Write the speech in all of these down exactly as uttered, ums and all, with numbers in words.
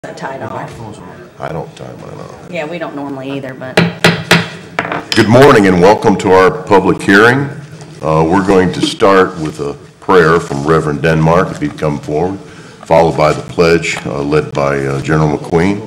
Tied on. I don't tie mine on. Yeah, we don't normally either, but. Good morning and welcome to our public hearing. Uh, we're going to start with a prayer from Reverend Denmark, if he'd come forward, followed by the pledge uh, led by uh, General McQueen.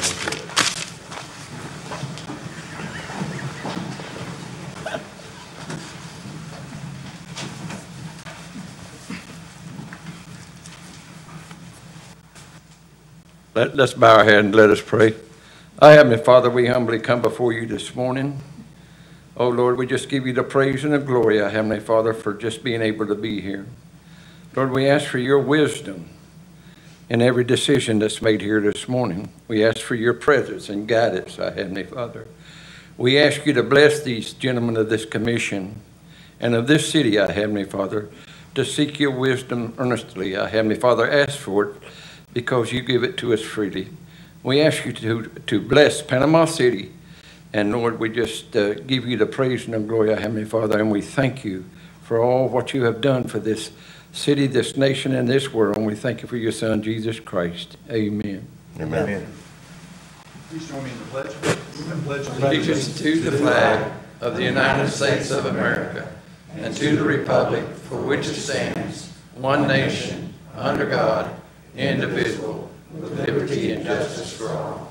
Let, let's bow our head and let us pray. Our Heavenly Father, we humbly come before you this morning. Oh Lord, we just give you the praise and the glory, our Heavenly Father, for just being able to be here. Lord, we ask for your wisdom in every decision that's made here this morning. We ask for your presence and guidance, our Heavenly Father. We ask you to bless these gentlemen of this commission and of this city, our Heavenly Father, to seek your wisdom earnestly, our Heavenly Father. Ask for it, because you give it to us freely. We ask you to, to bless Panama City. And Lord, we just uh, give you the praise and the glory, our Heavenly Father, and we thank you for all what you have done for this city, this nation, and this world. And we thank you for your Son, Jesus Christ. Amen. Amen. Amen. Please join me in the pledge. I pledge Allegiance to the flag of the United States of America and to the republic for which it stands, one nation, under God, indivisible, with liberty and justice for all.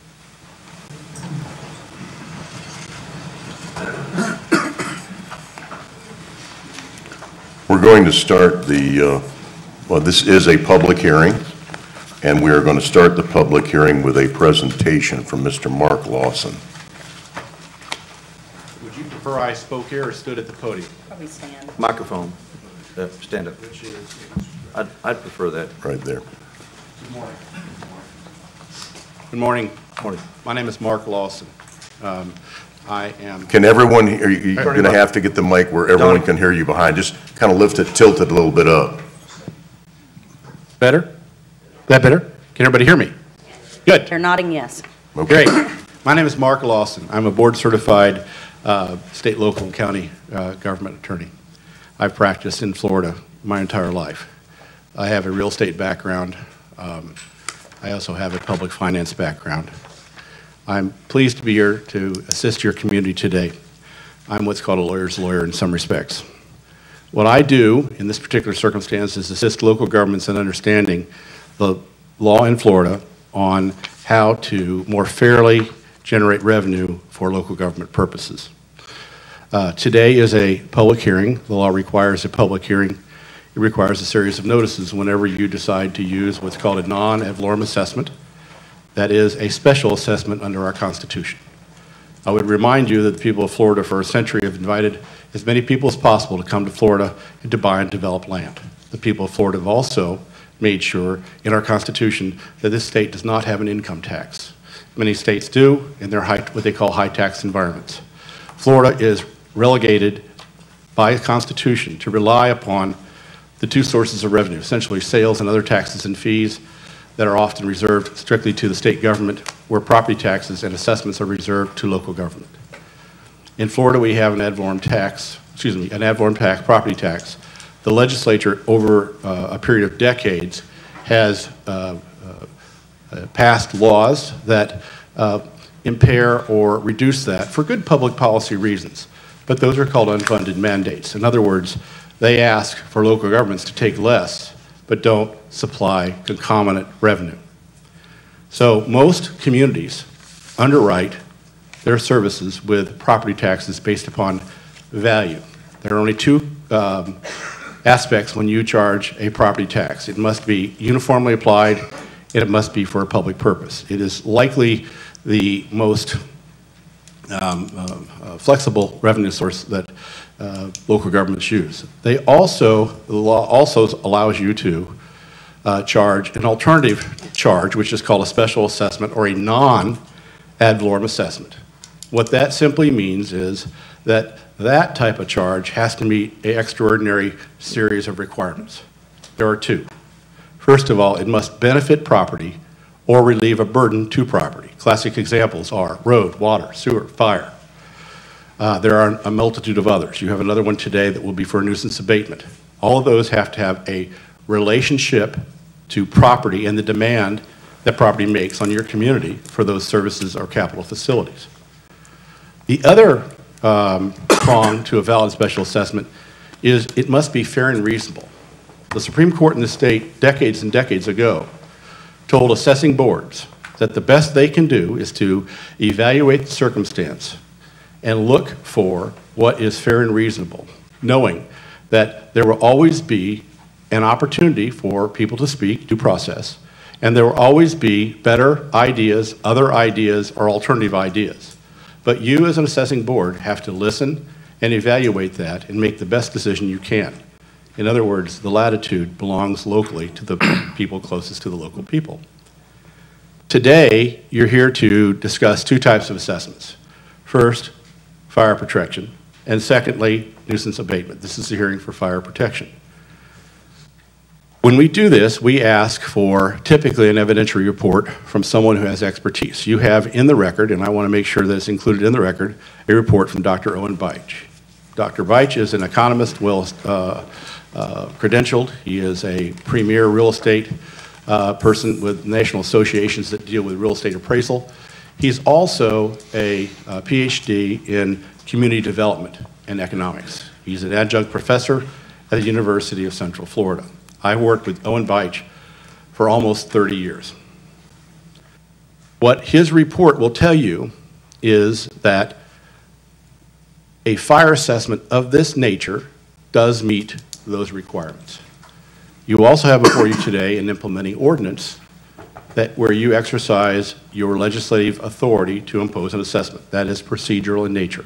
We're going to start the, uh, well, this is a public hearing, and we are going to start the public hearing with a presentation from Mister Mark Lawson. Would you prefer I spoke here or stood at the podium? Probably stand. Microphone. Uh, stand up. I'd, I'd prefer that. Right there. Good morning. Good morning. Morning. My name is Mark Lawson. Um, I am. Can everyone, hear you- you're going to have to get the mic where everyone can hear you behind. Just kind of lift it, tilt it a little bit up. Better? That better? Can everybody hear me? Good. They're nodding yes. Okay. Great. My name is Mark Lawson. I'm a board-certified uh, state, local, and county uh, government attorney. I've practiced in Florida my entire life. I have a real estate background. Um, I also have a public finance background. I'm pleased to be here to assist your community today. I'm what's called a lawyer's lawyer in some respects. What I do in this particular circumstance is assist local governments in understanding the law in Florida on how to more fairly generate revenue for local government purposes. Uh, today is a public hearing. The law requires a public hearing. It requires a series of notices whenever you decide to use what's called a non-ad valorem assessment. That is a special assessment under our Constitution. I would remind you that the people of Florida for a century have invited as many people as possible to come to Florida and to buy and develop land. The people of Florida have also made sure in our Constitution that this state does not have an income tax. Many states do in their high, what they call high tax environments. Florida is relegated by Constitution to rely upon the two sources of revenue, essentially sales and other taxes and fees that are often reserved strictly to the state government, where property taxes and assessments are reserved to local government. In Florida, we have an ad valorem tax, excuse me, an ad valorem tax, property tax. The legislature, over uh, a period of decades, has uh, uh, passed laws that uh, impair or reduce that for good public policy reasons. But those are called unfunded mandates. In other words, they ask for local governments to take less, but don't supply concomitant revenue. So most communities underwrite their services with property taxes based upon value. There are only two um, aspects when you charge a property tax. It must be uniformly applied, and it must be for a public purpose. It is likely the most um, uh, uh, flexible revenue source that uh, local governments use. They also, the law also allows you to uh, charge an alternative charge, which is called a special assessment or a non-ad valorem assessment. What that simply means is that that type of charge has to meet an extraordinary series of requirements. There are two. First of all, it must benefit property or relieve a burden to property. Classic examples are road, water, sewer, fire. Uh, there are a multitude of others. You have another one today that will be for nuisance abatement. All of those have to have a relationship to property and the demand that property makes on your community for those services or capital facilities. The other um, prong to a valid special assessment is it must be fair and reasonable. The Supreme Court in the state decades and decades ago told assessing boards that the best they can do is to evaluate the circumstance and look for what is fair and reasonable, knowing that there will always be an opportunity for people to speak, due process, and there will always be better ideas, other ideas, or alternative ideas. But you as an assessing board have to listen and evaluate that and make the best decision you can. In other words, the latitude belongs locally to the people closest to the local people. Today, you're here to discuss two types of assessments. First, fire protection, and secondly, nuisance abatement. This is a hearing for fire protection. When we do this, we ask for typically an evidentiary report from someone who has expertise. You have in the record, and I want to make sure that it's included in the record, a report from Doctor Owen Beich. Doctor Beich is an economist, well uh, uh, credentialed. He is a premier real estate uh, person with national associations that deal with real estate appraisal. He's also a uh, P H D in community development and economics. He's an adjunct professor at the University of Central Florida. I worked with Owen Beich for almost thirty years. What his report will tell you is that a fire assessment of this nature does meet those requirements. You also have before you today an implementing ordinance that where you exercise your legislative authority to impose an assessment. That is procedural in nature.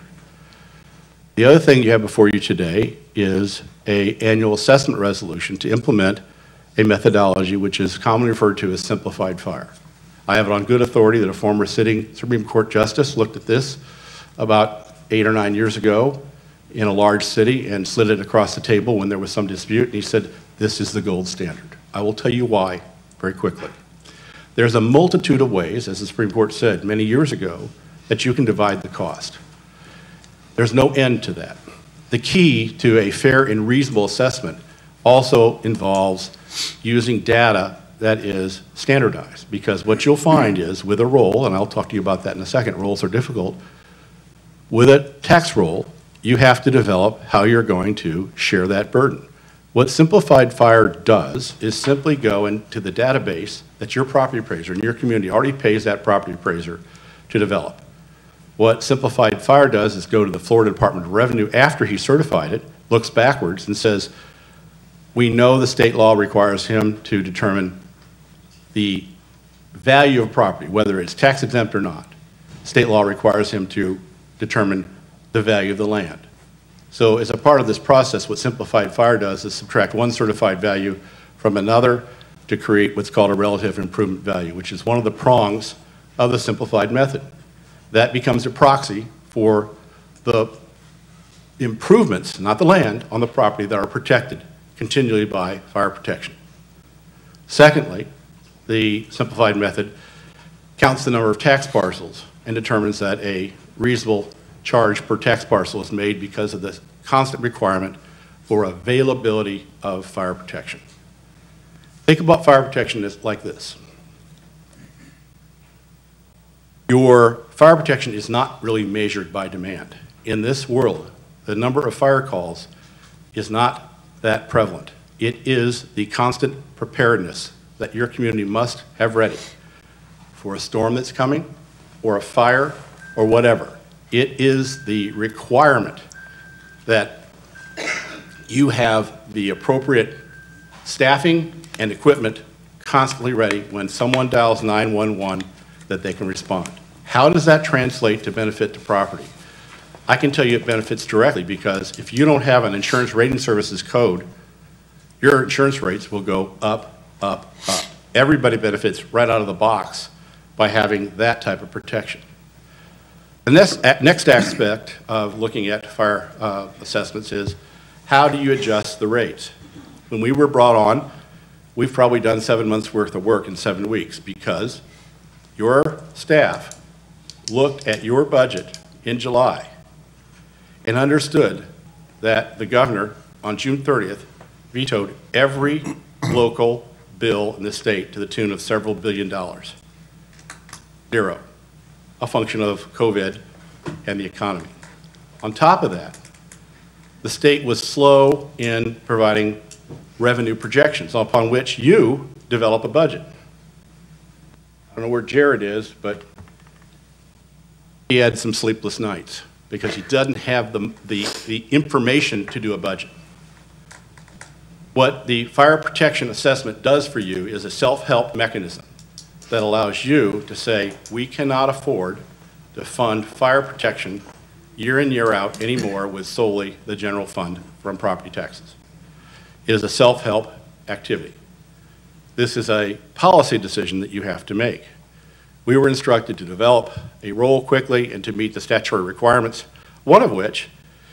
The other thing you have before you today is an annual assessment resolution to implement a methodology which is commonly referred to as simplified fire. I have it on good authority that a former sitting Supreme Court justice looked at this about eight or nine years ago in a large city and slid it across the table when there was some dispute, and he said, this is the gold standard. I will tell you why very quickly. There's a multitude of ways, as the Supreme Court said many years ago, that you can divide the cost. There's no end to that. The key to a fair and reasonable assessment also involves using data that is standardized, because what you'll find is with a roll, and I'll talk to you about that in a second, rolls are difficult. With a tax roll, you have to develop how you're going to share that burden. What Simplified Fire does is simply go into the database that your property appraiser in your community already pays that property appraiser to develop. What Simplified Fire does is go to the Florida Department of Revenue after he certified it, looks backwards and says, we know the state law requires him to determine the value of property, whether it's tax exempt or not. State law requires him to determine the value of the land. So as a part of this process, what Simplified Fire does is subtract one certified value from another to create what's called a relative improvement value, which is one of the prongs of the simplified method. That becomes a proxy for the improvements, not the land, on the property that are protected continually by fire protection. Secondly, the simplified method counts the number of tax parcels and determines that a reasonable charge per tax parcel is made because of the constant requirement for availability of fire protection. Think about fire protection as like this. Your fire protection is not really measured by demand. In this world, the number of fire calls is not that prevalent. It is the constant preparedness that your community must have ready for a storm that's coming, or a fire, or whatever. It is the requirement that you have the appropriate staffing and equipment constantly ready when someone dials nine one one that they can respond. How does that translate to benefit to property? I can tell you it benefits directly, because if you don't have an insurance rating services code, your insurance rates will go up, up, up. Everybody benefits right out of the box by having that type of protection. The next, next aspect of looking at fire uh, assessments is how do you adjust the rates? When we were brought on, we've probably done seven months worth of work in seven weeks because your staff looked at your budget in July and understood that the governor on June thirtieth vetoed every local bill in this state to the tune of several billion dollars. Zero. A function of COVID and the economy. On top of that, the state was slow in providing revenue projections upon which you develop a budget. I don't know where Jared is, but he had some sleepless nights because he doesn't have the, the, the information to do a budget. What the fire protection assessment does for you is a self-help mechanism that allows you to say, we cannot afford to fund fire protection year in, year out anymore with solely the general fund from property taxes. It is a self-help activity. This is a policy decision that you have to make. We were instructed to develop a role quickly and to meet the statutory requirements, one of which,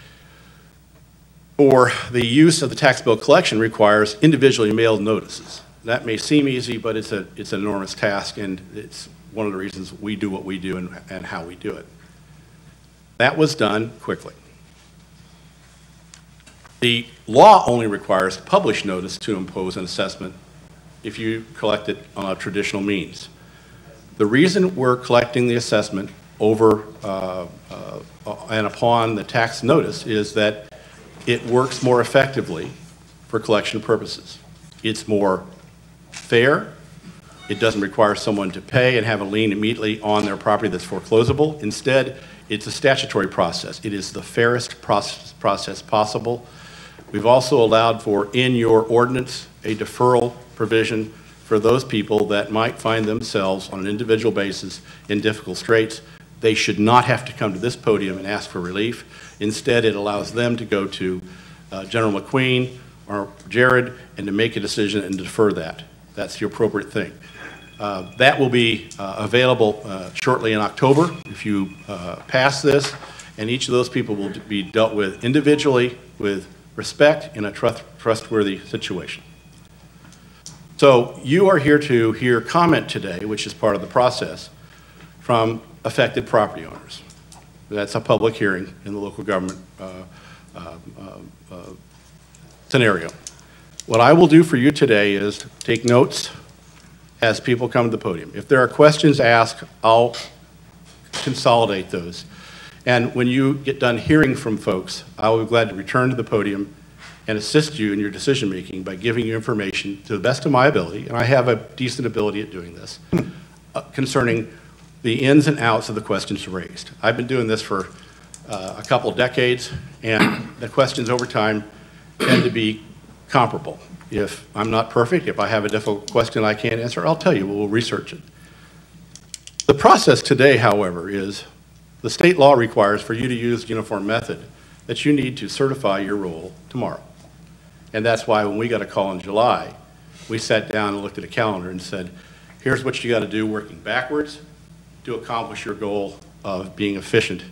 for the use of the tax bill collection, requires individually mailed notices. That may seem easy, but it's, a, it's an enormous task, and it's one of the reasons we do what we do and, and how we do it. That was done quickly. The law only requires published notice to impose an assessment if you collect it on a traditional means. The reason we're collecting the assessment over uh, uh, and upon the tax notice is that it works more effectively for collection purposes. It's more fair. It doesn't require someone to pay and have a lien immediately on their property that's foreclosable. Instead, it's a statutory process. It is the fairest process, process possible. We've also allowed for, in your ordinance, a deferral provision for those people that might find themselves on an individual basis in difficult straits. They should not have to come to this podium and ask for relief. Instead, it allows them to go to uh, General McQueen or Jared and to make a decision and defer that. That's the appropriate thing. Uh, that will be uh, available uh, shortly in October if you uh, pass this, and each of those people will be dealt with individually with respect in a trust trustworthy situation. So you are here to hear comment today, which is part of the process, from affected property owners. That's a public hearing in the local government uh, uh, uh, uh, scenario. What I will do for you today is take notes as people come to the podium. If there are questions asked, I'll consolidate those. And when you get done hearing from folks, I will be glad to return to the podium and assist you in your decision making by giving you information to the best of my ability, and I have a decent ability at doing this, uh, concerning the ins and outs of the questions raised. I've been doing this for uh, a couple decades, and the questions over time tend to be comparable. If I'm not perfect, if I have a difficult question I can't answer, I'll tell you, we'll research it. The process today, however, is the state law requires for you to use the uniform method that you need to certify your roll tomorrow. And that's why when we got a call in July, we sat down and looked at a calendar and said, here's what you got to do working backwards to accomplish your goal of being efficient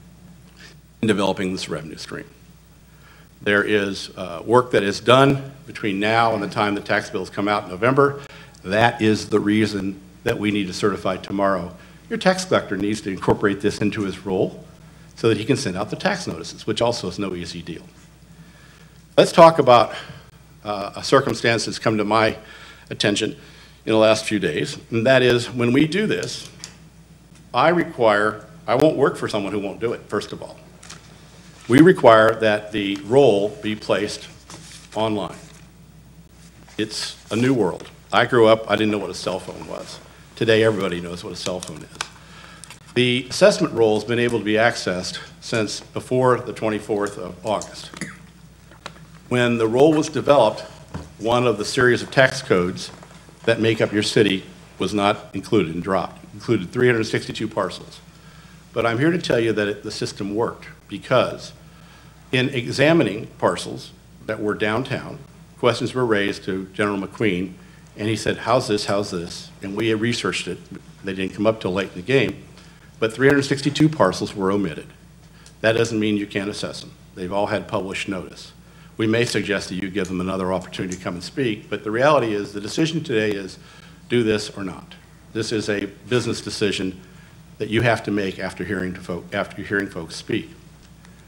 in developing this revenue stream. There is uh, work that is done between now and the time the tax bills come out in November. That is the reason that we need to certify tomorrow. Your tax collector needs to incorporate this into his role so that he can send out the tax notices, which also is no easy deal. Let's talk about uh, a circumstance that's come to my attention in the last few days, and that is when we do this, I require, I won't work for someone who won't do it, first of all. We require that the roll be placed online. It's a new world. I grew up, I didn't know what a cell phone was. Today, everybody knows what a cell phone is. The assessment roll has been able to be accessed since before the twenty-fourth of August. When the roll was developed, one of the series of tax codes that make up your city was not included and dropped. It included three hundred sixty-two parcels. But I'm here to tell you that it, the system worked because in examining parcels that were downtown, questions were raised to General McQueen, and he said, how's this, how's this? And we researched it. They didn't come up till late in the game, but three hundred sixty-two parcels were omitted. That doesn't mean you can't assess them. They've all had published notice. We may suggest that you give them another opportunity to come and speak, but the reality is the decision today is do this or not. This is a business decision that you have to make after hearing, to folk, after hearing folks speak.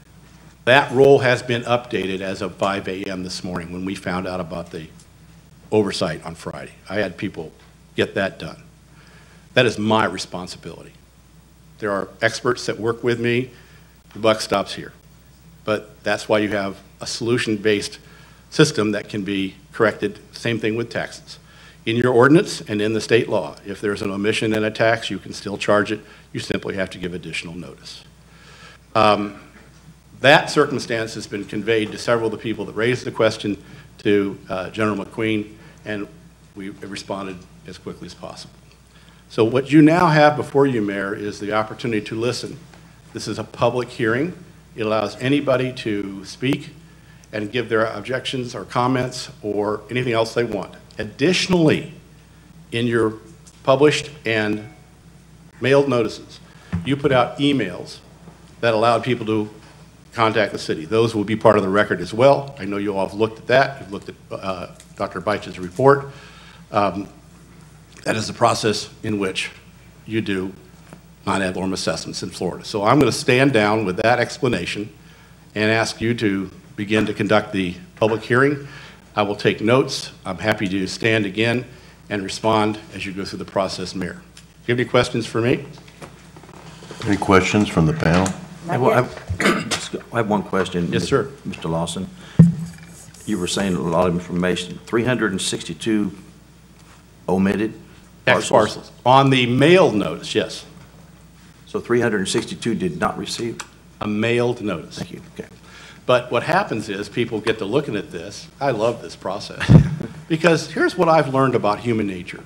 That roll has been updated as of five A M this morning when we found out about the oversight on Friday. I had people get that done. That is my responsibility. There are experts that work with me. The buck stops here. But that's why you have a solution-based system that can be corrected. Same thing with taxes. In your ordinance and in the state law, if there's an omission in a tax, you can still charge it. You simply have to give additional notice. Um, that circumstance has been conveyed to several of the people that raised the question to uh, General McQueen, and we responded as quickly as possible. So what you now have before you, Mayor, is the opportunity to listen. This is a public hearing. It allows anybody to speak and give their objections or comments or anything else they want. Additionally, in your published and mailed notices, you put out emails that allowed people to contact the city. Those will be part of the record as well. I know you all have looked at that. You've looked at uh, Doctor Beitch's report. Um, that is the process in which you do non-ad valorem assessments in Florida. So I'm going to stand down with that explanation and ask you to begin to conduct the public hearing. I will take notes. I'm happy to stand again and respond as you go through the process, Mayor. Do you have any questions for me? Any questions from the panel? I have I have one question. Yes, sir. Mister Lawson, you were saying a lot of information. three hundred sixty-two omitted Tax parcels? parcels. On the mailed notice, yes. So three hundred sixty-two did not receive? A mailed notice. Thank you. Okay. But what happens is people get to looking at this. I love this process. Because here's what I've learned about human nature.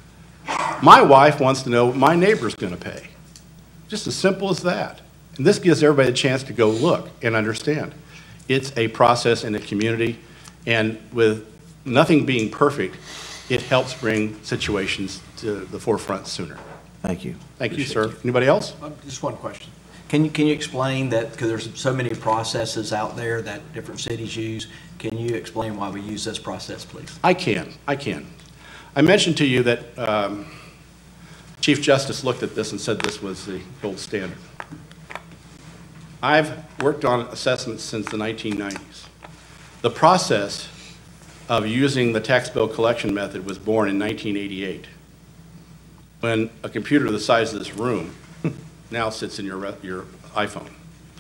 My wife wants to know what my neighbor's going to pay. Just as simple as that. And this gives everybody a chance to go look and understand. It's a process in the community, and with nothing being perfect, it helps bring situations to the forefront sooner. Thank you. Thank you, Appreciate sir. Anybody else? Um, Just one question. Can you, can you explain that, because there's so many processes out there that different cities use, can you explain why we use this process, please? I can, I can. I mentioned to you that um, Chief Justice looked at this and said this was the gold standard. I've worked on assessments since the nineteen nineties. The process of using the tax bill collection method was born in nineteen eighty-eight, when a computer the size of this room now sits in your, your iPhone.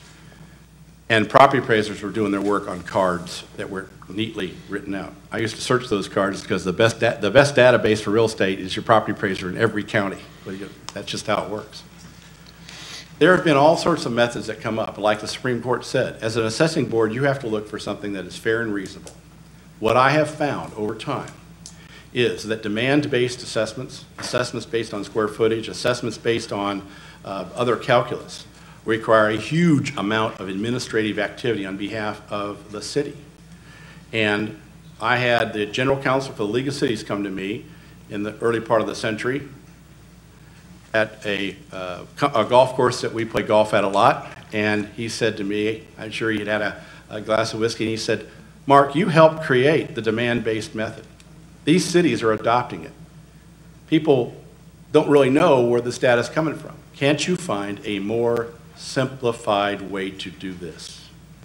And property appraisers were doing their work on cards that were neatly written out. I used to search those cards because the best, da the best database for real estate is your property appraiser in every county. That's just how it works. There have been all sorts of methods that come up. Like the Supreme Court said, as an assessing board, you have to look for something that is fair and reasonable. What I have found over time is that demand-based assessments, assessments based on square footage, assessments based on uh, other calculus, require a huge amount of administrative activity on behalf of the city. And I had the general counsel for the League of Cities come to me in the early part of the century at a, uh, a golf course that we play golf at a lot, and he said to me, I'm sure he had had a, a glass of whiskey, and he said, Mark, you helped create the demand-based method. These cities are adopting it. People don't really know where this data is coming from. Can't you find a more simplified way to do this?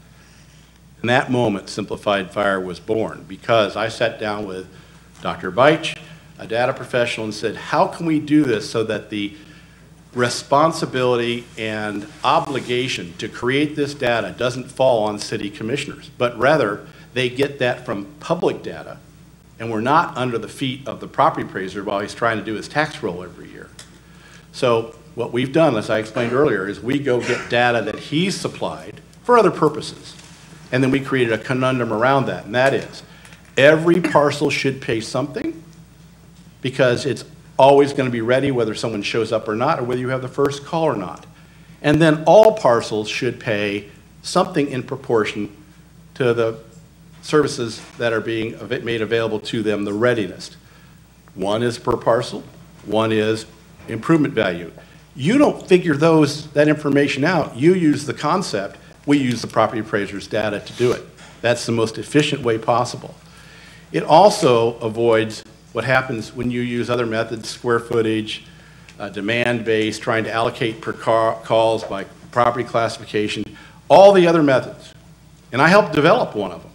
In that moment, Simplified Fire was born, because I sat down with Doctor Beitch, a data professional, and said, how can we do this so that the responsibility and obligation to create this data doesn't fall on city commissioners, but rather they get that from public data, and we're not under the feet of the property appraiser while he's trying to do his tax roll every year. So what we've done, as I explained earlier, is we go get data that he's supplied for other purposes, and then we created a conundrum around that, and that is every parcel should pay something, because it's always going to be ready whether someone shows up or not, or whether you have the first call or not. And then all parcels should pay something in proportion to the services that are being made available to them, the readiness. One is per parcel, one is improvement value. You don't figure those, that information out. You use the concept. We use the property appraiser's data to do it. That's the most efficient way possible. It also avoids what happens when you use other methods, square footage, uh, demand-based, trying to allocate per car calls by property classification, all the other methods. And I helped develop one of them.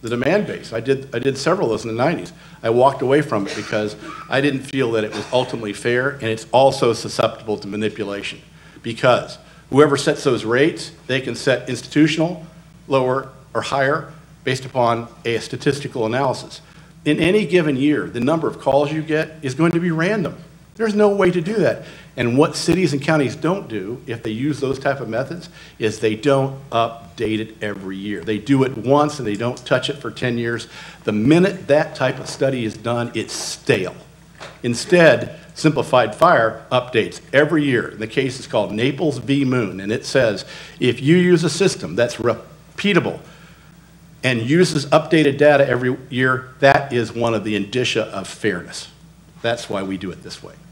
the demand base. I did, I did several of those in the nineties. I walked away from it because I didn't feel that it was ultimately fair, and it's also susceptible to manipulation. Because whoever sets those rates, they can set institutional, lower, or higher based upon a statistical analysis. In any given year, the number of calls you get is going to be random. There's no way to do that. And what cities and counties don't do, if they use those type of methods, is they don't update it every year. They do it once and they don't touch it for ten years. The minute that type of study is done, it's stale. Instead, Simplified Fire updates every year. And the case is called Naples v. Moon, and it says, if you use a system that's repeatable and uses updated data every year, that is one of the indicia of fairness. That's why we do it this way.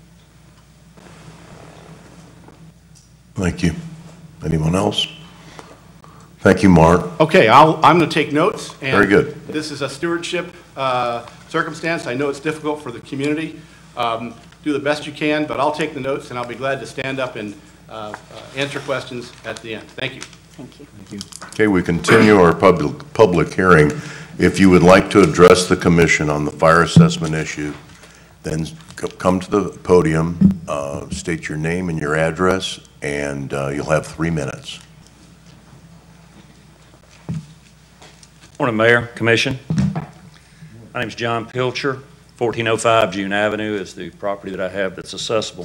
Thank you. Anyone else? Thank you, Mark. Okay, I'll, I'm going to take notes. And Very good. This is a stewardship uh, circumstance. I know it's difficult for the community. Um, do the best you can, but I'll take the notes, and I'll be glad to stand up and uh, uh, answer questions at the end. Thank you. Thank you. Okay, we continue our public, public hearing. If you would like to address the commission on the fire assessment issue, then co- come to the podium, uh, state your name and your address, and uh, you'll have three minutes. Morning, Mayor, Commission. My name's John Pilcher. fourteen oh five June Avenue is the property that I have that's accessible.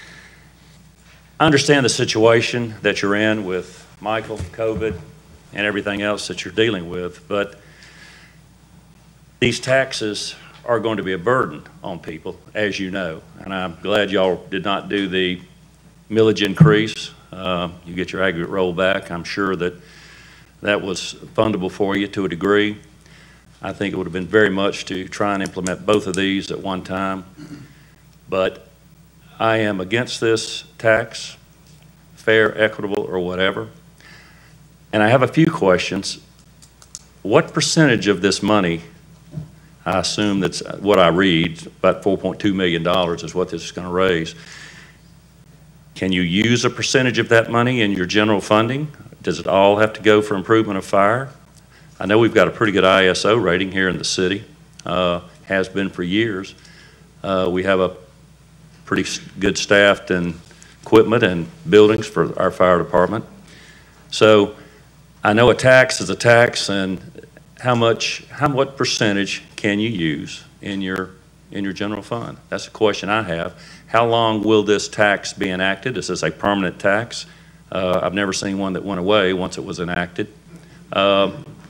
I understand the situation that you're in with Michael, COVID, and everything else that you're dealing with, but these taxes are going to be a burden on people, as you know, and I'm glad y'all did not do the millage increase. Uh, you get your aggregate rollback. I'm sure that that was fundable for you to a degree. I think it would have been very much to try and implement both of these at one time, but I am against this tax, fair, equitable, or whatever. And I have a few questions. What percentage of this money, I assume that's what I read, about four point two million dollars is what this is going to raise. Can you use a percentage of that money in your general funding? Does it all have to go for improvement of fire? I know we've got a pretty good I S O rating here in the city, uh, has been for years. Uh, we have a pretty good staffed and equipment and buildings for our fire department. So I know a tax is a tax, and how much, how what percentage can you use in your in your general fund? That's a question I have. How long will this tax be enacted? Is this a permanent tax? Uh, I've never seen one that went away once it was enacted. Uh,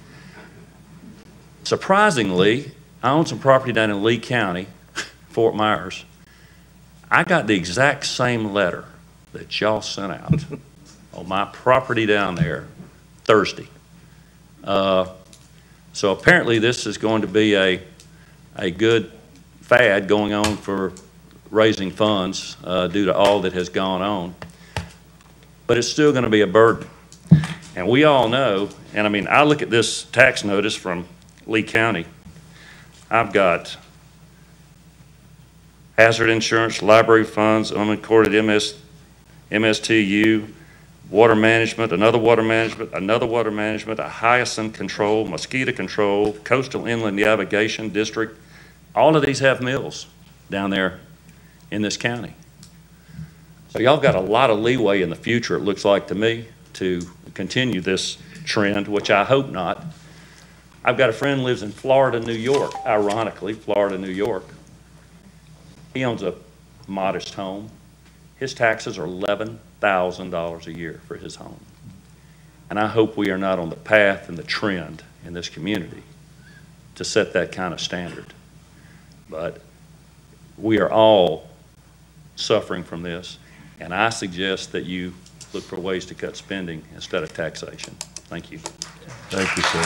surprisingly, I own some property down in Lee County, Fort Myers. I got the exact same letter that y'all sent out on my property down there Thursday. Uh, so apparently this is going to be a, a good fad going on for raising funds uh, due to all that has gone on. But it's still going to be a burden. And we all know, and I mean, I look at this tax notice from Lee County. I've got hazard insurance, library funds, unaccorded M S, M S T U, water management, another water management, another water management, a hyacinth control, mosquito control, coastal inland navigation district. All of these have mills down there in this county. So y'all got a lot of leeway in the future, it looks like to me, to continue this trend, which I hope not. I've got a friend who lives in Florida, New York, ironically, Florida, New York. He owns a modest home. His taxes are eleven thousand dollars a year for his home. And I hope we are not on the path and the trend in this community to set that kind of standard. But we are all suffering from this, and I suggest that you look for ways to cut spending instead of taxation. Thank you. Thank you, sir.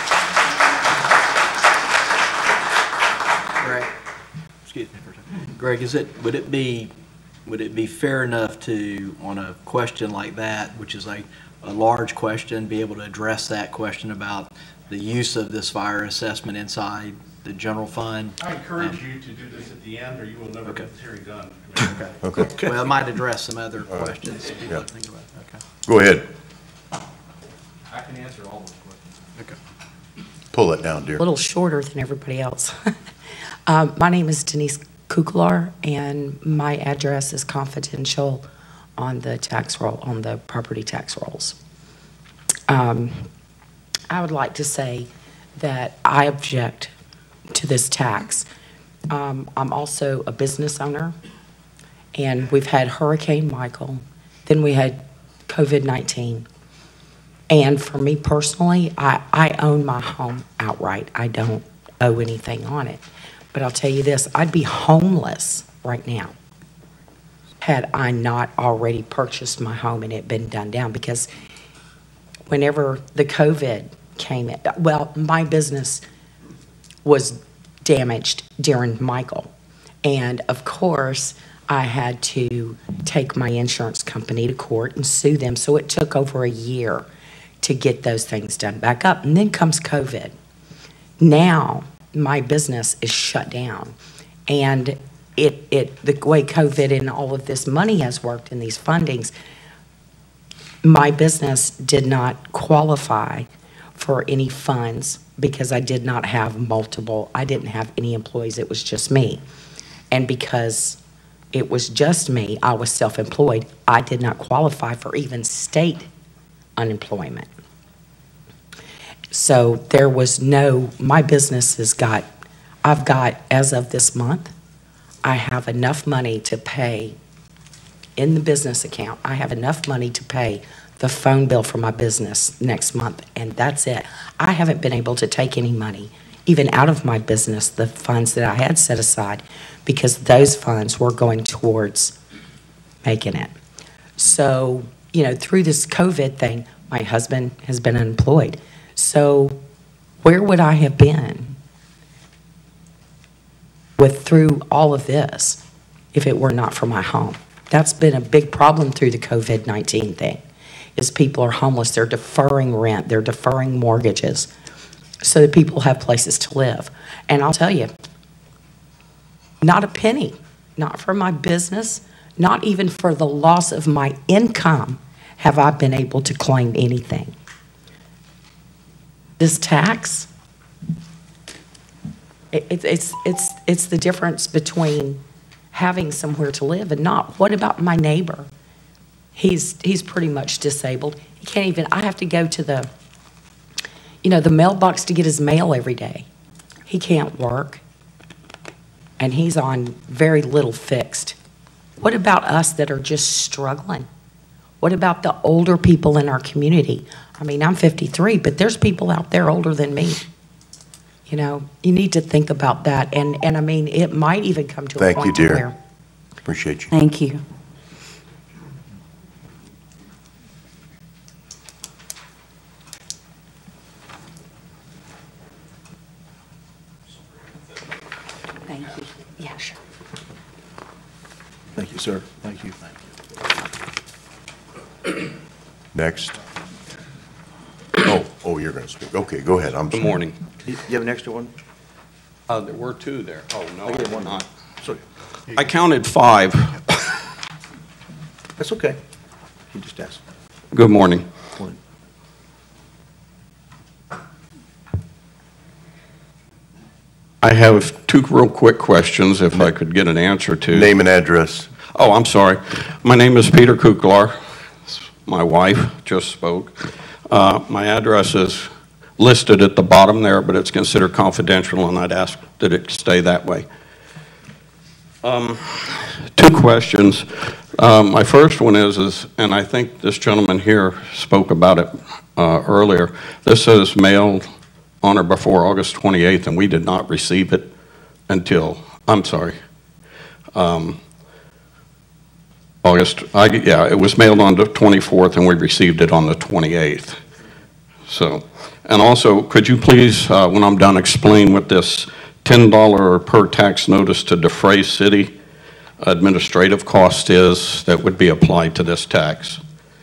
Greg, excuse me for a second. Greg, is it, would it be, would it be fair enough to, on a question like that, which is a, a large question, be able to address that question about the use of this fire assessment inside the general fund? I encourage Um, you to do this at the end, or you will never Okay. get this hearing done. Okay. Okay, Well, it might address some other questions people Yeah. think about. Okay. go ahead. I can answer all those questions. Okay. Pull it down, dear. A little shorter than everybody else. um, my name is Denise Kuklar, and my address is confidential on the tax roll, on the property tax rolls. Um, I would like to say that I object to this tax. Um, I'm also a business owner, and we've had Hurricane Michael, then we had COVID nineteen. And for me personally, I, I own my home outright. I don't owe anything on it. But I'll tell you this, I'd be homeless right now had I not already purchased my home and it been done down. Because whenever the COVID came in, well, my business was damaged during Michael. And of course, I had to take my insurance company to court and sue them. So it took over a year to get those things done back up. And then comes COVID. Now, my business is shut down. And it, it, the way COVID and all of this money has worked in these fundings, my business did not qualify for any funds because I did not have multiple, I didn't have any employees, it was just me. And because it was just me, I was self-employed, I did not qualify for even state unemployment. So there was no, my business has got, I've got, as of this month, I have enough money to pay in the business account. I have enough money to pay the phone bill for my business next month, and that's it. I haven't been able to take any money, even out of my business, the funds that I had set aside, because those funds were going towards making it. So, you know, through this COVID thing, my husband has been unemployed. So where would I have been with through all of this if it were not for my home? That's been a big problem through the COVID nineteen thing, is people are homeless, they're deferring rent, they're deferring mortgages so that people have places to live. And I'll tell you, not a penny, not for my business, not even for the loss of my income have I been able to claim anything. This tax, it, it, it's, it's, it's the difference between having somewhere to live and not. What about my neighbor? He's, he's pretty much disabled. He can't even, I have to go to the, you know, the mailbox to get his mail every day. He can't work, and he's on very little fixed. What about us that are just struggling? What about the older people in our community? I mean, I'm fifty-three, but there's people out there older than me. You know, you need to think about that. And, and I mean, it might even come to a Thank you, point dear. where. Appreciate you. Thank you. Thank you. Yeah, sure. Thank you, sir. Thank you. Next. Oh, oh, you're going to speak. Okay, go ahead. I'm Good sorry. morning. You you have an extra one? Uh, There were two there. Oh, no, I I get did one. not. Sorry. I counted five. That's okay. You just ask. Good morning. One. I have two real quick questions, if I could get an answer to. Name and address. Oh, I'm sorry. My name is Peter Kuklar. My wife just spoke. Uh, My address is listed at the bottom there, but it's considered confidential, and I'd ask that it stay that way. Um, Two questions. Um, My first one is, is, and I think this gentleman here spoke about it uh, earlier, this says mailed on or before August twenty-eighth, and we did not receive it until, I'm sorry, um, August, I, yeah, it was mailed on the twenty-fourth, and we received it on the twenty-eighth. So, and also, could you please, uh, when I'm done, explain what this ten dollars per tax notice to defray city administrative cost is that would be applied to this tax?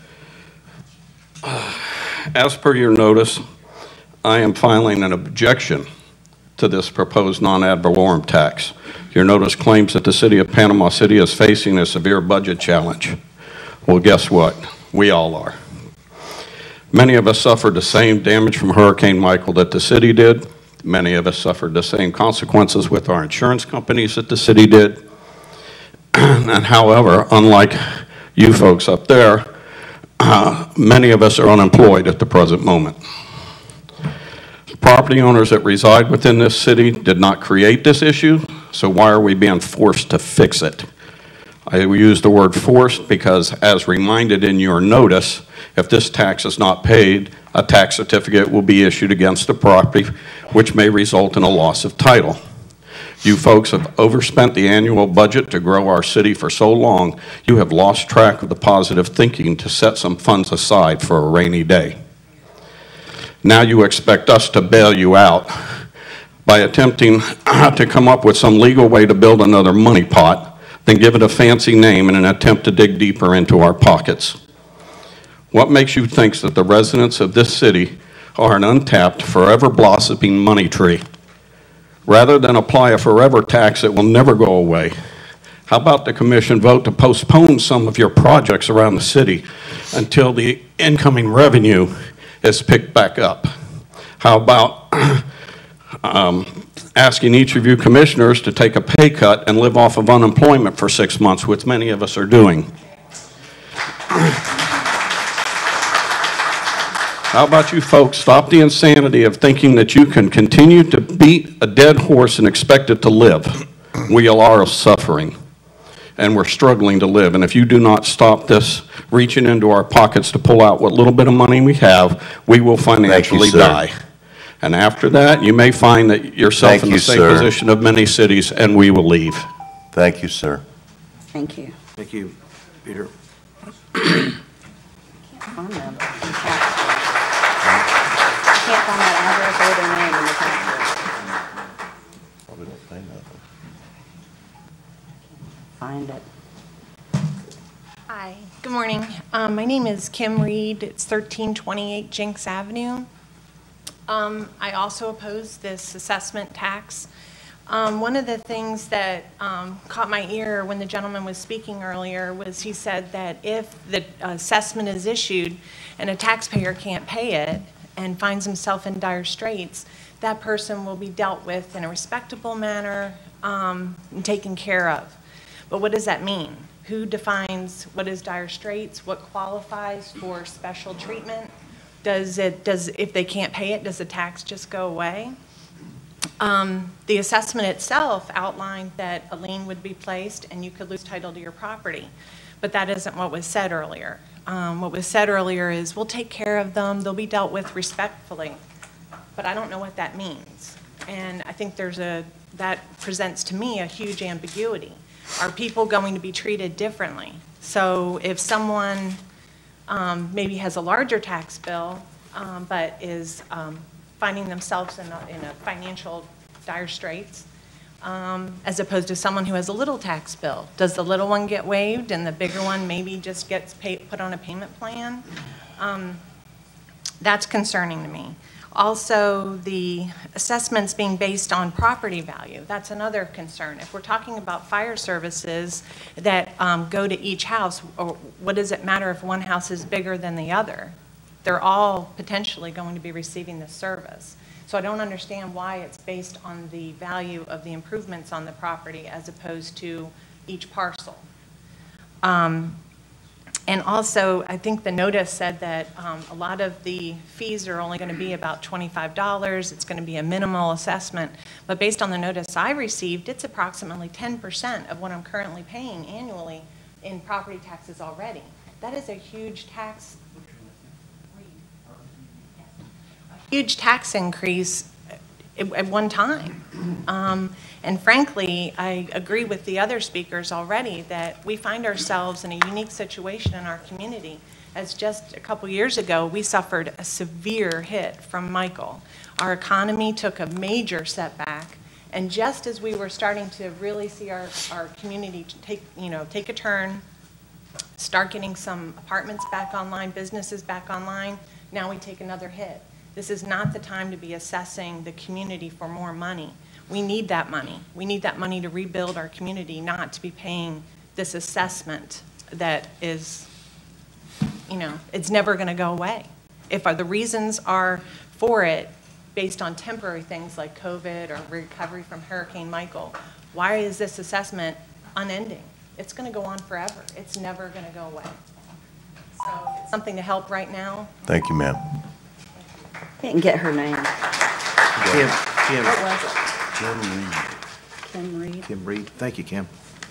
As per your notice, I am filing an objection to this proposed non-ad valorem tax. Your notice claims that the city of Panama City is facing a severe budget challenge. Well, guess what? We all are. Many of us suffered the same damage from Hurricane Michael that the city did. Many of us suffered the same consequences with our insurance companies that the city did. And however, unlike you folks up there, uh, many of us are unemployed at the present moment. Property owners that reside within this city did not create this issue, so why are we being forced to fix it? I use the word forced because, as reminded in your notice, if this tax is not paid, a tax certificate will be issued against the property, which may result in a loss of title. You folks have overspent the annual budget to grow our city for so long, you have lost track of the positive thinking to set some funds aside for a rainy day. Now you expect us to bail you out by attempting to come up with some legal way to build another money pot, then give it a fancy name in an attempt to dig deeper into our pockets. What makes you think that the residents of this city are an untapped, forever blossoming money tree? Rather than apply a forever tax that will never go away, how about the commission vote to postpone some of your projects around the city until the incoming revenue is picked back up? How about um, asking each of you commissioners to take a pay cut and live off of unemployment for six months, which many of us are doing? How about you folks stop the insanity of thinking that you can continue to beat a dead horse and expect it to live? We are suffering, and we're struggling to live. And if you do not stop this, reaching into our pockets to pull out what little bit of money we have, we will financially sir. die. And after that, you may find that yourself Thank in you, the same sir. position of many cities, and we will leave. Thank you, sir. Thank you. Thank you, Peter. Can't find them. Can't find that address or their name in the tax roll. Probably don't pay nothing. Find it. Hi, good morning. Um, my name is Kim Reed. It's thirteen twenty-eight Jenks Avenue. Um, I also oppose this assessment tax. Um, one of the things that um, caught my ear when the gentleman was speaking earlier was he said that if the assessment is issued and a taxpayer can't pay it and finds himself in dire straits, that person will be dealt with in a respectable manner um, and taken care of. But what does that mean? Who defines what is dire straits? What qualifies for special treatment? Does it, does, if they can't pay it, does the tax just go away? Um, the assessment itself outlined that a lien would be placed and you could lose title to your property. But that isn't what was said earlier. Um, what was said earlier is we'll take care of them, they'll be dealt with respectfully. But I don't know what that means. And I think there's a, that presents to me a huge ambiguity. Are people going to be treated differently? So if someone um, maybe has a larger tax bill, um, but is um, finding themselves in a, in a financial dire straits, um, as opposed to someone who has a little tax bill, does the little one get waived and the bigger one maybe just gets paid, put on a payment plan? Um, that's concerning to me. Also, the assessments being based on property value, that's another concern. If we're talking about fire services that um, go to each house, or what does it matter if one house is bigger than the other? They're all potentially going to be receiving this service. So I don't understand why it's based on the value of the improvements on the property as opposed to each parcel. Um, And also, I think the notice said that um, a lot of the fees are only going to be about twenty-five dollars. It's going to be a minimal assessment. But based on the notice I received, it's approximately ten percent of what I'm currently paying annually in property taxes already. That is a huge tax, a huge tax increase at one time. Um, and frankly, I agree with the other speakers already that we find ourselves in a unique situation in our community. As just a couple years ago, we suffered a severe hit from Michael. Our economy took a major setback, and just as we were starting to really see our, our community take, you know, take a turn, start getting some apartments back online, businesses back online, now we take another hit. This is not the time to be assessing the community for more money. We need that money. We need that money to rebuild our community, not to be paying this assessment that is, you know, it's never going to go away. if the reasons are for it based on temporary things like COVID or recovery from Hurricane Michael, why is this assessment unending? It's going to go on forever. It's never going to go away. So if it's something to help right now. Thank you, ma'am. Didn't get her name. Kim, Kim, What was it? Kim Reed. Kim Reed? Kim Reed. Thank you, Kim.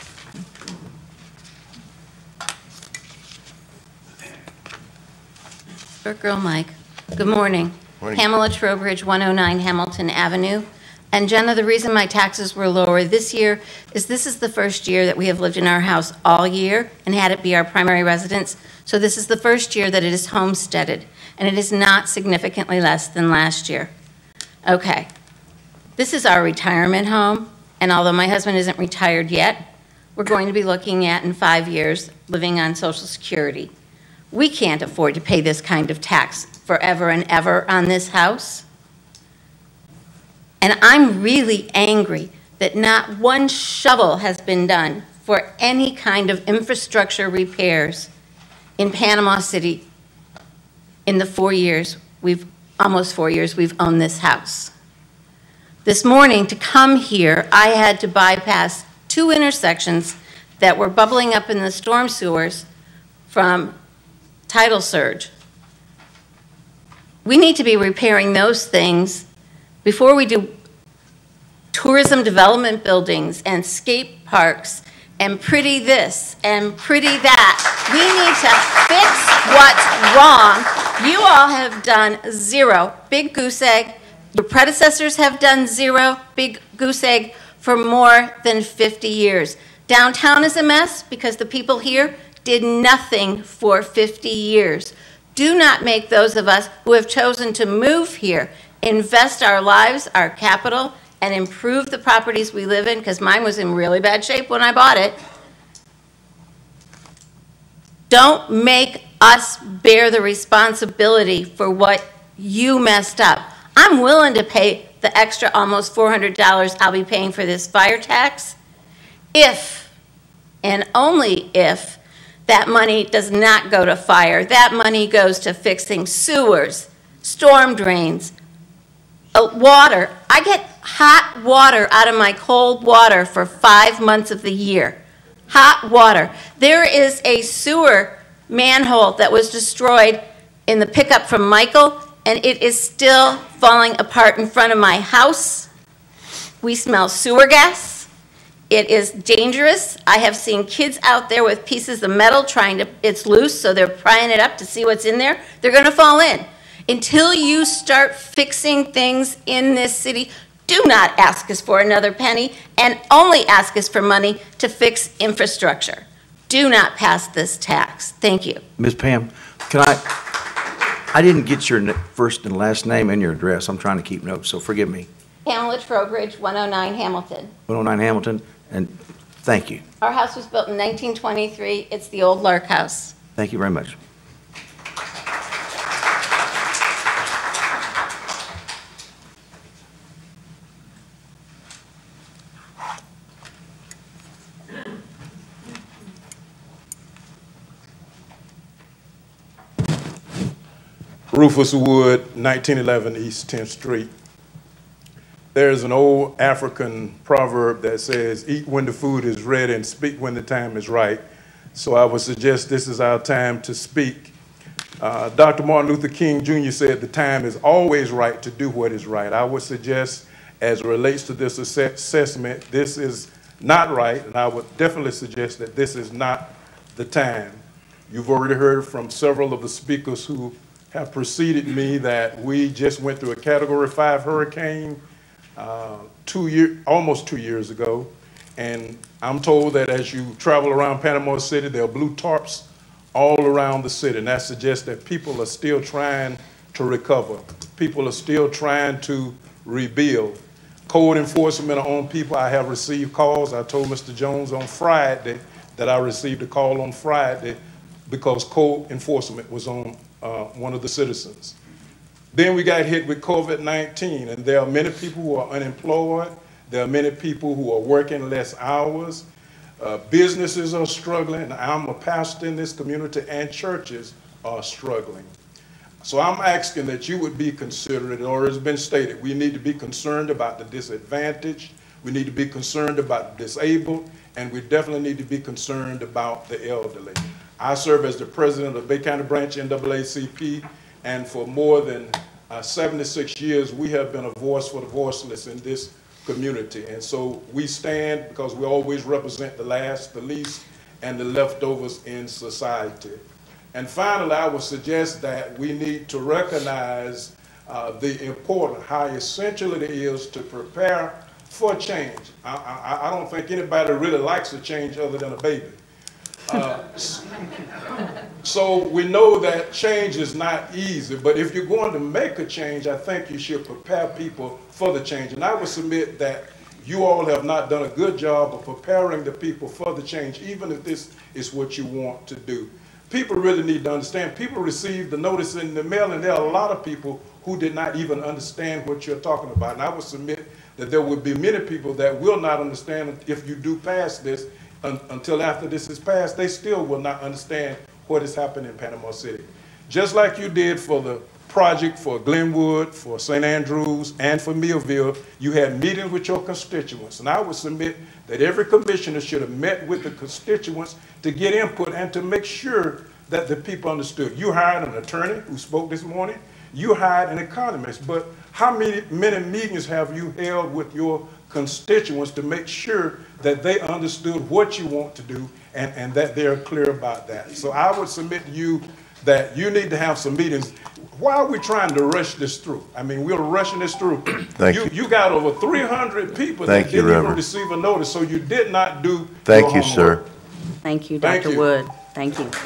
Short Girl Mike. Good morning. Morning. Pamela Trowbridge, one oh nine Hamilton Avenue. And Jenna, the reason my taxes were lower this year is this is the first year that we have lived in our house all year and had it be our primary residence. So this is the first year that it is homesteaded, and it is not significantly less than last year. Okay. This is our retirement home, and although my husband isn't retired yet, we're going to be looking at, in five years, living on Social Security. We can't afford to pay this kind of tax forever and ever on this house. And I'm really angry that not one shovel has been done for any kind of infrastructure repairs in Panama City in the four years, we've, almost four years we've owned this house. This morning, to come here, I had to bypass two intersections that were bubbling up in the storm sewers from tidal surge. We need to be repairing those things before we do tourism development buildings and skate parks and pretty this and pretty that. We need to fix what's wrong. You all have done zero. Big goose egg. Your predecessors have done zero. Big goose egg for more than fifty years. Downtown is a mess because the people here did nothing for fifty years. Do not make those of us who have chosen to move here invest our lives, our capital, and improve the properties we live in, because mine was in really bad shape when I bought it. Don't make us bear the responsibility for what you messed up. I'm willing to pay the extra almost four hundred dollars I'll be paying for this fire tax if, and only if, that money does not go to fire. That money goes to fixing sewers, storm drains, uh, water. I get hot water out of my cold water for five months of the year. Hot water. There is a sewer manhole that was destroyed in the pickup from Michael, and it is still falling apart in front of my house. We smell sewer gas. It is dangerous. I have seen kids out there with pieces of metal trying to, it's loose, so they're prying it up to see what's in there. They're going to fall in. Until you start fixing things in this city, do not ask us for another penny, and only ask us for money to fix infrastructure. Do not pass this tax. Thank you. Miz Pam, can I, I didn't get your first and last name and your address. I'm trying to keep notes, so forgive me. Pamela Trowbridge, one oh nine Hamilton. one oh nine Hamilton, and thank you. Our house was built in nineteen twenty-three. It's the old Lark House. Thank you very much. Rufus Wood, nineteen eleven East tenth Street. There's an old African proverb that says, eat when the food is ready and speak when the time is right. So I would suggest this is our time to speak. Uh, Doctor Martin Luther King Junior said the time is always right to do what is right. I would suggest, as it relates to this assessment, this is not right, and I would definitely suggest that this is not the time. You've already heard from several of the speakers who have preceded me that we just went through a Category five hurricane uh, two year, almost two years ago. And I'm told that as you travel around Panama City, there are blue tarps all around the city. And that suggests that people are still trying to recover. People are still trying to rebuild. Code enforcement are on people. I have received calls. I told Mister Jones on Friday that I received a call on Friday because code enforcement was on uh, one of the citizens. Then we got hit with COVID nineteen, and there are many people who are unemployed. There are many people who are working less hours. Uh, businesses are struggling. I'm a pastor in this community, and churches are struggling. So I'm asking that you would be considerate, or it's been stated, we need to be concerned about the disadvantaged, we need to be concerned about the disabled, and we definitely need to be concerned about the elderly. I serve as the president of Bay County Branch N double A C P, and for more than uh, seventy-six years, we have been a voice for the voiceless in this community. And so we stand because we always represent the last, the least, and the leftovers in society. And finally, I would suggest that we need to recognize uh, the importance, how essential it is to prepare for change. I, I, I don't think anybody really likes a change other than a baby. Uh, so we know that change is not easy, but if you're going to make a change, I think you should prepare people for the change. And I would submit that you all have not done a good job of preparing the people for the change, even if this is what you want to do. People really need to understand. People received the notice in the mail, and there are a lot of people who did not even understand what you're talking about. And I would submit that there would be many people that will not understand if you do pass this. Un until after this is passed, they still will not understand what is happening in Panama City. Just like you did for the project for Glenwood, for Saint Andrews, and for Millville, you had meetings with your constituents. And I would submit that every commissioner should have met with the constituents to get input and to make sure that the people understood. You hired an attorney who spoke this morning. You hired an economist. But how many, many meetings have you held with your constituents to make sure that they understood what you want to do and, and that they're clear about that? So I would submit to you that you need to have some meetings. Why are we trying to rush this through? I mean, we're rushing this through. Thank you, you. You got over three hundred people Thank that you, didn't even Reverend. receive a notice, so you did not do Thank your you, homework. sir. Thank you, Thank Doctor you. Wood. Thank you.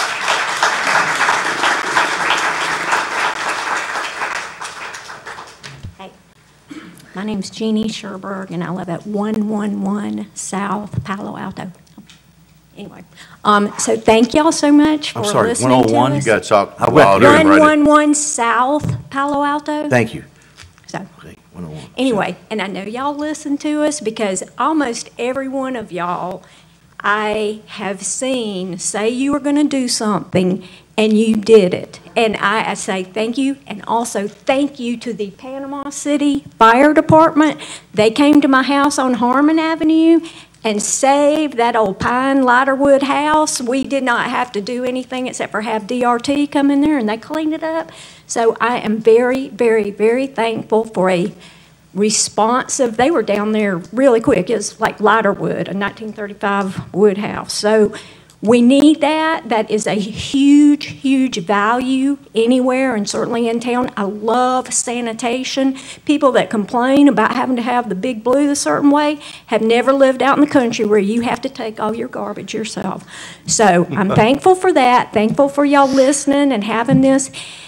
Hey, my name's Jeannie Sherberg, and I live at one one one South Palo Alto. Anyway, um, so thank y'all so much for I'm sorry, listening one oh to one? us. You got to talk I went louder and one right one one South Palo Alto. Thank you. So, Okay, one oh one. anyway, and I know y'all listen to us because almost every one of y'all I have seen say you were going to do something and you did it. And I, I say thank you, and also thank you to the Panama City Fire Department. They came to my house on Harmon Avenue and saved that old pine Lighterwood house. We did not have to do anything except for have D R T come in there, and they cleaned it up. So I am very, very, very thankful for a responsive, they were down there really quick. It's like Lighterwood, a nineteen thirty-five wood house. So we need that. That is a huge, huge value anywhere, and certainly in town. I love sanitation. People that complain about having to have the big blue a certain way have never lived out in the country where you have to take all your garbage yourself. So I'm thankful for that, thankful for y'all listening and having this.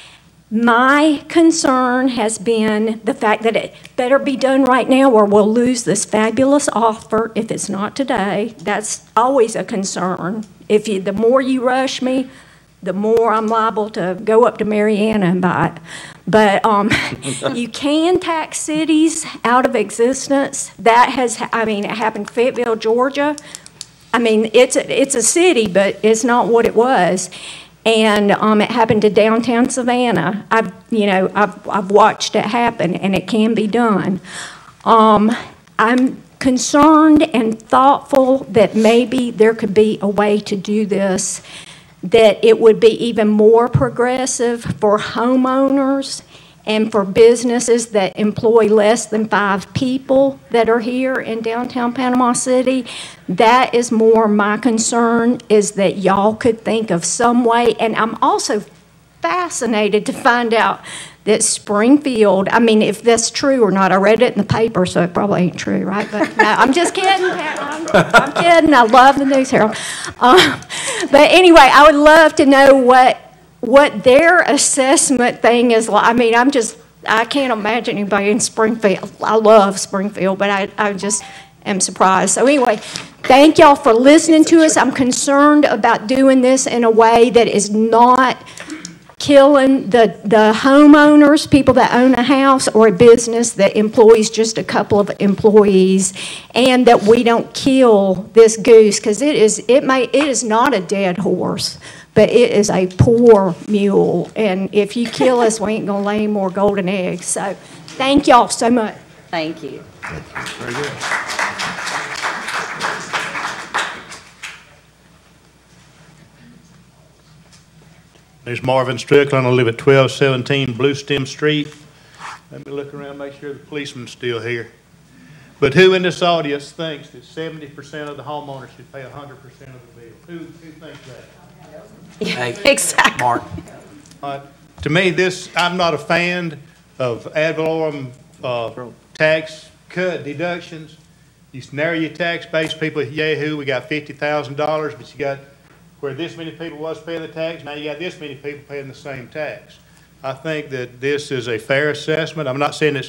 My concern has been the fact that it better be done right now or we'll lose this fabulous offer if it's not today. That's always a concern. If you, the more you rush me, the more I'm liable to go up to Mariana and buy it. But um, you can tax cities out of existence. That has, I mean, it happened in Fayetteville, Georgia. I mean, it's a, it's a city, but it's not what it was. And um, it happened to downtown Savannah. I've, you know, I've, I've watched it happen, and it can be done. Um, I'm concerned and thoughtful that maybe there could be a way to do this, that it would be even more progressive for homeowners and for businesses that employ less than five people that are here in downtown Panama City. That is more my concern, is that y'all could think of some way. And I'm also fascinated to find out that Springfield, I mean, if that's true or not, I read it in the paper, so it probably ain't true, right? But no, I'm just kidding. I'm, I'm kidding. I love the News Herald. Um, but anyway, I would love to know what what their assessment thing is like. I mean, I'm just, I can't imagine anybody in Springfield. I love Springfield, but I, I just am surprised. So anyway, thank y'all for listening to us. I'm concerned about doing this in a way that is not killing the, the homeowners, people that own a house or a business that employs just a couple of employees, and that we don't kill this goose, because it is, it may, it is not a dead horse. but it is a poor mule. And if you kill us, we ain't gonna lay any more golden eggs. So thank y'all so much. Thank you. Very good. There's Marvin Strickland. I live at twelve seventeen Blue Stem Street. Let me look around, make sure the policeman's still here. But who in this audience thinks that seventy percent of the homeowners should pay one hundred percent of the bill? Who, who thinks that? Hey, Exactly. Mark, Uh, To me, this, I'm not a fan of ad valorem uh, tax cut deductions. You narrow your tax base, people at Yahoo, we got fifty thousand dollars, but you got where this many people was paying the tax, now you got this many people paying the same tax. I think that this is a fair assessment. I'm not saying it's,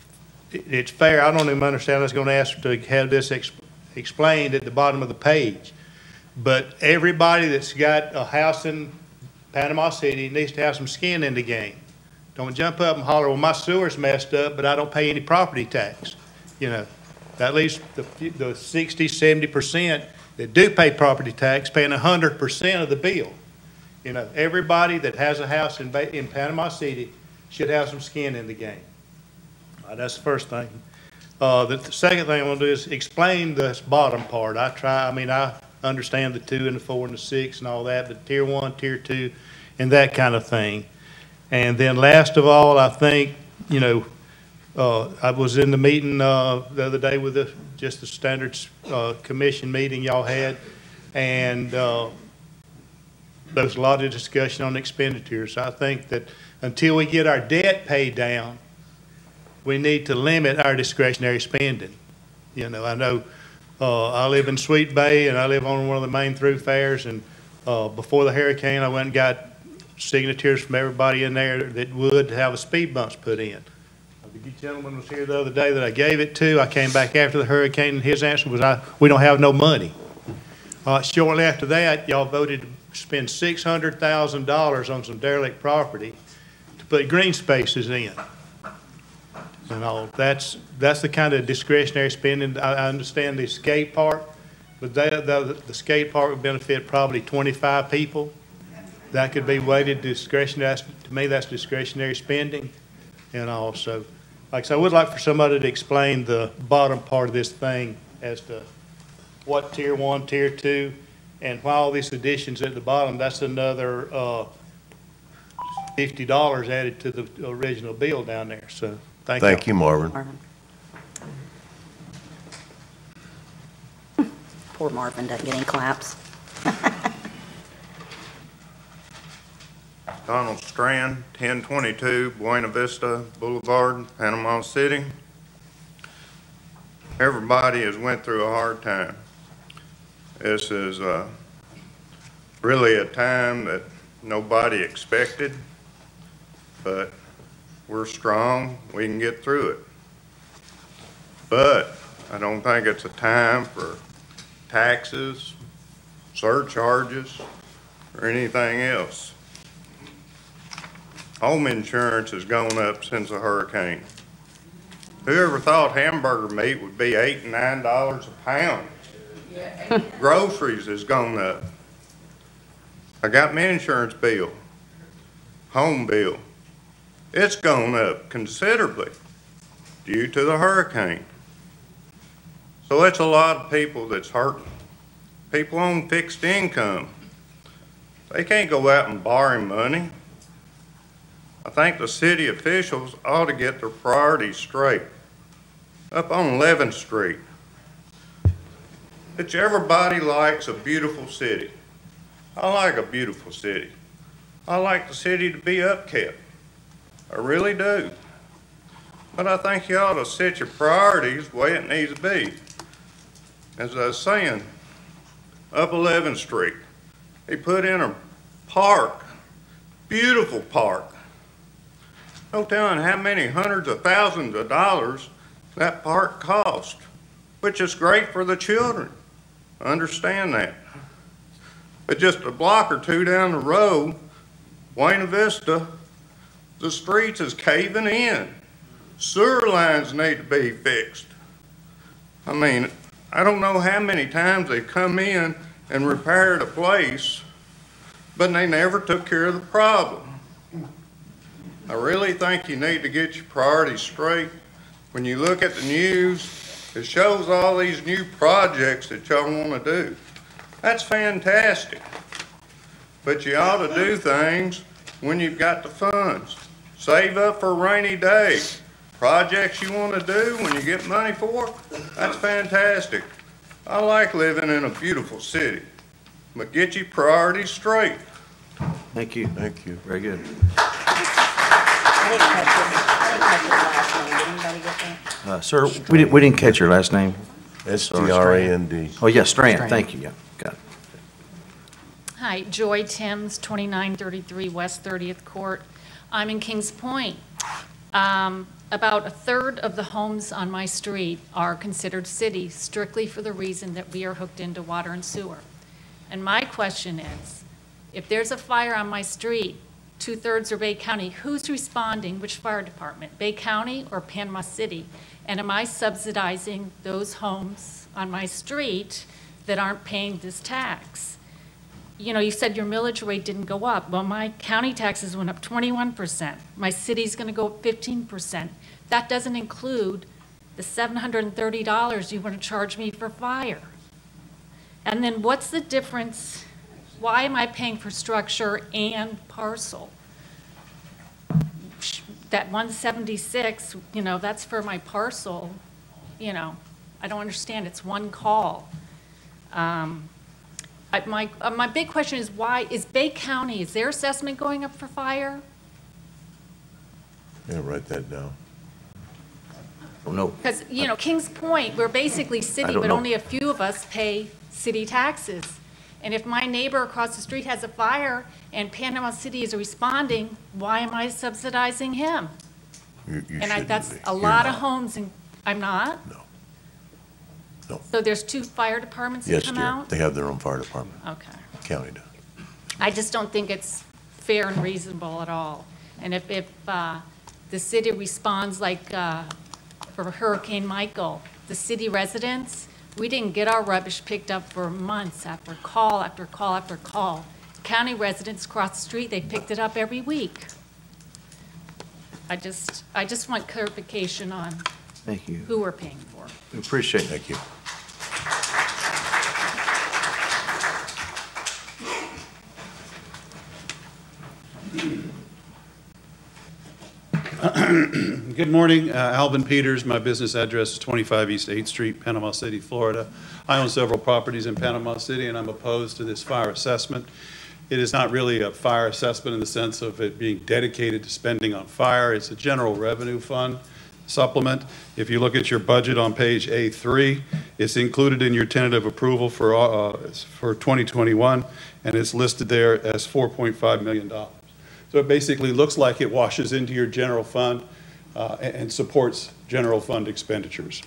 it's fair. I don't even understand. I was going to ask to have this ex explained at the bottom of the page. But everybody that's got a house in Panama City needs to have some skin in the game. Don't jump up and holler, well, my sewer's messed up, but I don't pay any property tax. You know, at least the, the sixty, seventy percent that do pay property tax paying one hundred percent of the bill. You know, everybody that has a house in, in Panama City should have some skin in the game. Uh, that's the first thing. Uh, the, the second thing I want to do is explain this bottom part. I try, I mean, I understand the two and the four and the six and all that, but tier one, tier two, and that kind of thing. And then last of all, I think, you know, uh, I was in the meeting uh, the other day with the, just the standards uh, commission meeting y'all had, and uh, there was a lot of discussion on expenditures. I think that until we get our debt paid down, we need to limit our discretionary spending. You know, I know uh, I live in Sweet Bay, and I live on one of the main thoroughfares, and uh, before the hurricane, I went and got signatures from everybody in there that would have a speed bumps put in. The gentleman was here the other day that I gave it to. I came back after the hurricane, and his answer was, I, we don't have no money. Uh, shortly after that, y'all voted to spend six hundred thousand dollars on some derelict property to put green spaces in. And all that's that's the kind of discretionary spending. I, I understand the skate park, but they, the, the skate park would benefit probably twenty-five people. That could be weighted discretionary. To me, that's discretionary spending. And also, like I said, I would like for somebody to explain the bottom part of this thing as to what tier one, tier two, and why all these additions at the bottom. That's another uh, fifty dollars added to the original bill down there. So thank, Thank you, Marvin. Marvin. Poor Marvin doesn't get any claps. Donald Strand, ten twenty-two Buena Vista Boulevard, Panama City. Everybody has went through a hard time. This is uh, really a time that nobody expected, but we're strong. We can get through it. But I don't think it's a time for taxes, surcharges, or anything else. Home insurance has gone up since the hurricane. Whoever thought hamburger meat would be eight and nine dollars a pound? Groceries has gone up. I got my insurance bill, home bill. It's gone up considerably due to the hurricane. So it's a lot of people that's hurting. People on fixed income, they can't go out and borrow money. I think the city officials ought to get their priorities straight. Up on eleventh street, which everybody likes a beautiful city. I like a beautiful city. I like the city to be upkept. I really do. But I think you ought to set your priorities the way it needs to be. As I was saying, up eleventh street, they put in a park, beautiful park. No telling how many hundreds of thousands of dollars that park cost, which is great for the children. I understand that. But just a block or two down the road, Buena Vista, the streets is caving in. Sewer lines need to be fixed. I mean, I don't know how many times they've come in and repaired a place but they never took care of the problem. I really think you need to get your priorities straight. When you look at the news, it shows all these new projects that y'all want to do. That's fantastic. But you ought to do things when you've got the funds. Save up for a rainy day. Projects you want to do when you get money for, that's fantastic. I like living in a beautiful city, but get your priorities straight. Thank you. Thank you. Very good. I didn't catch your, I didn't catch your last name. Did anybody get that? Uh, Sir, we didn't, we didn't catch your last name. S T R A N D. Oh, yeah, Strand. Strand. Thank you. Yeah, got it. Hi, Joy Timms, twenty-nine thirty-three West thirtieth Court. I'm in Kings Point. Um, about a third of the homes on my street are considered city strictly for the reason that we are hooked into water and sewer. And my question is, if there's a fire on my street, two-thirds are Bay County, who's responding? Which fire department? Bay County or Panama City? And am I subsidizing those homes on my street that aren't paying this tax? You know, you said your millage rate didn't go up. Well, my county taxes went up twenty-one percent. My city's going to go up fifteen percent. That doesn't include the seven hundred thirty dollars you want to charge me for fire. And then what's the difference? Why am I paying for structure and parcel? That one seventy-six, you know, that's for my parcel. You know, I don't understand. It's one call. Um, I, my, uh, my big question is why, is Bay County, is their assessment going up for fire? Yeah, write that down. Oh, no. Because, you know, Kings Point, we're basically city, don't but know. only a few of us pay city taxes. And if my neighbor across the street has a fire and Panama City is responding, why am I subsidizing him? You, you And I, shouldn't that's be. a You're lot of not. homes, and I'm not? No. No. So there's two fire departments that Yes, come dear. out? They have their own fire department. Okay. County does. I just don't think it's fair and reasonable at all. And if, if uh, the city responds like uh, for Hurricane Michael, the city residents, we didn't get our rubbish picked up for months after call after call after call. County residents across the street, they picked it up every week. I just, I just want clarification on Thank you. who we're paying for. We appreciate it. Thank you. Good morning, uh, Alvin Peters. My business address is twenty-five East eighth Street, Panama City, Florida. I own several properties in Panama City, and I'm opposed to this fire assessment. It is not really a fire assessment in the sense of it being dedicated to spending on fire. It's a general revenue fund supplement. If you look at your budget on page A three, it's included in your tentative approval for, uh, for twenty twenty-one, and it's listed there as four point five million dollars. So it basically looks like it washes into your general fund uh, and, and supports general fund expenditures.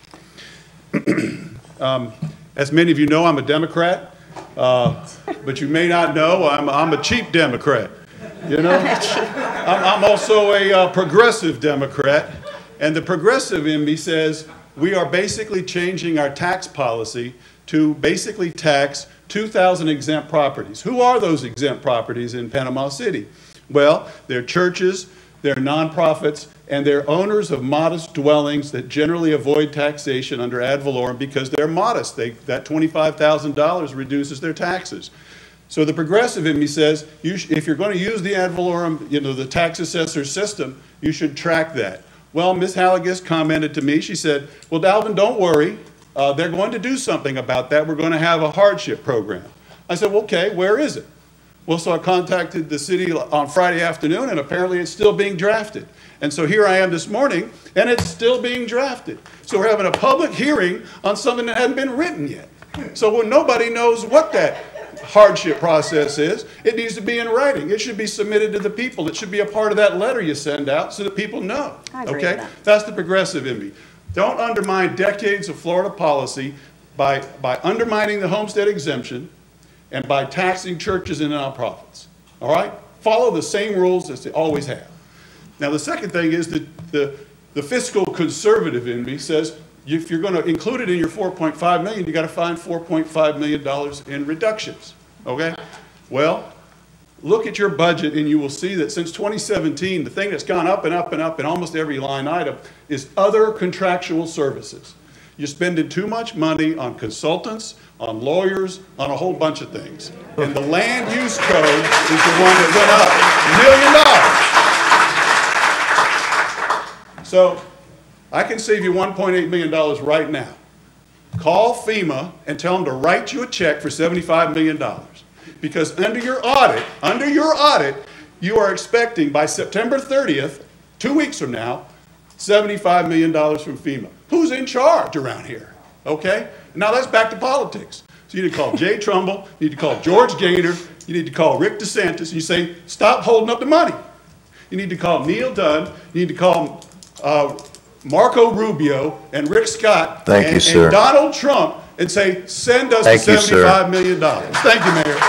um, as many of you know, I'm a Democrat, uh, but you may not know I'm, I'm a cheap Democrat. You know, I'm, I'm also a uh, progressive Democrat, and the progressive in me says we are basically changing our tax policy to basically tax two thousand exempt properties. Who are those exempt properties in Panama City? Well, they're churches, they're nonprofits, and they're owners of modest dwellings that generally avoid taxation under ad valorem because they're modest. They, that twenty-five thousand dollars reduces their taxes. So the progressive in me says, you sh if you're going to use the ad valorem, you know, the tax assessor system, you should track that. Well, Miz Halligus commented to me, she said, well, Dalvin, don't worry. Uh, they're going to do something about that. We're going to have a hardship program. I said, well, okay, where is it? Well, so I contacted the city on Friday afternoon, and apparently it's still being drafted. And so here I am this morning, and it's still being drafted. So we're having a public hearing on something that hasn't been written yet. So when nobody knows what that hardship process is, it needs to be in writing. It should be submitted to the people. It should be a part of that letter you send out so that people know. I agree Okay? with that. That's the progressive in me. Don't undermine decades of Florida policy by, by undermining the homestead exemption and by taxing churches and nonprofits. All right? Follow the same rules as they always have. Now, the second thing is that the, the fiscal conservative in me says if you're going to include it in your four point five million dollars, you got to find four point five million dollars in reductions. Okay? Well, look at your budget and you will see that since twenty seventeen, the thing that's gone up and up and up in almost every line item is other contractual services. You're spending too much money on consultants, on lawyers, on a whole bunch of things. And the land use code is the one that went up a million dollars. So I can save you one point eight million dollars right now. Call FEMA and tell them to write you a check for seventy-five million dollars. Because under your audit, under your audit, you are expecting by September thirtieth, two weeks from now, seventy-five million dollars from FEMA. Who's in charge around here? Okay? Now let's back to politics. So you need to call Jay Trumbull, you need to call George Gaynor, you need to call Rick DeSantis, and you say, stop holding up the money. You need to call Neil Dunn, you need to call uh, Marco Rubio and Rick Scott Thank and, you, sir. and Donald Trump and say, send us Thank the you, sir. seventy-five million dollars. Thank you, Mayor.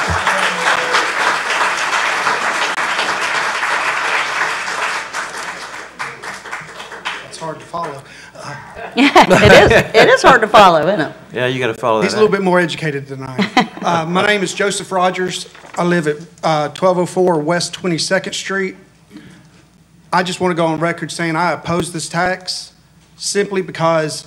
It's hard to follow. It is, it is hard to follow, isn't it? Yeah, you got to follow that. He's a little bit more educated than I am. Uh, my name is Joseph Rogers. I live at uh, twelve oh four West twenty-second Street. I just want to go on record saying I oppose this tax simply because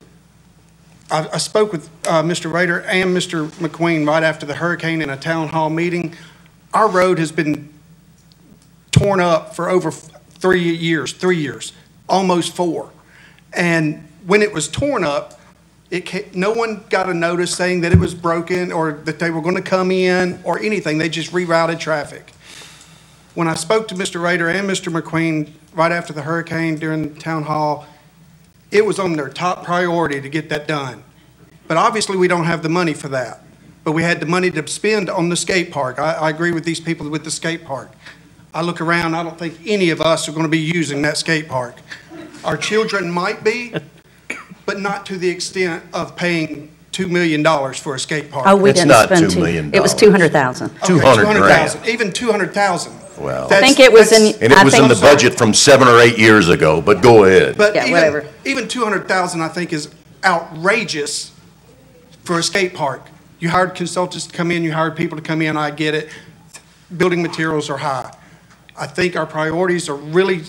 I, I spoke with uh, Mister Rader and Mister McQueen right after the hurricane in a town hall meeting. Our road has been torn up for over three years, three years, almost four. And when it was torn up, it ca- no one got a notice saying that it was broken or that they were going to come in or anything. They just rerouted traffic. When I spoke to Mister Rader and Mister McQueen right after the hurricane during the town hall, it was on their top priority to get that done. But obviously we don't have the money for that. But we had the money to spend on the skate park. I, I agree with these people with the skate park. I look around, I don't think any of us are going to be using that skate park. Our children might be, but not to the extent of paying two million dollars for a skate park. Oh, we It's didn't not spend two two. million It was two hundred thousand. Two hundred grand. two hundred thousand, even two hundred thousand. Well. I think it was in- And it I was think- in the budget from seven or eight years ago, but go ahead. But Yeah, even, whatever. even two hundred thousand, I think, is outrageous for a skate park. You hired consultants to come in, you hired people to come in, I get it. Building materials are high. I think our priorities are really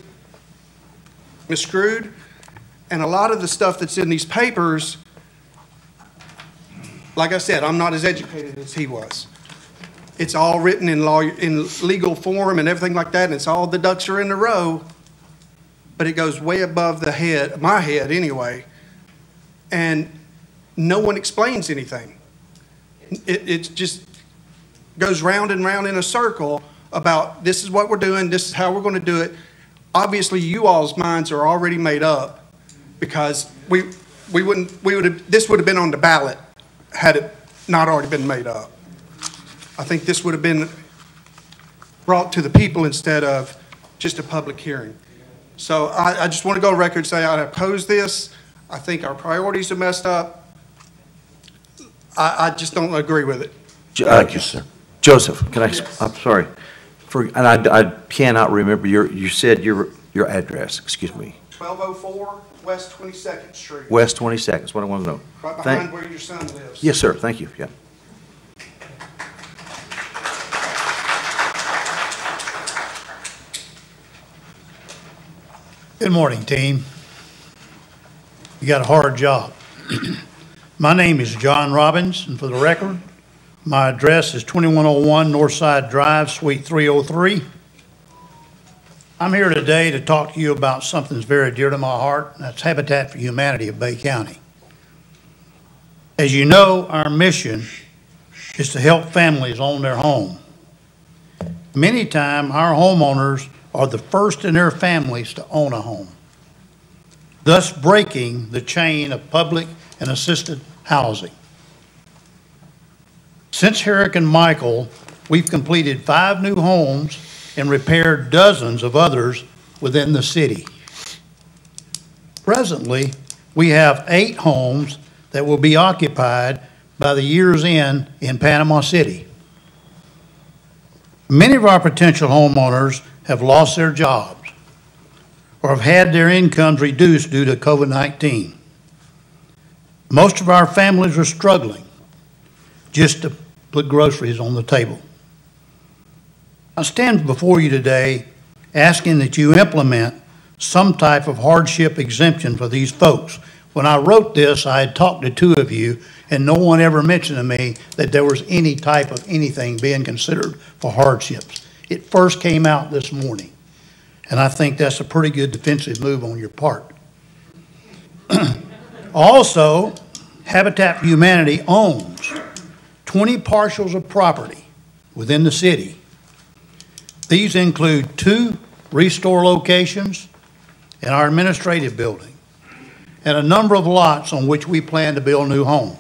miscrewed, and a lot of the stuff that's in these papers, like I said, I'm not as educated as he was. It's all written in law, in legal form and everything like that, and it's all the ducks are in a row, but it goes way above the head, my head anyway, and no one explains anything. It, it just goes round and round in a circle about this is what we're doing, this is how we're going to do it. Obviously, you all's minds are already made up because we we wouldn't we would have this would have been on the ballot had it not already been made up. I think this would have been brought to the people instead of just a public hearing. So I, I just want to go on record and say I oppose this. I think our priorities are messed up. I, I just don't agree with it. Thank you, sir. Joseph, can I, I'm sorry, for, and I, I cannot remember your, you said your, your address, excuse me. twelve oh four West twenty-second Street. West twenty-second, that's what I want to know. Right behind Thank- where your son lives. Yes, sir, thank you, yeah. Good morning, team. You got a hard job. My name is John Robbins, and for the record, my address is twenty-one oh one Northside Drive, Suite three oh three. I'm here today to talk to you about something that's very dear to my heart, and that's Habitat for Humanity of Bay County. As you know, our mission is to help families own their home. Many times, our homeowners are the first in their families to own a home, thus breaking the chain of public and assisted housing. Since Hurricane Michael, we've completed five new homes and repaired dozens of others within the city. Presently, we have eight homes that will be occupied by the year's end in Panama City. Many of our potential homeowners have lost their jobs or have had their incomes reduced due to COVID nineteen. Most of our families are struggling just to put groceries on the table. I stand before you today asking that you implement some type of hardship exemption for these folks. When I wrote this, I had talked to two of you, and no one ever mentioned to me that there was any type of anything being considered for hardships. It first came out this morning, and I think that's a pretty good defensive move on your part. Also, Habitat for Humanity owns twenty parcels of property within the city. These include two Restore locations in our administrative building and a number of lots on which we plan to build new homes.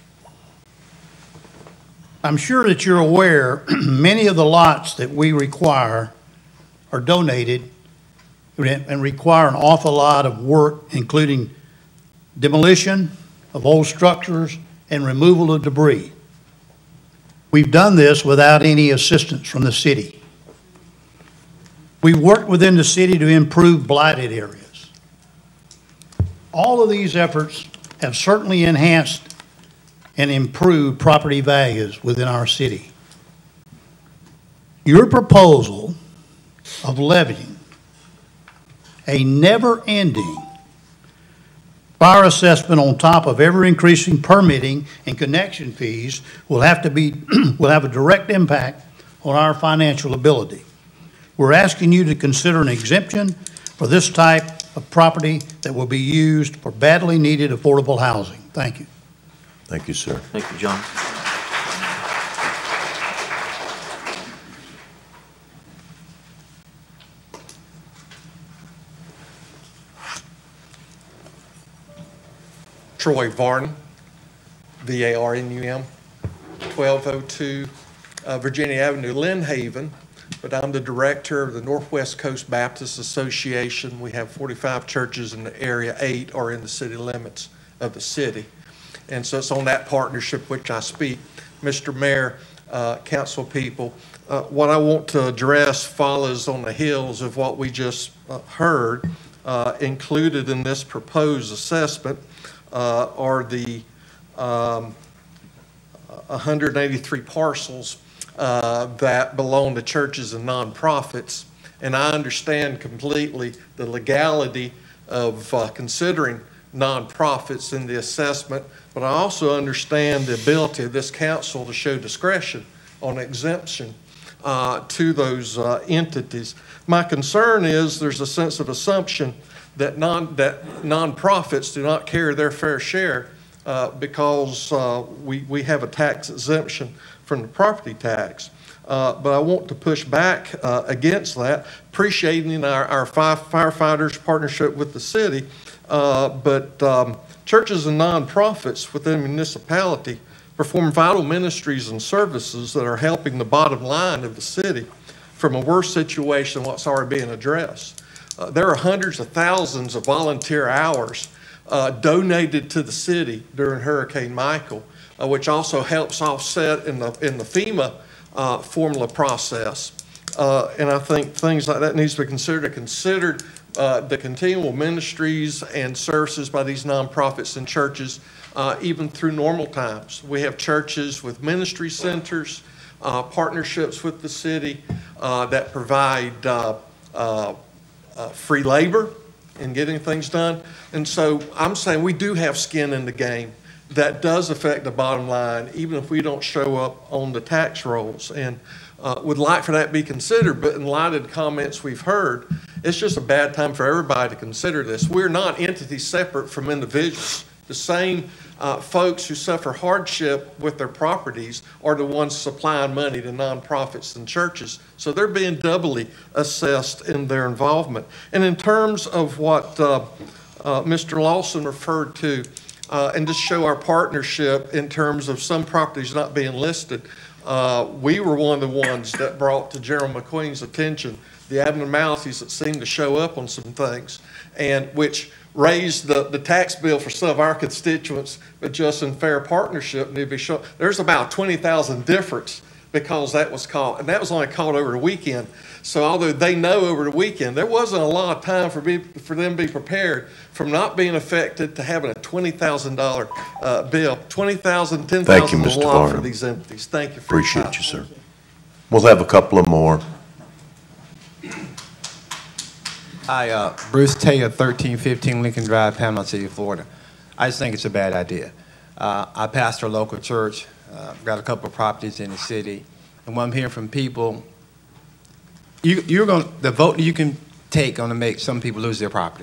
I'm sure that you're aware many of the lots that we require are donated and require an awful lot of work, including demolition of old structures and removal of debris. We've done this without any assistance from the city. We've worked within the city to improve blighted areas. All of these efforts have certainly enhanced and improved property values within our city. Your proposal of levying a never-ending fire assessment on top of ever-increasing permitting and connection fees will have to be will have a direct impact on our financial ability. We're asking you to consider an exemption for this type of property that will be used for badly needed affordable housing. Thank you. Thank you, sir. Thank you, John. Troy Varn, V A R N U M, twelve oh two uh, Virginia Avenue, Lynn Haven, but I'm the director of the Northwest Coast Baptist Association. We have forty-five churches in the area, eight are in the city limits of the city. And so it's on that partnership which I speak. Mister Mayor, uh, council people, uh, what I want to address follows on the heels of what we just uh, heard. Uh, included in this proposed assessment uh, are the um, one hundred eighty-three parcels uh, that belong to churches and nonprofits. And I understand completely the legality of uh, considering nonprofits in the assessment, but I also understand the ability of this council to show discretion on exemption uh, to those uh, entities. My concern is there's a sense of assumption that non that nonprofits do not carry their fair share uh, because uh, we we have a tax exemption from the property tax. Uh, but I want to push back uh, against that, appreciating our, our five firefighters' partnership with the city. Uh, but um, churches and nonprofits within the municipality perform vital ministries and services that are helping the bottom line of the city from a worse situation than what's already being addressed. Uh, there are hundreds of thousands of volunteer hours uh, donated to the city during Hurricane Michael, uh, which also helps offset in the, in the FEMA uh, formula process. Uh, and I think things like that needs to be considered. Considered uh, the continual ministries and services by these nonprofits and churches, uh, even through normal times. We have churches with ministry centers, uh, partnerships with the city uh, that provide uh, uh, uh, free labor in getting things done. And so I'm saying we do have skin in the game that does affect the bottom line, even if we don't show up on the tax rolls. And Uh, would like for that to be considered, but in light of the comments we've heard, it's just a bad time for everybody to consider this. We're not entities separate from individuals. The same uh, folks who suffer hardship with their properties are the ones supplying money to nonprofits and churches. So they're being doubly assessed in their involvement. And in terms of what uh, uh, Mister Lawson referred to, uh, and just show our partnership in terms of some properties not being listed, Uh, we were one of the ones that brought to General McQueen's attention the abnormalities that seemed to show up on some things, and which raised the, the tax bill for some of our constituents, but just in fair partnership need to be shown. There's about twenty thousand difference because that was caught, and that was only caught over the weekend. So although they know over the weekend, there wasn't a lot of time for, be, for them to be prepared from not being affected to having a twenty thousand dollar uh, bill. twenty thousand dollars, ten thousand dollars is a lot for these entities. Thank you for Appreciate you, sir. We'll have a couple of more Hi, uh, Bruce Taylor, thirteen fifteen Lincoln Drive, Panama City, Florida. I just think it's a bad idea. Uh, I pastor a local church, uh, got a couple of properties in the city, and what I'm hearing from people, you, you're going the vote you can take going to make some people lose their property.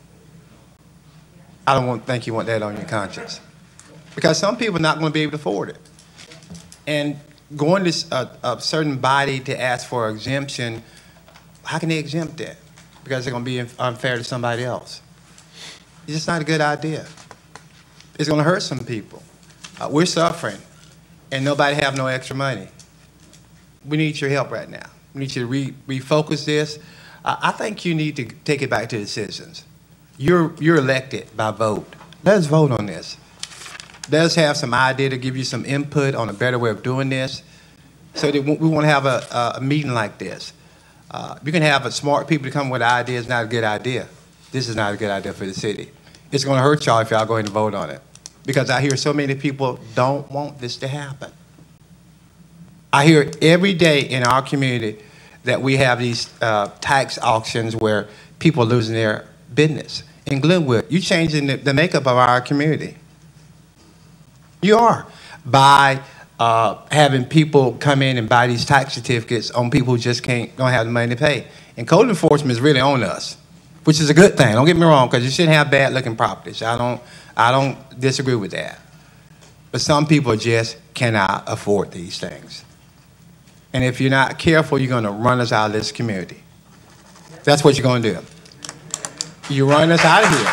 I don't want, think you want that on your conscience, because some people are not going to be able to afford it. And going to a, a certain body to ask for exemption, how can they exempt that? Because they're going to be unfair to somebody else. It's just not a good idea. It's going to hurt some people. Uh, we're suffering, and nobody have no extra money. We need your help right now. We need you to re refocus this. Uh, I think you need to take it back to the citizens. You're, you're elected by vote. Let us vote on this. Let us have some idea to give you some input on a better way of doing this, so that we want to have a, a meeting like this. Uh, you can have a smart people to come with ideas, not a good idea. This is not a good idea for the city. It's going to hurt y'all if y'all go ahead and vote on it. Because I hear so many people don't want this to happen. I hear every day in our community that we have these uh, tax auctions where people are losing their business. In Glenwood, you're changing the, the makeup of our community. You are. By Uh, having people come in and buy these tax certificates on people who just can't, don't have the money to pay. And code enforcement is really on us, which is a good thing. Don't get me wrong, because you shouldn't have bad-looking properties. I don't, I don't disagree with that. But some people just cannot afford these things. And if you're not careful, you're going to run us out of this community. That's what you're going to do. You run us out of here.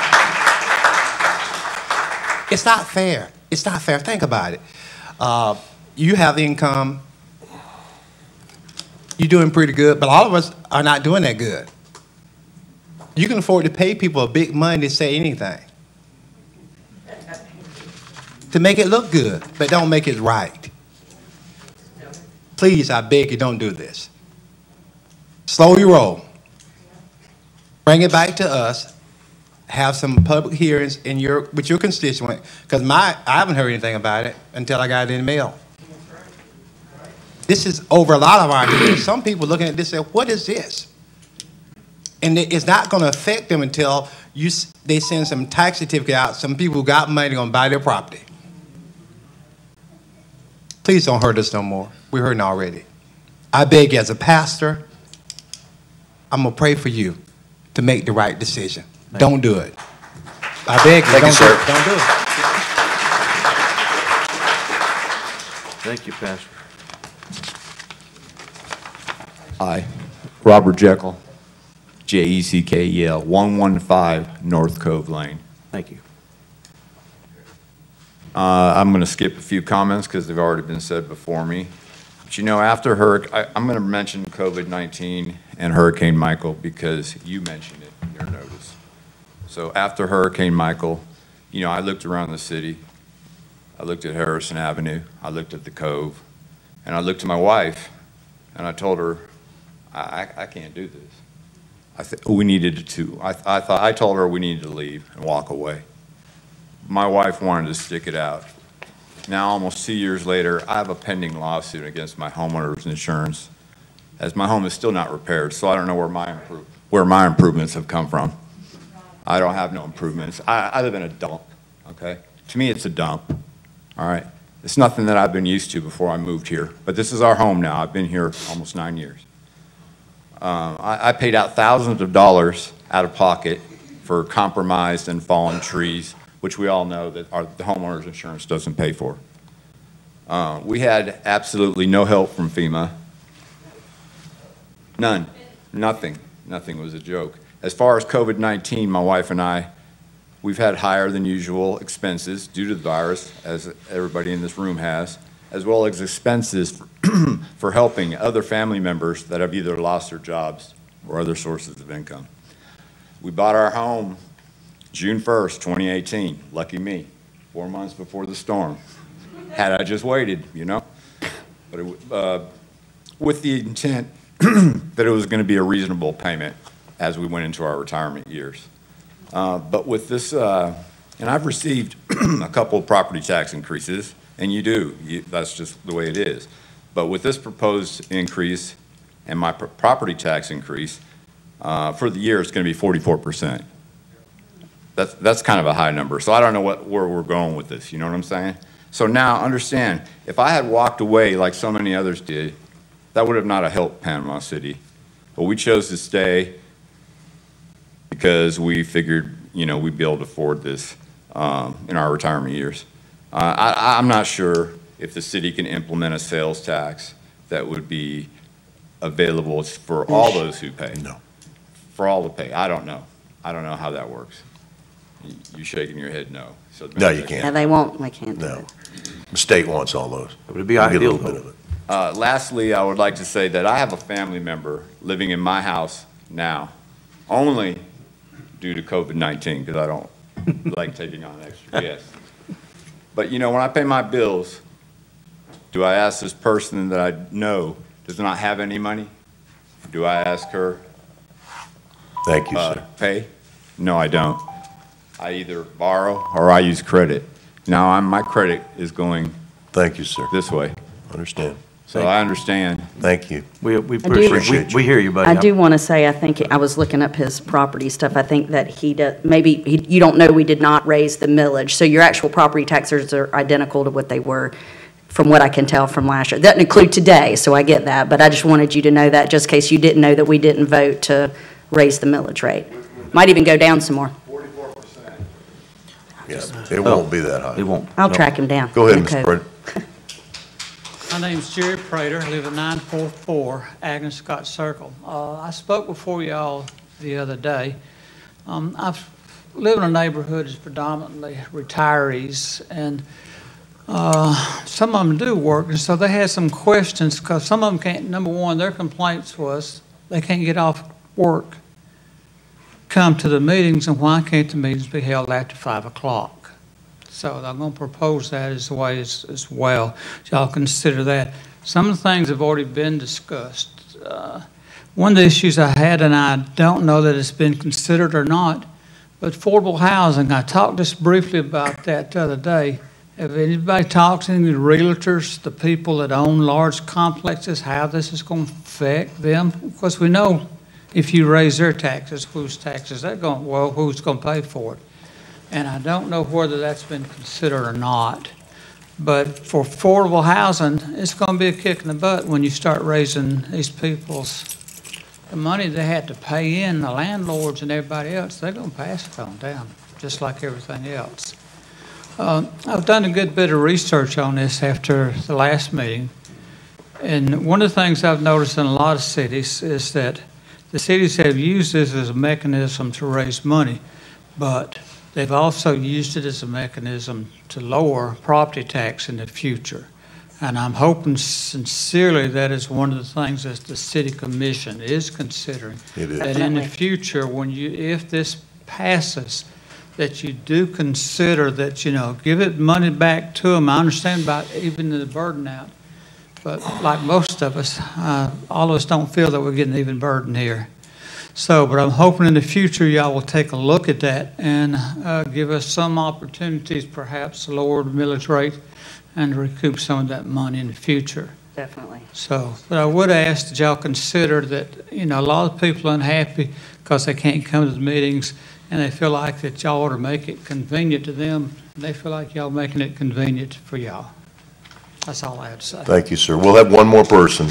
It's not fair. It's not fair. Think about it. Uh, you have income, you're doing pretty good, but all of us are not doing that good. You can afford to pay people a big money to say anything, to make it look good, but don't make it right. Please, I beg you, don't do this. Slow your roll. Bring it back to us. Have some public hearings in your, with your constituent, because my, I haven't heard anything about it until I got it in the mail. This is over a lot of our community. Some people looking at this and say, what is this? And it's not going to affect them until you, they send some tax certificate out. Some people who got money are going to buy their property. Please don't hurt us no more. We're hurting already. I beg you, as a pastor, I'm going to pray for you to make the right decision. Don't do it. I beg you, Thank don't you, do sir. it. Don't do it. Thank you, Pastor. Hi, Robert Jekyll, J E C K E L, one one five North Cove Lane. Thank you. Uh, I'm going to skip a few comments because they've already been said before me. But you know, after Hurricane, I'm going to mention COVID nineteen and Hurricane Michael because you mentioned it in your notice. So after Hurricane Michael, you know, I looked around the city. I looked at Harrison Avenue. I looked at the Cove. And I looked at my wife, and I told her, I, I can't do this. I th we needed to, I, I thought, I told her we needed to leave and walk away. My wife wanted to stick it out. Now, almost two years later, I have a pending lawsuit against my homeowner's insurance, as my home is still not repaired, so I don't know where my, improve, where my improvements have come from. I don't have no improvements. I, I live in a dump, okay? To me, it's a dump, all right? It's nothing that I've been used to before I moved here, but this is our home now. I've been here almost nine years. Um, I, I paid out thousands of dollars out of pocket for compromised and fallen trees, which we all know that our, the homeowner's insurance doesn't pay for. Uh, we had absolutely no help from FEMA. None. Nothing. Nothing was a joke. As far as COVID nineteen, my wife and I, we've had higher than usual expenses due to the virus, as everybody in this room has, as well as expenses for, for helping other family members that have either lost their jobs or other sources of income. We bought our home June first, twenty eighteen. Lucky me, four months before the storm. Had I just waited, you know? But it, uh, with the intent that it was going to be a reasonable payment as we went into our retirement years. Uh, but with this, uh, and I've received a couple of property tax increases, and you do, you, that's just the way it is. But with this proposed increase and my pr property tax increase, Uh, For the year, it's going to be forty-four percent. That's, that's kind of a high number, so I don't know what, where we're going with this, you know what I'm saying? So now, understand, if I had walked away like so many others did, that would have not have helped Panama City. But we chose to stay because we figured, you know, we'd be able to afford this um, in our retirement years. Uh, I, I'm not sure if the city can implement a sales tax that would be available for all those who pay. No. For all to pay. I don't know. I don't know how that works. You- You shaking your head no. So No, you Yeah, can't. they won't, they can't do No. it. The state wants all those. It would be We get a ideal, little bit though. of it. Uh, Lastly, I would like to say that I have a family member living in my house now, only due to COVID nineteen, because I don't like taking on extra guests. But, you know, when I pay my bills, do I ask this person that I know does not have any money? Do I ask her, Thank you, uh, sir. pay? No, I don't. I either borrow or I use credit. Now, I'm, my credit is going Thank you, sir. this way. Understand. So I understand. Thank you. We, we do- appreciate, we, Appreciate you. we hear you, buddy. I do want to say, I think, I was looking up his property stuff, I think that he does, maybe, he- you don't know we did not raise the millage, so your actual property taxes are identical to what they were, from what I can tell from last year. That doesn't include today, so I get that, but I just wanted you to know that, just in case you didn't know that we didn't vote to raise the millage rate. Might even go down some more. Yeah, it won't be that high. It won't. I'll No. track him down. Go ahead, in Mister code. Prater. My name's Jerry Prater. I live at nine four four Agnes Scott Circle. Uh, I spoke before y'all the other day. Um, I live in a neighborhood that's predominantly retirees, and uh, some of them do work, and so they had some questions, because some of them can't, number one, their complaints was they can't get off work, come to the meetings, and why can't the meetings be held after five o'clock? So I'm going to propose that as a way as, as well. Y'all consider that. Some of the things have already been discussed. Uh, one of the issues I had, and I don't know that it's been considered or not, but affordable housing. I talked just briefly about that the other day. Have anybody talked to any of the realtors, the people that own large complexes, how this is going to affect them? Because we know if you raise their taxes, whose taxes they're going, well, who's going to pay for it? And I don't know whether that's been considered or not. But for affordable housing, it's going to be a kick in the butt when you start raising these people's, the money they had to pay in, the landlords and everybody else, they're going to pass it on down, just like everything else. Um, I've done a good bit of research on this after the last meeting. And one of the things I've noticed in a lot of cities is that the cities have used this as a mechanism to raise money, but they've also used it as a mechanism to lower property tax in the future. And I'm hoping sincerely that is one of the things that the city commission is considering. It is. That in the future, when you, if this passes, that you do consider that, you know, give it money back to them. I understand about even the burden out, but like most of us, uh, all of us don't feel that we're getting even burden here. So, but I'm hoping in the future y'all will take a look at that and uh, give us some opportunities, perhaps to lower the millage rate and recoup some of that money in the future. Definitely. So, but I would ask that y'all consider that, you know, a lot of people are unhappy because they can't come to the meetings, and they feel like that y'all ought to make it convenient to them, and they feel like y'all making it convenient for y'all. That's all I have to say. Thank you, sir. We'll have one more person.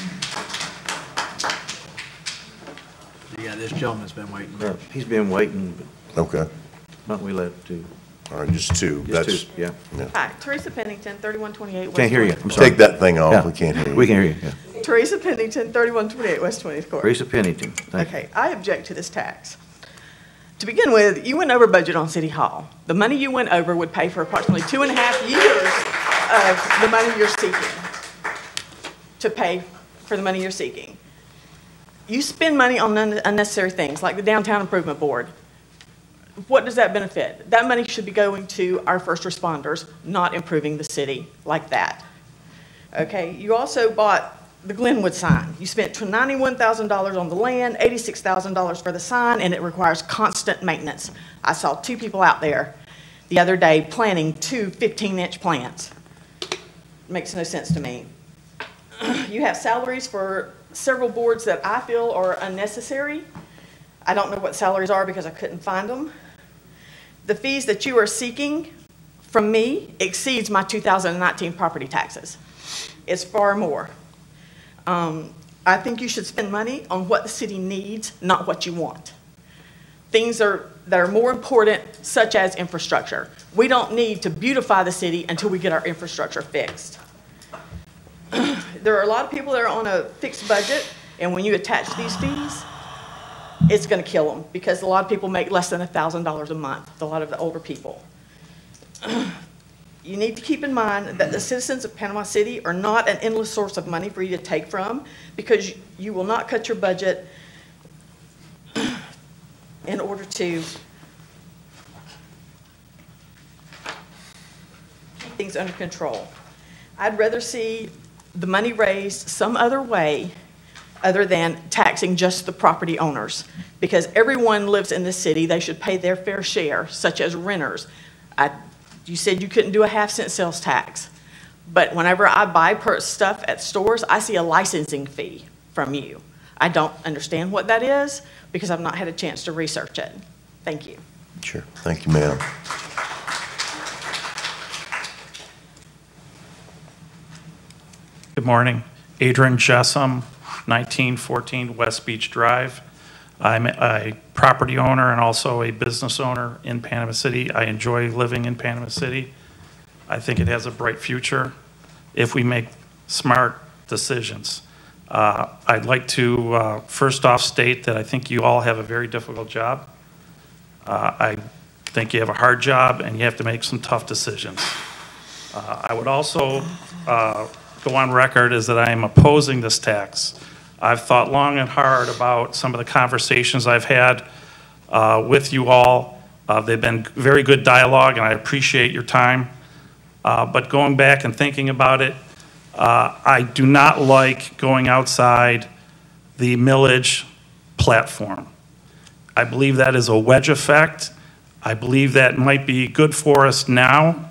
Yeah, this gentleman's been waiting. Yeah, He's been waiting, but Okay. why don't we let two? All right, just two. Just That's two, yeah. Hi, Teresa Pennington, thirty-one twenty-eight West Can't hear you, twentieth I'm Court. sorry. Take that thing off. Yeah. We can't hear you. We can hear you, yeah. Teresa Pennington, thirty-one twenty-eight West twentieth Court. Teresa Pennington, thank you. Okay, I object to this tax. To begin with, you went over budget on City Hall. The money you went over would pay for approximately two and a half years of the money you're seeking, to pay for the money you're seeking. You spend money on un- unnecessary things, like the Downtown Improvement Board. What does that benefit? That money should be going to our first responders, not improving the city like that. Okay, you also bought the Glenwood sign. You spent ninety-one thousand dollars on the land, eighty-six thousand dollars for the sign, and it requires constant maintenance. I saw two people out there the other day planting two fifteen-inch plants. Makes no sense to me. You have salaries for several boards that I feel are unnecessary. I don't know what salaries are because I couldn't find them. The fees that you are seeking from me exceeds my two thousand nineteen property taxes. It's far more. Um, I think you should spend money on what the city needs, not what you want. Things are, that are more important, such as infrastructure. We don't need to beautify the city until we get our infrastructure fixed. There are a lot of people that are on a fixed budget, and when you attach these fees, it's going to kill them because a lot of people make less than one thousand dollars a month, a lot of the older people. You need to keep in mind that the citizens of Panama City are not an endless source of money for you to take from, because you will not cut your budget in order to keep things under control. I'd rather see the money raised some other way other than taxing just the property owners, because everyone lives in this city. They should pay their fair share, such as renters. I, you said you couldn't do a half cent sales tax, but whenever I buy per stuff at stores, I see a licensing fee from you. I don't understand what that is because I've not had a chance to research it. Thank you. Sure. Thank you, ma'am. Good morning. Adrian Jessam, nineteen fourteen West Beach Drive. I'm a property owner and also a business owner in Panama City. I enjoy living in Panama City. I think it has a bright future if we make smart decisions. Uh, I'd like to uh, first off state that I think you all have a very difficult job. Uh, I think you have a hard job and you have to make some tough decisions. Uh, I would also uh, go on record is that I am opposing this tax. I've thought long and hard about some of the conversations I've had uh, with you all. Uh, they've been very good dialogue, and I appreciate your time. Uh, but going back and thinking about it, uh, I do not like going outside the millage platform. I believe that is a wedge effect. I believe that might be good for us now.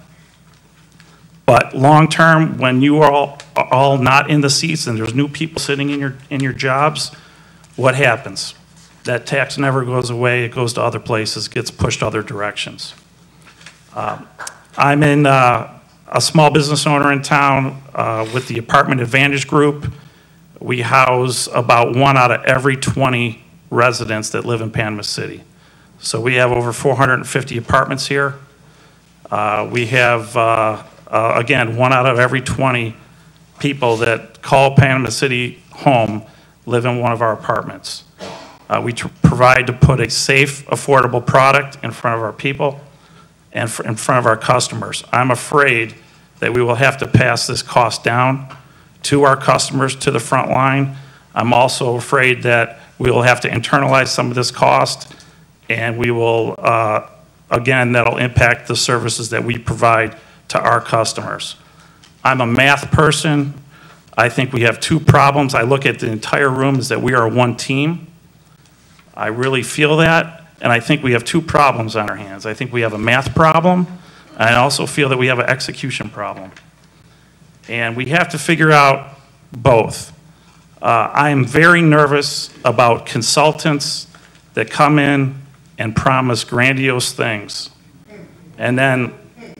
But long-term, when you are all, are all not in the seats and there's new people sitting in your, in your jobs, what happens? That tax never goes away. It goes to other places, gets pushed other directions. Uh, I'm in uh, a small business owner in town uh, with the Apartment Advantage Group. We house about one out of every twenty residents that live in Panama City. So we have over four hundred fifty apartments here. Uh, we have uh, Uh, again, one out of every twenty people that call Panama City home live in one of our apartments. Uh, we tr provide to put a safe, affordable product in front of our people and in front of our customers. I'm afraid that we will have to pass this cost down to our customers, to the front line. I'm also afraid that we will have to internalize some of this cost, and we will, uh, again, that'll impact the services that we provide to our customers. I'm a math person. I think we have two problems. I look at the entire room as that we are one team. I really feel that, and I think we have two problems on our hands. I think we have a math problem, and I also feel that we have an execution problem. And we have to figure out both. Uh, I am very nervous about consultants that come in and promise grandiose things, and then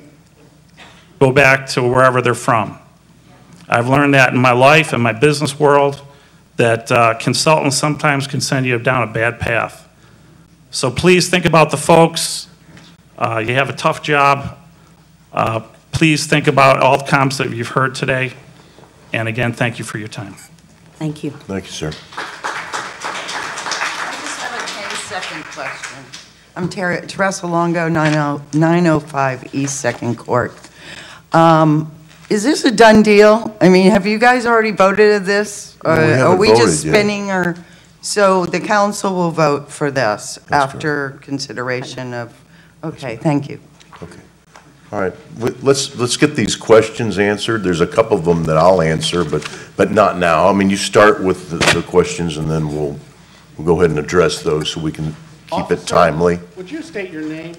go back to wherever they're from. I've learned that in my life, in my business world, that uh, consultants sometimes can send you down a bad path. So please think about the folks. Uh, you have a tough job. Uh, please think about all the comments that you've heard today. And again, thank you for your time. Thank you. Thank you, sir. I just have a ten-second question. I'm Ter Teresa Longo, nine oh five East Second Court. Um, is this a done deal? I mean, have you guys already voted on this? Or No, we haven't are we just voted yet. spinning, or, so the council will vote for this That's after consideration of, okay, thank you. All right, w- let's, let's get these questions answered. There's a couple of them that I'll answer, but, but not now. I mean, you start with the, the questions, and then we'll, we'll go ahead and address those so we can keep it timely. Would you state your name?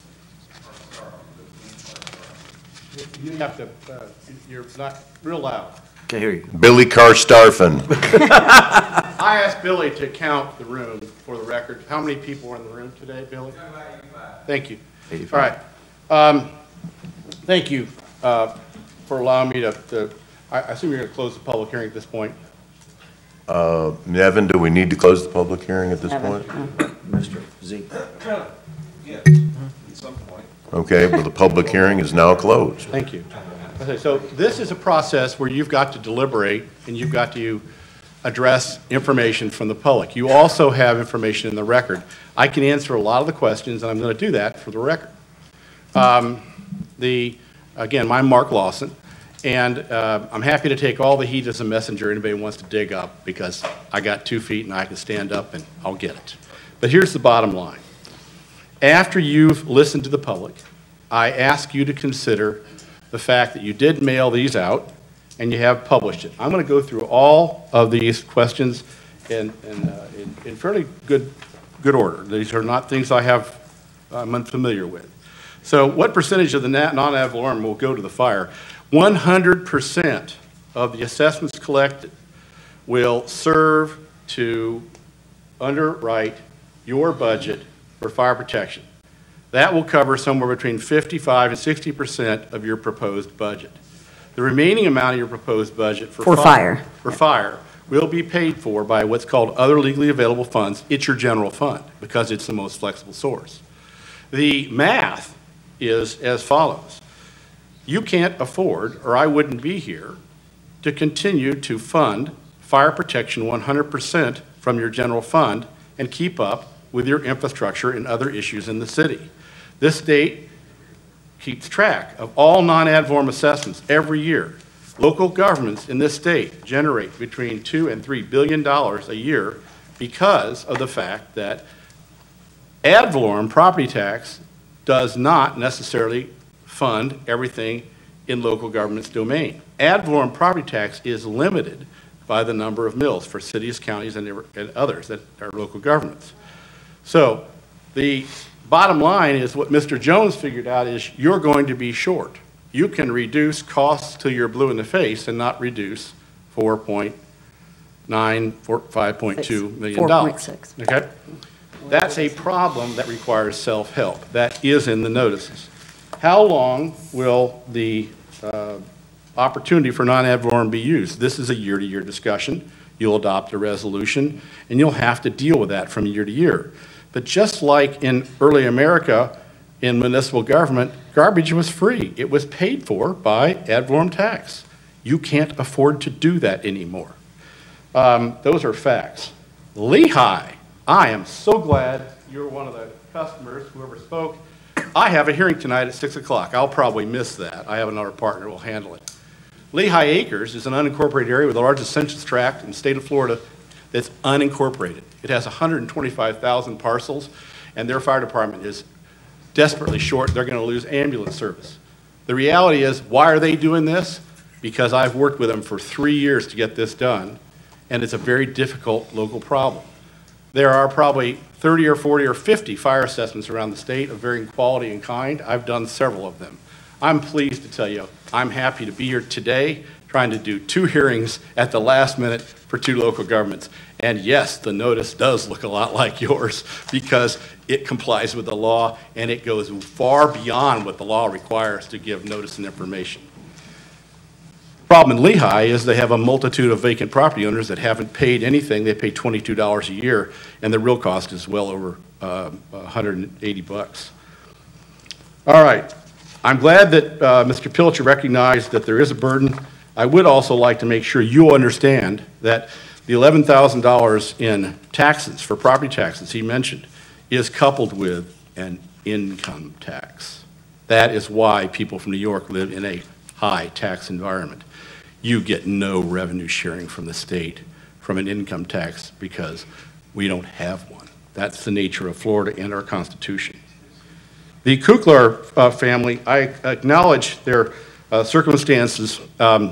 You have to, uh, you're not real loud. Can't hear you. Billy Carstarfin. I I asked Billy to count the room for the record. How many people are in the room today, Billy? Thank you. All right. Um, thank you uh, for allowing me to, to I I assume you're going to close the public hearing at this point. Uh, Nevin, do we need to close the public hearing at this Nevin, point? Mister Z. Yes, at some point. Okay, well, the public hearing is now closed. Thank you. Okay, so this is a process where you've got to deliberate and you've got to address information from the public. You also have information in the record. I can answer a lot of the questions, and I'm going to do that for the record. Um, the, again, I'm Mark Lawson, and uh, I'm happy to take all the heat as a messenger anybody wants to dig up, because I got two feet and I can stand up and I'll get it. But here's the bottom line. After you've listened to the public, I ask you to consider the fact that you did mail these out and you have published it. I'm going to go through all of these questions in, in, uh, in, in fairly good, good order. These are not things I have, I'm unfamiliar with. So what percentage of the non-ad valorem will go to the fire? one hundred percent of the assessments collected will serve to underwrite your budget for fire protection. That will cover somewhere between fifty-five and sixty percent of your proposed budget. The remaining amount of your proposed budget for, For fire. for fire will be paid for by what's called other legally available funds. It's your general fund because it's the most flexible source. The math is as follows. You can't afford, or I wouldn't be here, to continue to fund fire protection one hundred percent from your general fund and keep up with your infrastructure and other issues in the city. This state keeps track of all non-ad valorem assessments every year. Local governments in this state generate between two and three billion dollars a year because of the fact that ad valorem property tax does not necessarily fund everything in local government's domain. Ad valorem property tax is limited by the number of mills for cities, counties, and, and others that are local governments. So the bottom line is what Mister Jones figured out is you're going to be short. You can reduce costs till you're blue in the face and not reduce four point nine, five point two million dollars. four point six. Okay? That's a problem that requires self-help. That is in the notices. How long will the uh, opportunity for non-ad valorem be used? This is a year-to-year discussion. You'll adopt a resolution, and you'll have to deal with that from year to year. But just like in early America, in municipal government, garbage was free. It was paid for by ad valorem tax. You can't afford to do that anymore. Um, those are facts. Lehigh, I am so glad you're one of the customers, whoever spoke. I have a hearing tonight at six o'clock. I'll probably miss that. I have another partner who will handle it. Lehigh Acres is an unincorporated area with the largest census tract in the state of Florida that's unincorporated. It has one hundred twenty-five thousand parcels, and their fire department is desperately short. They're going to lose ambulance service. The reality is, why are they doing this? Because I've worked with them for three years to get this done, and it's a very difficult local problem. There are probably thirty or forty or fifty fire assessments around the state of varying quality and kind. I've done several of them. I'm pleased to tell you, I'm happy to be here today trying to do two hearings at the last minute for two local governments. And yes, the notice does look a lot like yours because it complies with the law and it goes far beyond what the law requires to give notice and information. Problem in Lehigh is they have a multitude of vacant property owners that haven't paid anything. They pay twenty-two dollars a year, and the real cost is well over uh, one hundred eighty bucks. All right. I'm glad that uh, Mister Pilcher recognized that there is a burden. I would also like to make sure you understand that the eleven thousand dollars in taxes for property taxes he mentioned is coupled with an income tax. That is why people from New York live in a high tax environment. You get no revenue sharing from the state from an income tax because we don't have one. That's the nature of Florida and our Constitution. The Kuklar uh, family, I acknowledge their uh, circumstances, um,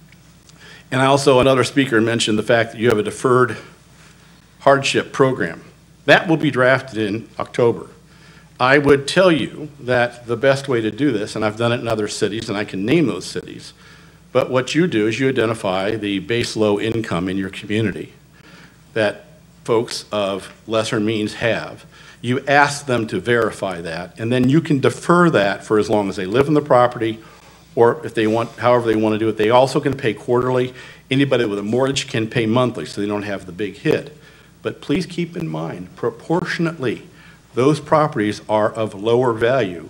and also another speaker mentioned the fact that you have a deferred hardship program. That will be drafted in October. I would tell you that the best way to do this, and I've done it in other cities, and I can name those cities, but what you do is you identify the base low income in your community. that folks of lesser means have. You ask them to verify that, and then you can defer that for as long as they live in the property, or if they want, however they want to do it. They also can pay quarterly. Anybody with a mortgage can pay monthly, so they don't have the big hit. But please keep in mind, proportionately, those properties are of lower value.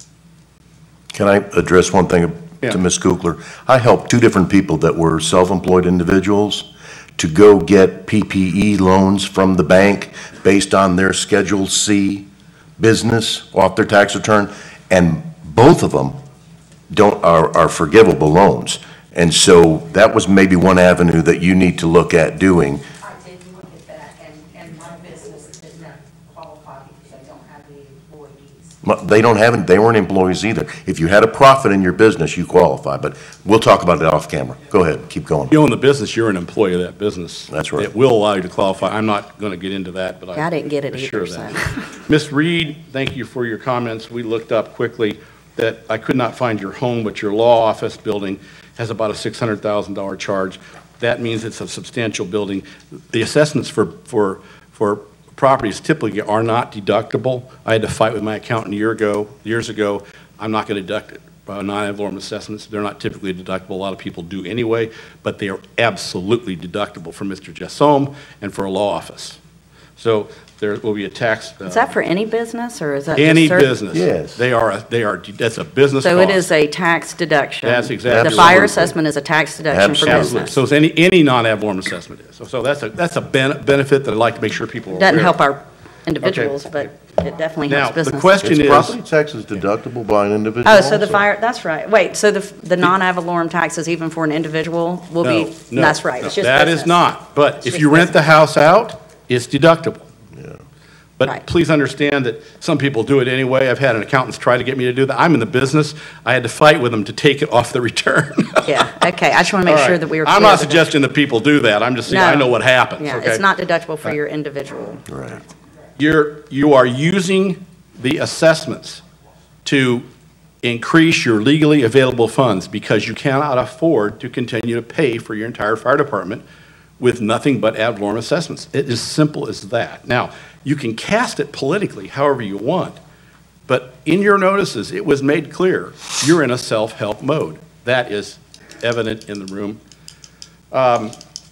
Can I address one thing Yeah. to Miz Kugler? I helped two different people that were self-employed individuals to go get P P E loans from the bank based on their Schedule C business off their tax return, and both of them don't, are, are forgivable loans. And so that was maybe one avenue that you need to look at doing. I did look at that, and, and my business did not qualify because I don't have any employees. Mu- They don't have, it- they weren't employees either. If you had a profit in your business, you qualify, but we'll talk about it off camera. Go ahead, keep going. If you own the business, you're an employee of that business. That's right. It will allow you to qualify. I'm not going to get into that, but I. Yeah, I didn't get it assure either, that. Miz Reed, thank you for your comments. We looked up quickly that I could not find your home, but your law office building has about a six hundred thousand dollar charge. That means it's a substantial building. The assessments for, for, for properties typically are not deductible. I had to fight with my accountant a year ago, years ago. I'm not going to deduct it. Uh, non-ad valorem assessments, they're not typically deductible. A lot of people do anyway, but they are absolutely deductible for Mister Jessom and for a law office. So there will be a tax. uh, Is that for any business, or is that just Any certain- business. Yes. They are, a- they are, that's a business So it cost. is a tax deduction? That's exactly. The fire Absolutely. assessment is a tax deduction for Absolutely. business? So it's any, any non-ad valorem assessment is. So, so that's a, that's a ben- benefit that I'd like to make sure people are aware Doesn't of. help our individuals, but it definitely Now, helps the business. question Is is. property taxes deductible by an individual Oh, so the also? fire, that's right. Wait, so the, the non-ad valorem taxes, even for an individual, will No, be, no, that's right, no, it's just That is business. not, but It's if just you rent the house out, it's deductible. Yeah. But Right. please understand that some people do it anyway. I've had an accountant try to get me to do that. I'm in the business. I had to fight with them to take it off the return. Yeah, okay, I just want to make All sure right. that we were. I'm clear not that- suggesting that people do that. I'm just saying, I No. know what happens, Yeah, okay? it's not deductible for Right. your individual. Right. You're, you are using the assessments to increase your legally available funds because you cannot afford to continue to pay for your entire fire department with nothing but ad valorem assessments. It is simple as that. Now, you can cast it politically however you want, but in your notices, it was made clear you're in a self-help mode. That is evident in the room. Um,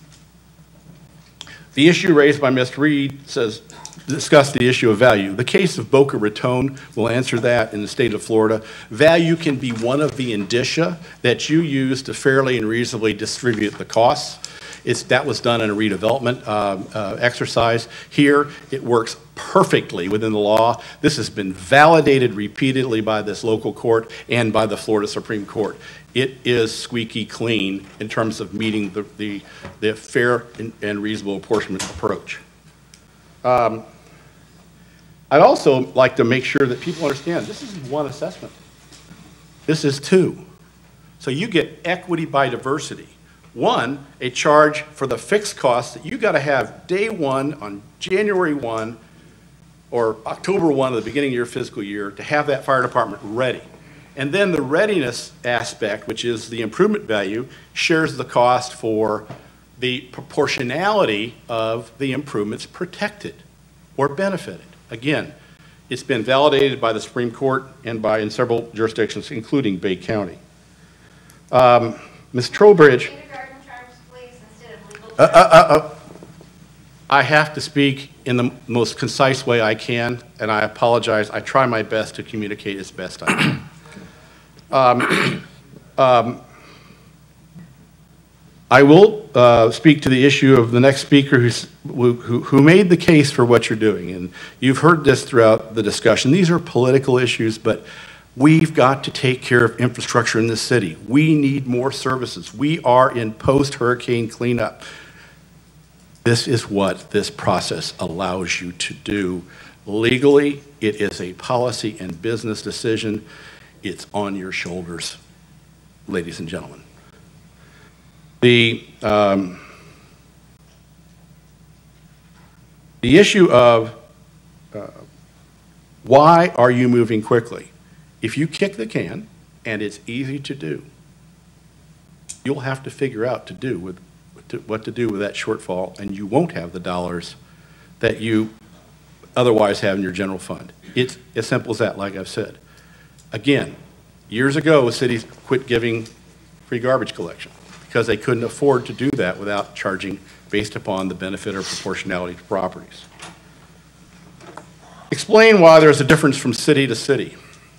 The issue raised by Miz Reed says, discuss the issue of value. The case of Boca Raton will answer that in the state of Florida. Value can be one of the indicia that you use to fairly and reasonably distribute the costs. It's, that was done in a redevelopment um, uh, exercise. Here, it works perfectly within the law. This has been validated repeatedly by this local court and by the Florida Supreme Court. It is squeaky clean in terms of meeting the, the, the fair and, and reasonable apportionment approach. Um, I'd also like to make sure that people understand this isn't one assessment. This is two. So you get equity by diversity. One, a charge for the fixed costs that you got to have day one on January first or October first at the beginning of your fiscal year to have that fire department ready. And then the readiness aspect, which is the improvement value, shares the cost for the proportionality of the improvements protected or benefited. Again, it's been validated by the Supreme Court and by in several jurisdictions, including Bay County. Um, Miz Trowbridge. Uh, uh, uh, uh, I have to speak in the most concise way I can, and I apologize. I try my best to communicate as best I can. Um, um, I will uh, speak to the issue of the next speaker who's, who, who made the case for what you're doing. And you've heard this throughout the discussion. These are political issues, but we've got to take care of infrastructure in this city. We need more services. We are in post-hurricane cleanup. This is what this process allows you to do. Legally, it is a policy and business decision. It's on your shoulders, ladies and gentlemen. The, um, the issue of uh, why are you moving quickly? If you kick the can, and it's easy to do, you'll have to figure out to do with to, what to do with that shortfall, and you won't have the dollars that you otherwise have in your general fund. It's as simple as that, like I've said. Again, years ago, cities quit giving free garbage collection because they couldn't afford to do that without charging based upon the benefit or proportionality to properties. Explain why there's a difference from city to city.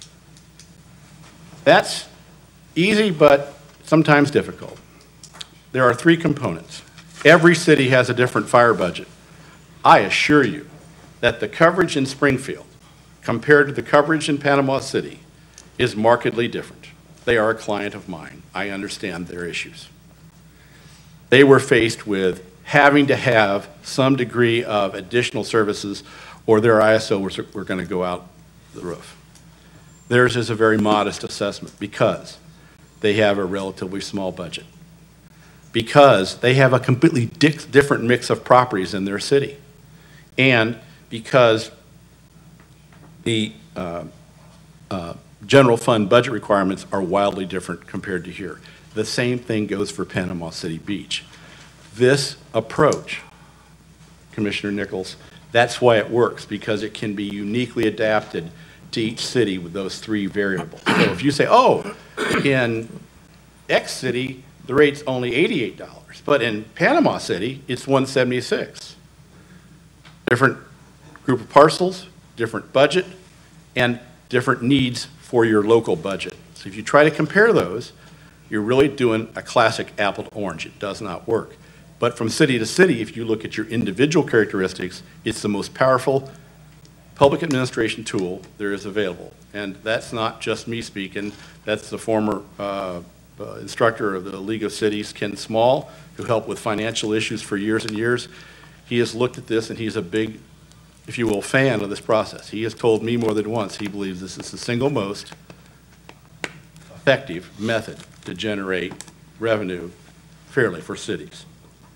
That's easy, but sometimes difficult. There are three components. Every city has a different fire budget. I assure you that the coverage in Springfield compared to the coverage in Panama City is markedly different. They are a client of mine. I understand their issues. They were faced with having to have some degree of additional services or their I S O were, were going to go out the roof. Theirs is a very modest assessment because they have a relatively small budget, because they have a completely di different mix of properties in their city, and because the uh, uh, general fund budget requirements are wildly different compared to here. The same thing goes for Panama City Beach. This approach, Commissioner Nichols, that's why it works, because it can be uniquely adapted to each city with those three variables. So if you say, oh, in X city, the rate's only eighty-eight dollars, but in Panama City, it's one seventy-six. Different group of parcels, different budget, and different needs for your local budget. So if you try to compare those, you're really doing a classic apple to orange. It does not work. But from city to city, if you look at your individual characteristics, it's the most powerful public administration tool there is available. And that's not just me speaking. That's the former uh, uh, instructor of the League of Cities, Ken Small, who helped with financial issues for years and years. He has looked at this, and he's a big, if you will, fan of this process. He has told me more than once he believes this is the single most effective method to generate revenue fairly for cities.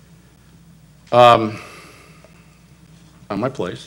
Um, on my place.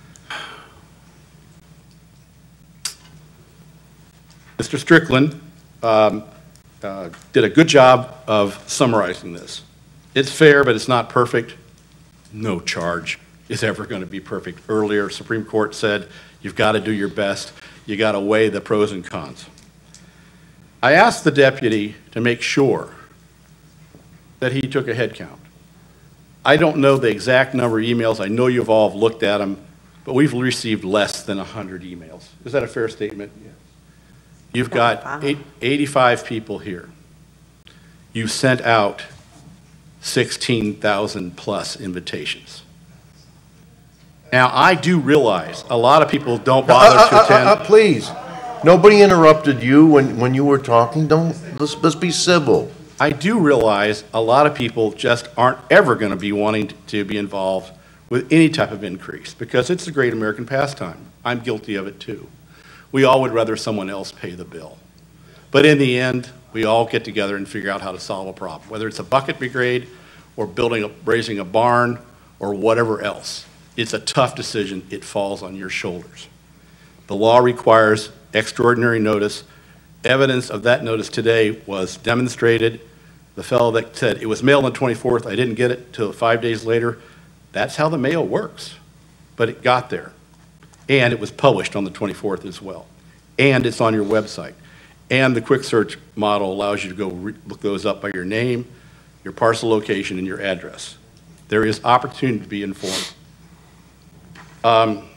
Mister Strickland um, uh, did a good job of summarizing this. It's fair, but it's not perfect. No charge is ever going to be perfect. Earlier, Supreme Court said you've got to do your best. You got to weigh the pros and cons. I asked the deputy to make sure that he took a head count. I don't know the exact number of emails. I know you've all looked at them, but we've received less than one hundred emails. Is that a fair statement? Yes. You've got eight, eighty-five people here. You sent out sixteen thousand plus invitations. Now, I do realize a lot of people don't bother Uh, to uh, attend. uh, uh, Please, nobody interrupted you when, when you were talking. Don't, let's, let's be civil. I do realize a lot of people just aren't ever going to be wanting to be involved with any type of increase because it's a great American pastime. I'm guilty of it too. We all would rather someone else pay the bill. But in the end, we all get together and figure out how to solve a problem, whether it's a bucket brigade or building a, raising a barn or whatever else. It's a tough decision. It falls on your shoulders. The law requires extraordinary notice. Evidence of that notice today was demonstrated. The fellow that said it was mailed on the twenty-fourth, I didn't get it till five days later. That's how the mail works. But it got there. And it was published on the twenty-fourth as well. And it's on your website. And the quick search model allows you to go re look those up by your name, your parcel location, and your address. There is opportunity to be informed. Um,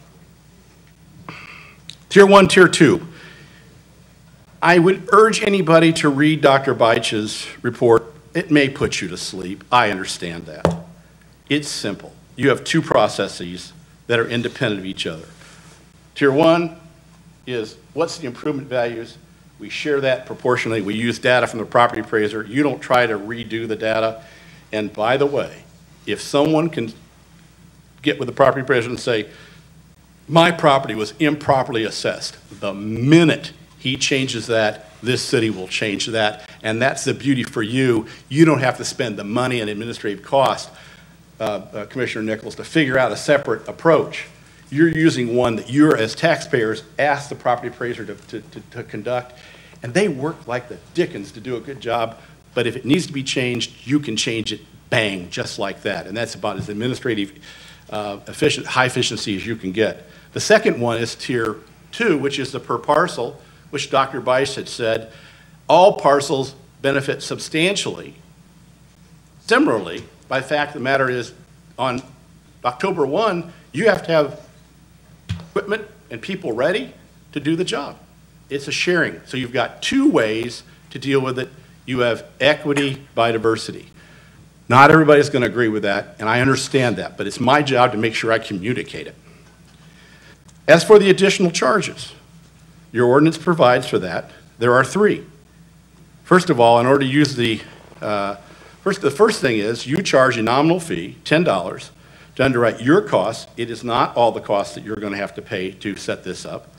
tier one, tier two. I would urge anybody to read Doctor Beitch's report. It may put you to sleep. I understand that. It's simple. You have two processes that are independent of each other. Tier one is what's the improvement values? We share that proportionally. We use data from the property appraiser. You don't try to redo the data. And by the way, if someone can get with the property appraiser and say, my property was improperly assessed, the minute he changes that, this city will change that. And that's the beauty for you. You don't have to spend the money and administrative cost, uh, uh, Commissioner Nichols, to figure out a separate approach. You're using one that you're, as taxpayers, ask the property appraiser to, to, to, to conduct. And they work like the dickens to do a good job. But if it needs to be changed, you can change it bang, just like that. And that's about as administrative, uh, efficient, high efficiency as you can get. The second one is tier two, which is the per parcel, which Doctor Bice had said, all parcels benefit substantially. Similarly, by the fact of the matter is, on October first, you have to have equipment and people ready to do the job. It's a sharing. So you've got two ways to deal with it. You have equity by diversity. Not everybody's going to agree with that, and I understand that, but it's my job to make sure I communicate it. As for the additional charges, your ordinance provides for that. There are three. First of all, in order to use the, uh, first, the first thing is you charge a nominal fee, ten dollars, to underwrite your costs. It is not all the costs that you're going to have to pay to set this up.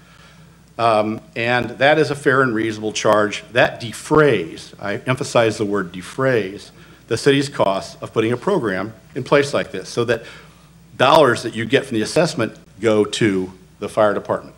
Um, and that is a fair and reasonable charge. That defrays, I emphasize the word defrays, the city's costs of putting a program in place like this, so that dollars that you get from the assessment go to the fire department.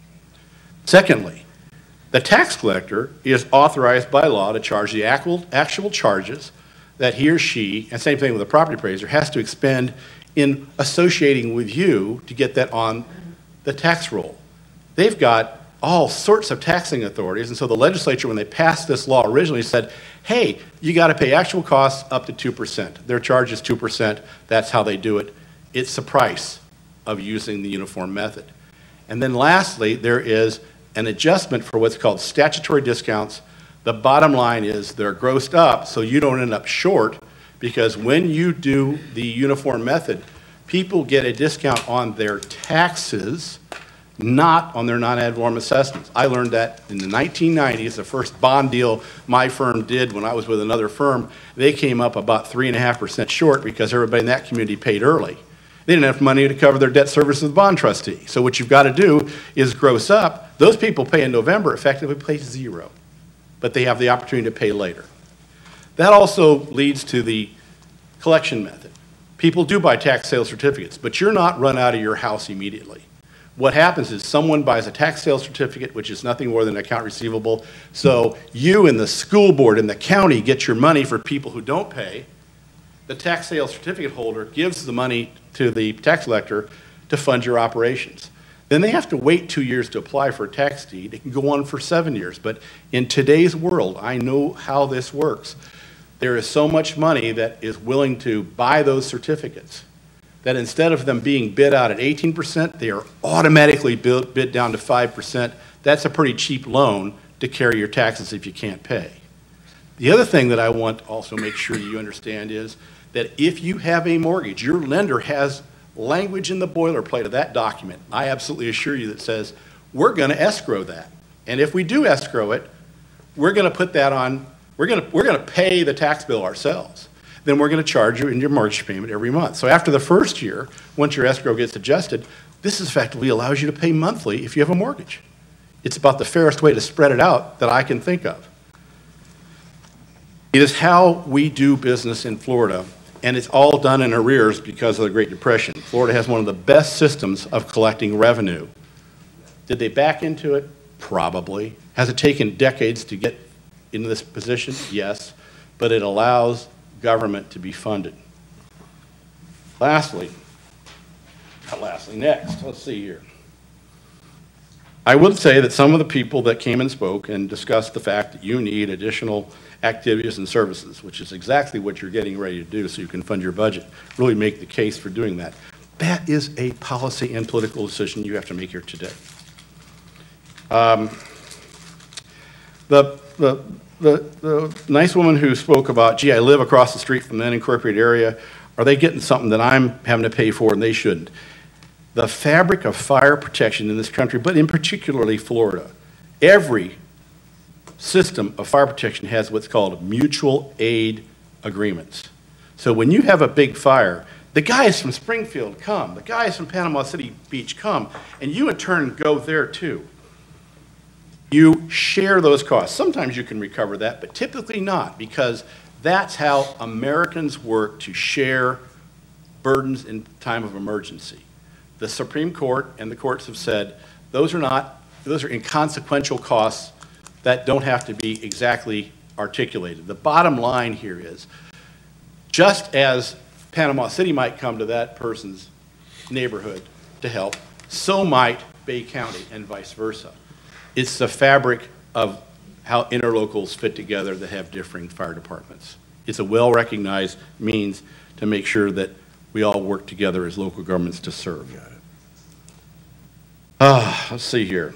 Secondly, the tax collector is authorized by law to charge the actual, actual charges that he or she, and same thing with the property appraiser, has to expend in associating with you to get that on the tax roll. They've got all sorts of taxing authorities, and so the legislature, when they passed this law originally, said, hey, you got to pay actual costs up to two percent. Their charge is two percent. That's how they do it. It's the price of using the uniform method. And then lastly, there is an adjustment for what's called statutory discounts. The bottom line is they're grossed up so you don't end up short, because when you do the uniform method, people get a discount on their taxes, not on their non-ad valorem assessments. I learned that in the nineteen nineties, the first bond deal my firm did when I was with another firm. They came up about three and a half percent short because everybody in that community paid early. They didn't have money to cover their debt service with the bond trustee. So what you've got to do is gross up. Those people pay in November effectively pay zero, but they have the opportunity to pay later. That also leads to the collection method. People do buy tax sale certificates, but you're not run out of your house immediately. What happens is someone buys a tax sale certificate, which is nothing more than an account receivable. So you and the school board and the county get your money for people who don't pay. The tax sale certificate holder gives the money to the tax collector to fund your operations. Then they have to wait two years to apply for a tax deed. It can go on for seven years. But in today's world, I know how this works. There is so much money that is willing to buy those certificates that instead of them being bid out at eighteen percent, they are automatically bid, bid down to five percent. That's a pretty cheap loan to carry your taxes if you can't pay. The other thing that I want to also make sure you understand is that if you have a mortgage, your lender has language in the boilerplate of that document, I absolutely assure you, that says, we're going to escrow that. And if we do escrow it, we're going to put that on, we're going to, we're going to pay the tax bill ourselves. Then we're going to charge you in your mortgage payment every month. So after the first year, once your escrow gets adjusted, this effectively allows you to pay monthly if you have a mortgage. It's about the fairest way to spread it out that I can think of. It is how we do business in Florida, and it's all done in arrears because of the Great Depression. Florida has one of the best systems of collecting revenue. Did they back into it? Probably. Has it taken decades to get into this position? Yes. But it allows government to be funded. Lastly, not lastly, next, let's see here. I would say that some of the people that came and spoke and discussed the fact that you need additional activities and services, which is exactly what you're getting ready to do so you can fund your budget, really make the case for doing that. That is a policy and political decision you have to make here today. Um, the, the, the, the nice woman who spoke about, gee, I live across the street from the unincorporated area, are they getting something that I'm having to pay for and they shouldn't? The fabric of fire protection in this country, but in particularly Florida, every system of fire protection has what's called mutual aid agreements. So when you have a big fire, the guys from Springfield come, the guys from Panama City Beach come, and you in turn go there too. You share those costs. Sometimes you can recover that, but typically not, because that's how Americans work to share burdens in time of emergency. The Supreme Court and the courts have said those are not, those are inconsequential costs that don't have to be exactly articulated. The bottom line here is Just as Panama City might come to that person's neighborhood to help, so might Bay County and vice versa. It's the fabric of how interlocals fit together that have differing fire departments. It's a well-recognized means to make sure that we all work together as local governments to serve. Got it. Uh, let's see here.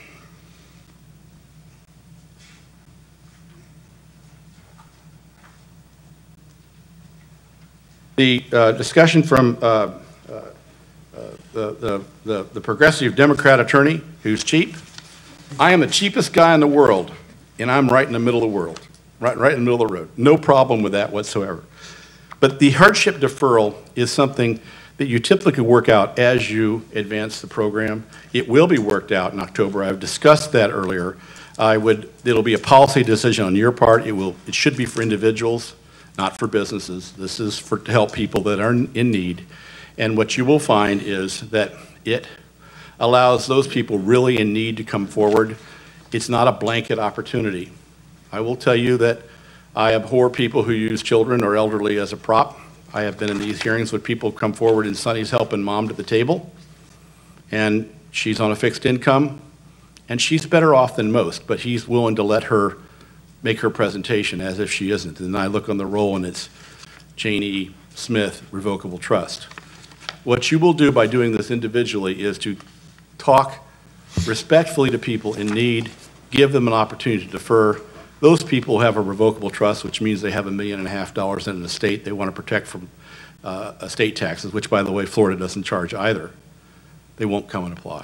The uh, discussion from uh, uh, uh, the, the, the, the progressive Democrat attorney who's cheap. I am the cheapest guy in the world, and I'm right in the middle of the world, right, right in the middle of the road. No problem with that whatsoever. But the hardship deferral is something that you typically work out as you advance the program. It will be worked out in October. I've discussed that earlier. I would, it'll be a policy decision on your part. It will, it should be for individuals, not for businesses. This is for to help people that are in need. And what you will find is that it allows those people really in need to come forward. It's not a blanket opportunity. I will tell you that I abhor people who use children or elderly as a prop. I have been in these hearings when people come forward and Sonny's helping mom to the table, and she's on a fixed income, and she's better off than most, but he's willing to let her make her presentation as if she isn't. And I look on the roll and it's Janie Smith, Revocable Trust. What you will do by doing this individually is to talk respectfully to people in need, give them an opportunity to defer. Those people have a revocable trust, which means they have a million and a half dollars in an estate they want to protect from uh, estate taxes, which, by the way, Florida doesn't charge either. They won't come and apply.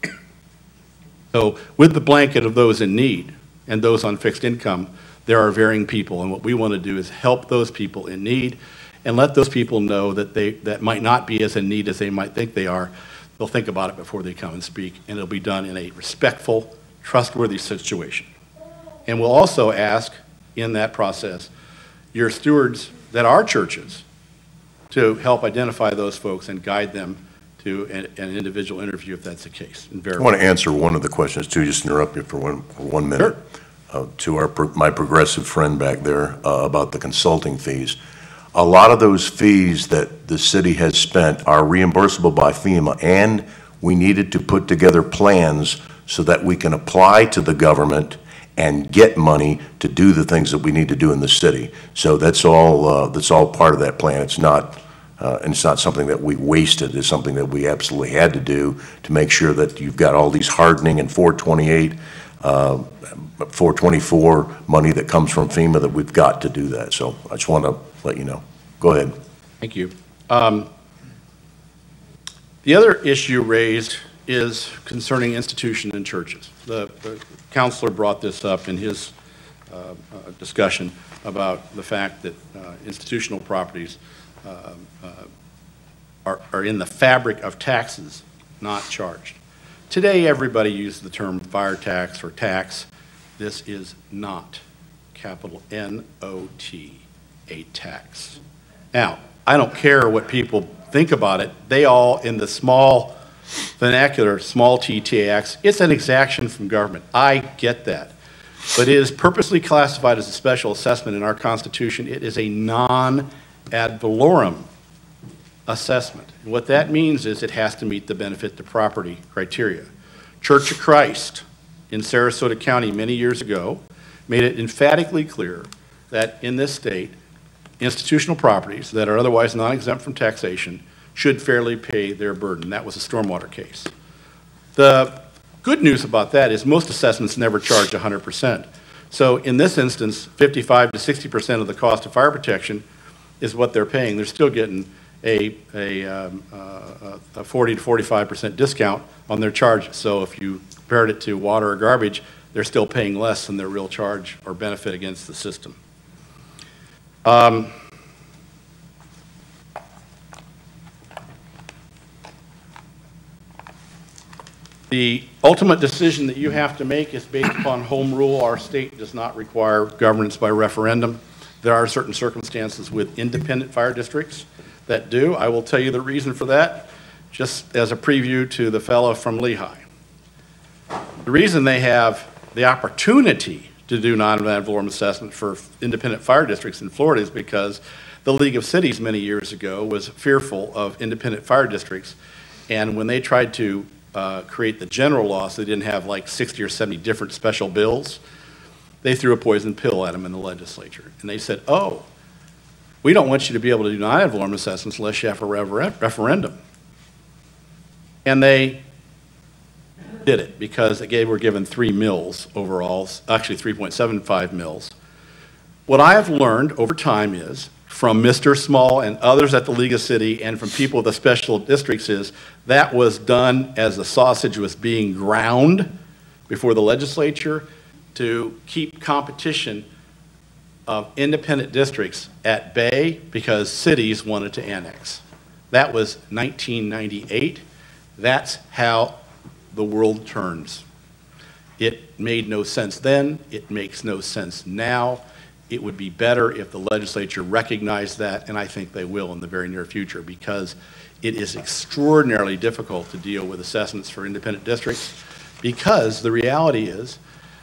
So with the blanket of those in need and those on fixed income, there are varying people, and what we want to do is help those people in need and let those people know that they that might not be as in need as they might think they are. They'll think about it before they come and speak, and it'll be done in a respectful, trustworthy situation. And we'll also ask in that process your stewards that are churches to help identify those folks and guide them to an, an individual interview if that's the case. And I want to answer one of the questions too, just interrupt you for one, for one minute. Sure. Uh, to our, my progressive friend back there uh, about the consulting fees. A lot of those fees that the city has spent are reimbursable by FEMA, and we needed to put together plans so that we can apply to the government and get money to do the things that we need to do in the city. So that's all. Uh, that's all part of that plan. It's not. Uh, and it's not something that we wasted. It's something that we absolutely had to do to make sure that you've got all these hardening and four twenty-eight, uh, four twenty-four money that comes from FEMA that we've got to do that. So I just want to let you know. Go ahead. Thank you. Um, the other issue raised is concerning institutions and churches. The, the counselor brought this up in his uh, uh, discussion about the fact that uh, institutional properties uh, uh, are, are in the fabric of taxes, not charged. Today, everybody uses the term fire tax or tax. This is not, capital N O T, a tax. Now, I don't care what people think about it. They all, in the small vernacular, small t tax, it's an exaction from government. I get that. But it is purposely classified as a special assessment in our Constitution. It is a non-ad valorem assessment. And what that means is it has to meet the benefit to property criteria. Church of Christ in Sarasota County many years ago made it emphatically clear that in this state, institutional properties that are otherwise non-exempt from taxation should fairly pay their burden. That was a stormwater case. The good news about that is most assessments never charge one hundred percent. So in this instance, fifty-five to sixty percent of the cost of fire protection is what they're paying. They're still getting a, a, um, uh, a forty to forty-five percent discount on their charge. So if you compared it to water or garbage, they're still paying less than their real charge or benefit against the system. Um, The ultimate decision that you have to make is based upon home rule. Our state does not require governance by referendum. There are certain circumstances with independent fire districts that do. I will tell you the reason for that, just as a preview to the fellow from Lehigh. The reason they have the opportunity to do non-ad valorem assessment for independent fire districts in Florida is because The League of Cities many years ago was fearful of independent fire districts, and when they tried to uh, create the general law, so they didn't have like sixty or seventy different special bills, they threw a poison pill at them in the legislature. And they said, oh, we don't want you to be able to do non-ad valorem assessments unless you have a refer- referendum. And they did it because they were given three mills overall, actually three point seven five mills. What I have learned over time is, from Mister Small and others at the League of City and from people of the special districts, is that was done as the sausage was being ground before the legislature to keep competition of independent districts at bay because cities wanted to annex. That was nineteen ninety-eight. That's how the world turns. It made no sense then. It makes no sense now. It would be better if the legislature recognized that, and I think they will in the very near future, because it is extraordinarily difficult to deal with assessments for independent districts, because the reality is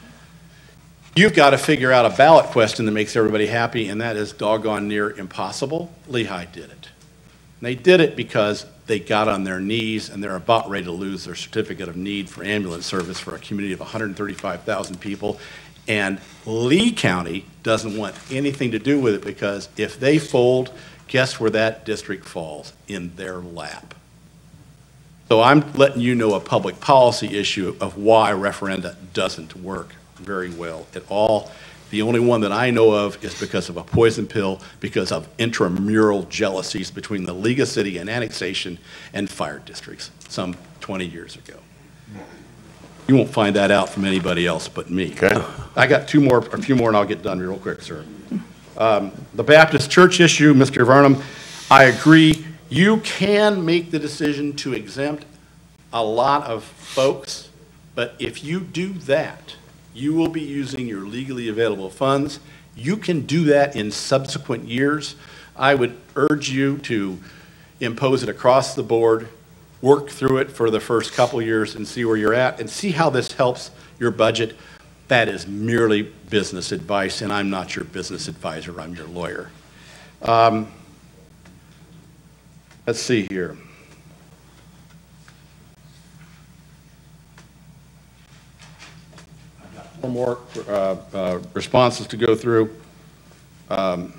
you've got to figure out a ballot question that makes everybody happy, and that is doggone near impossible. Lehigh did it. And they did it because they got on their knees and they're about ready to lose their certificate of need for ambulance service for a community of one hundred thirty-five thousand people. And Lee County doesn't want anything to do with it, because if they fold, guess where that district falls? In their lap. So I'm letting you know a public policy issue of why referenda doesn't work very well at all. The only one that I know of is because of a poison pill, because of intramural jealousies between the League of City and annexation and fire districts some twenty years ago. You won't find that out from anybody else but me. Okay. I got two more, a few more, and I'll get done real quick, sir. Um, the Baptist church issue, Mister Vernum, I agree. You can make the decision to exempt a lot of folks, but if you do that, you will be using your legally available funds. You can do that in subsequent years. I would urge you to impose it across the board, work through it for the first couple years and see where you're at and see how this helps your budget. That is merely business advice, and I'm not your business advisor, I'm your lawyer. Um, let's see here. One more uh, uh, responses to go through. Um,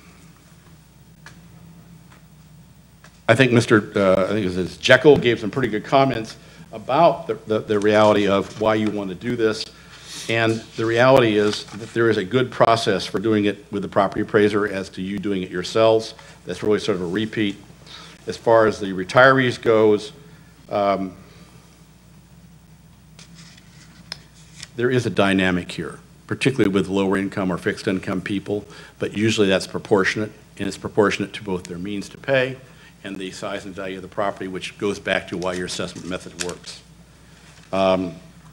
I think Mister Uh, I think it was Jekyll gave some pretty good comments about the, the, the reality of why you want to do this. And the reality is that there is a good process for doing it with the property appraiser as to you doing it yourselves. That's really sort of a repeat. As far as the retirees goes, um, there is a dynamic here, particularly with lower income or fixed income people, but usually that's proportionate, and it's proportionate to both their means to pay and the size and value of the property, which goes back to why your assessment method works. Um,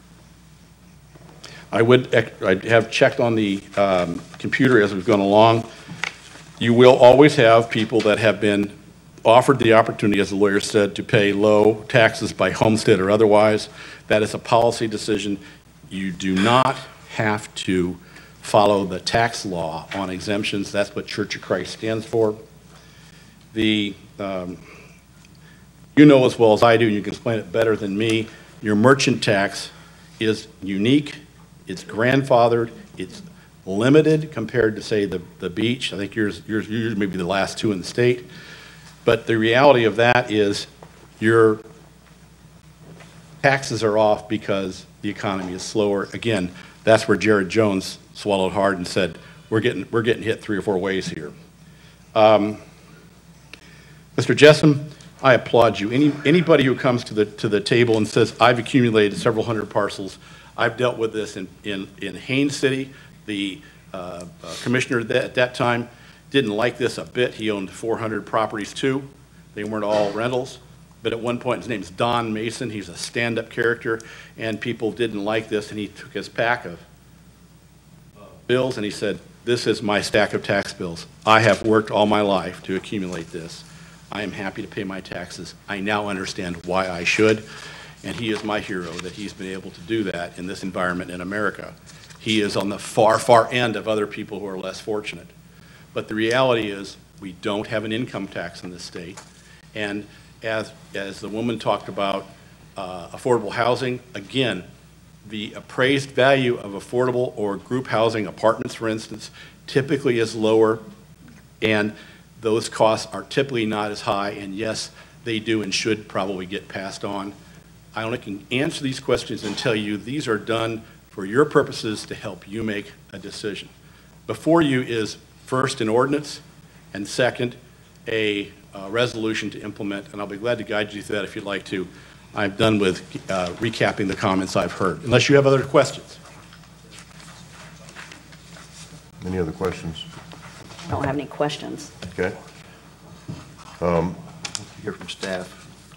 I would I have checked on the um, computer as we've gone along. You will always have people that have been offered the opportunity, as the lawyer said, to pay low taxes by homestead or otherwise. That is a policy decision. You do not have to follow the tax law on exemptions. That's what Church of Christ stands for. The, um, you know as well as I do, and you can explain it better than me, your merchant tax is unique, it's grandfathered, it's limited compared to, say, the, the beach. I think yours, yours, yours may be the last two in the state. But the reality of that is your taxes are off because the economy is slower. Again, that's where Jared Jones swallowed hard and said, we're getting, we're getting hit three or four ways here. Um, Mister Jessom, I applaud you. Any, anybody who comes to the, to the table and says, I've accumulated several hundred parcels, I've dealt with this in, in, in Haines City. The uh, uh, commissioner that, at that time didn't like this a bit. He owned four hundred properties too. They weren't all rentals. But at one point, his name's Don Mason. He's a stand-up character, and people didn't like this, and he took his pack of uh, bills, and he said, this is my stack of tax bills. I have worked all my life to accumulate this. I am happy to pay my taxes. I now understand why I should, and he is my hero that he's been able to do that in this environment in America. He is on the far, far end of other people who are less fortunate. But the reality is, We don't have an income tax in this state. And as, as the woman talked about uh, affordable housing, again, the appraised value of affordable or group housing, apartments for instance, typically is lower, and those costs are typically not as high, and yes, they do and should probably get passed on. I only can answer these questions and tell you these are done for your purposes to help you make a decision. Before you is first an ordinance, and second, a uh, resolution to implement, and I'll be glad to guide you through that if you'd like to. I'm done with uh, recapping the comments I've heard, unless you have other questions. Any other questions? I don't have any questions. Okay. Um, Hear from staff.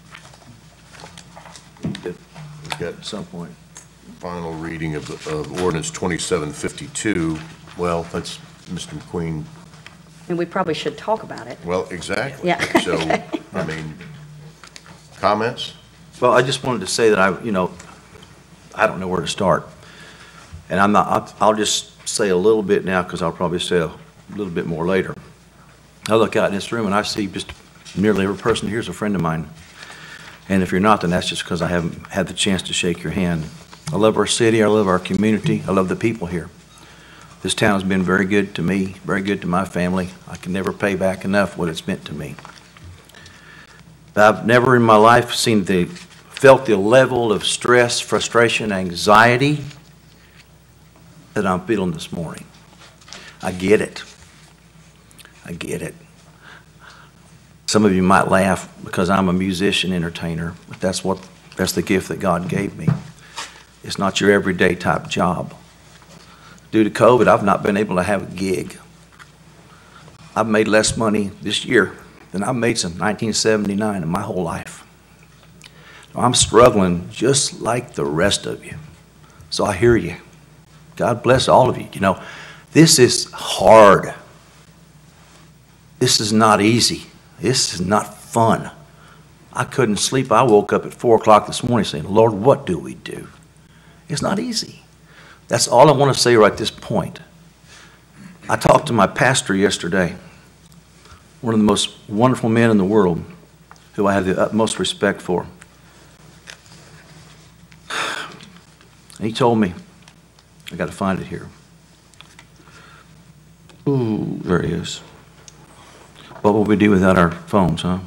Good. We've got At some point. final reading of, the, of ordinance twenty-seven fifty-two. Well, that's Mister McQueen. And we probably should talk about it. Well, exactly. Yeah. So, I mean, comments? Well, I just wanted to say that I, you know, I don't know where to start. And I'm not, I'll, I'll just say a little bit now because I'll probably say a little bit more later. I look out in this room and I see just nearly every person here is a friend of mine. And if you're not, then that's just because I haven't had the chance to shake your hand. I love our city, I love our community, I love the people here. This town has been very good to me, very good to my family. I can never pay back enough what it's meant to me. I've never in my life seen the, felt the level of stress, frustration, anxiety that I'm feeling this morning. I get it. I get it. Some of you might laugh because I'm a musician, entertainer, but that's what, that's the gift that God gave me. It's not your everyday type job. Due to COVID, I've not been able to have a gig. I've made less money this year than I've made since nineteen seventy-nine in my whole life. I'm struggling just like the rest of you. So I hear you. God bless all of you. You know, this is hard. This is not easy. This is not fun. I couldn't sleep. I woke up at four o'clock this morning saying, Lord, what do we do? It's not easy. That's all I want to say right at this point. I talked to my pastor yesterday, one of the most wonderful men in the world, who I have the utmost respect for. And he told me, I got to find it here. Ooh, there he is. What will we do without our phones, huh?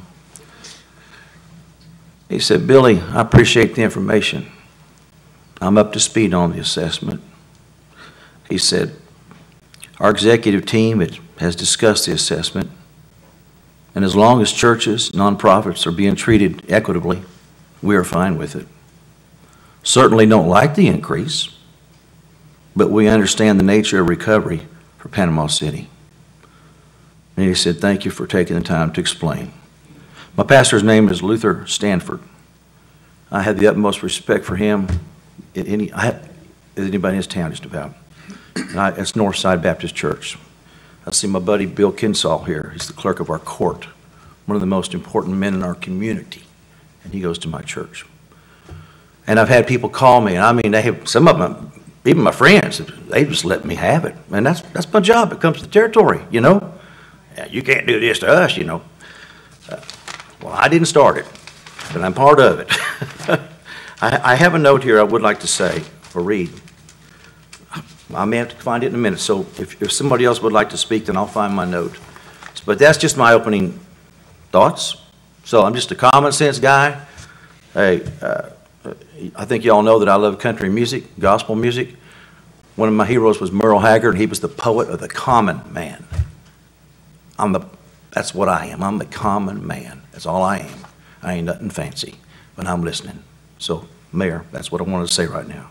He said, Billy, I appreciate the information. I'm up to speed on the assessment. He said, our executive team has discussed the assessment, and as long as churches, nonprofits are being treated equitably, we are fine with it. Certainly don't like the increase, but we understand the nature of recovery for Panama City. And he said, thank you for taking the time to explain. My pastor's name is Luther Stanford. I had the utmost respect for him. Any, I have, anybody in his town just about. And I, it's Northside Baptist Church. I see my buddy Bill Kinsall here. He's the clerk of our court, one of the most important men in our community, and he goes to my church. And I've had people call me, and I mean, they have, some of them, even my friends, they just let me have it. And that's, that's my job. It comes to the territory, you know. You can't do this to us, you know. Uh, well, I didn't start it, but I'm part of it. I, I have a note here I would like to say or read. I may have to find it in a minute, so if, if somebody else would like to speak, then I'll find my note. But that's just my opening thoughts. So I'm just a common sense guy. Hey, uh, I think you all know that I love country music, gospel music. One of my heroes was Merle Haggard. He was the poet of the common man. I'm the, that's what I am. I'm the common man. That's all I am. I ain't nothing fancy, but I'm listening. So, Mayor, that's what I wanted to say right now.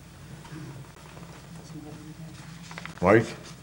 Mike?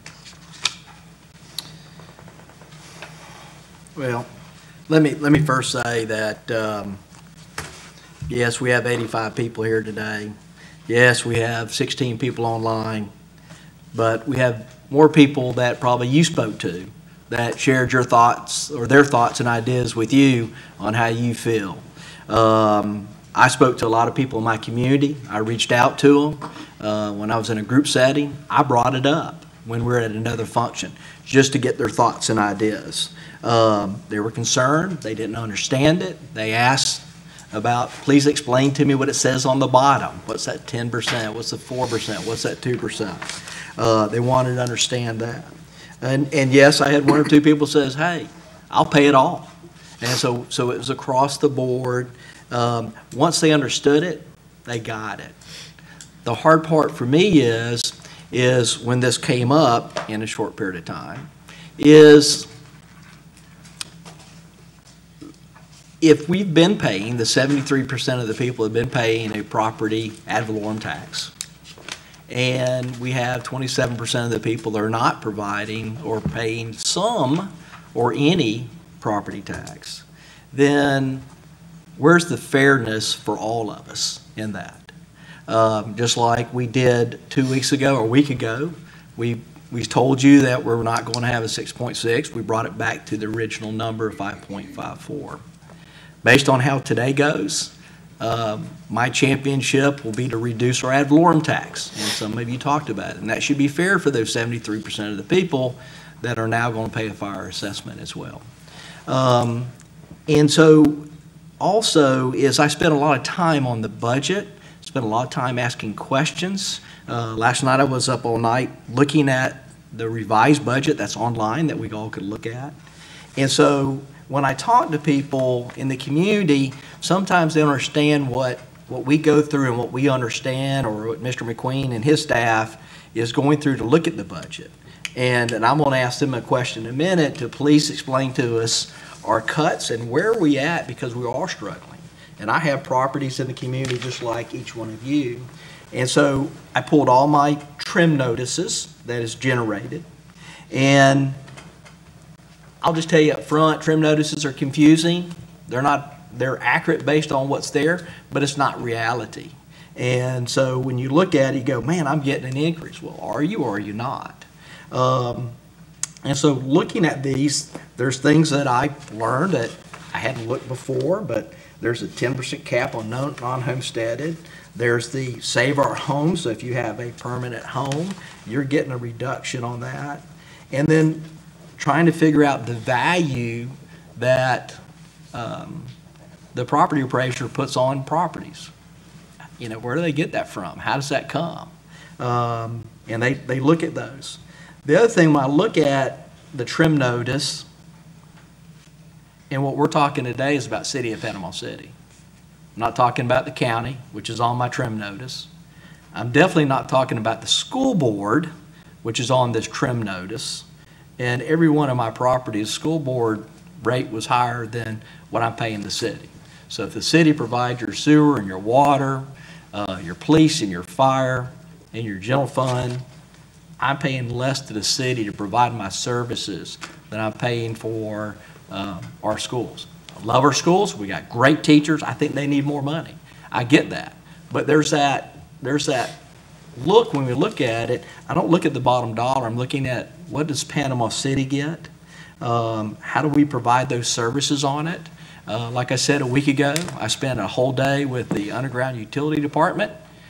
Well, let me, let me first say that, um, yes, we have eighty-five people here today. Yes, we have sixteen people online, but we have more people that probably you spoke to that shared your thoughts or their thoughts and ideas with you on how you feel. Um, I spoke to a lot of people in my community. I reached out to them. Uh, when I was in a group setting, I brought it up. when we're at another function, just to get their thoughts and ideas. Um, They were concerned, they didn't understand it, they asked about, please explain to me what it says on the bottom. What's that ten percent? What's the four percent? What's that two percent? Uh, they wanted to understand that. And, and yes, I had one or two people says, hey, I'll pay it all. And so, so it was across the board. Um, once they understood it, they got it. The hard part for me is, is when this came up in a short period of time, is if we've been paying, the seventy-three percent of the people have been paying a property ad valorem tax, and we have twenty-seven percent of the people that are not providing or paying some or any property tax, then where's the fairness for all of us in that? Um, just like we did two weeks ago or a week ago, we we told you that we're not going to have a six point six. We brought it back to the original number of five point five four. Based on how today goes, um, my championship will be to reduce our ad valorem tax, and some of you talked about it, and that should be fair for those seventy-three percent of the people that are now going to pay a fire assessment as well. Um, and so also is I spent a lot of time on the budget, spent a lot of time asking questions. Uh, last night I was up all night looking at the revised budget that's online that we all could look at. And so when I talk to people in the community, sometimes they don't understand what, what we go through and what we understand, or what Mister McQueen and his staff is going through to look at the budget. And, and I'm going to ask them a question in a minute to please explain to us our cuts and where are we at, because we are struggling. And I have properties in the community just like each one of you. And so I pulled all my trim notices that is generated. And I'll just tell you up front, trim notices are confusing. They're not, they're accurate based on what's there, but it's not reality. And so when you look at it, you go, man, I'm getting an increase. Well, are you or are you not? Um, and so looking at these, there's things that I learned that I hadn't looked before, but there's a ten percent cap on non-homesteaded. There's the Save Our Home, so if you have a permanent home, you're getting a reduction on that. And then trying to figure out the value that um, the property appraiser puts on properties. You know, where do they get that from? How does that come? Um, and they, they look at those. The other thing, when I look at the trim notice, and what we're talking today is about City of Panama City. I'm not talking about the county, which is on my trim notice. I'm definitely not talking about the school board, which is on this trim notice. And every one of my properties, school board rate was higher than what I'm paying the city. So if the city provides your sewer and your water, uh, your police and your fire and your general fund, I'm paying less to the city to provide my services than I'm paying for um, our schools. I love our schools. We got great teachers. I think they need more money. I get that. But there's that, there's that look, when we look at it, I don't look at the bottom dollar. I'm looking at what does Panama City get? Um, how do we provide those services on it? Uh, like I said a week ago, I spent a whole day with the underground utility department.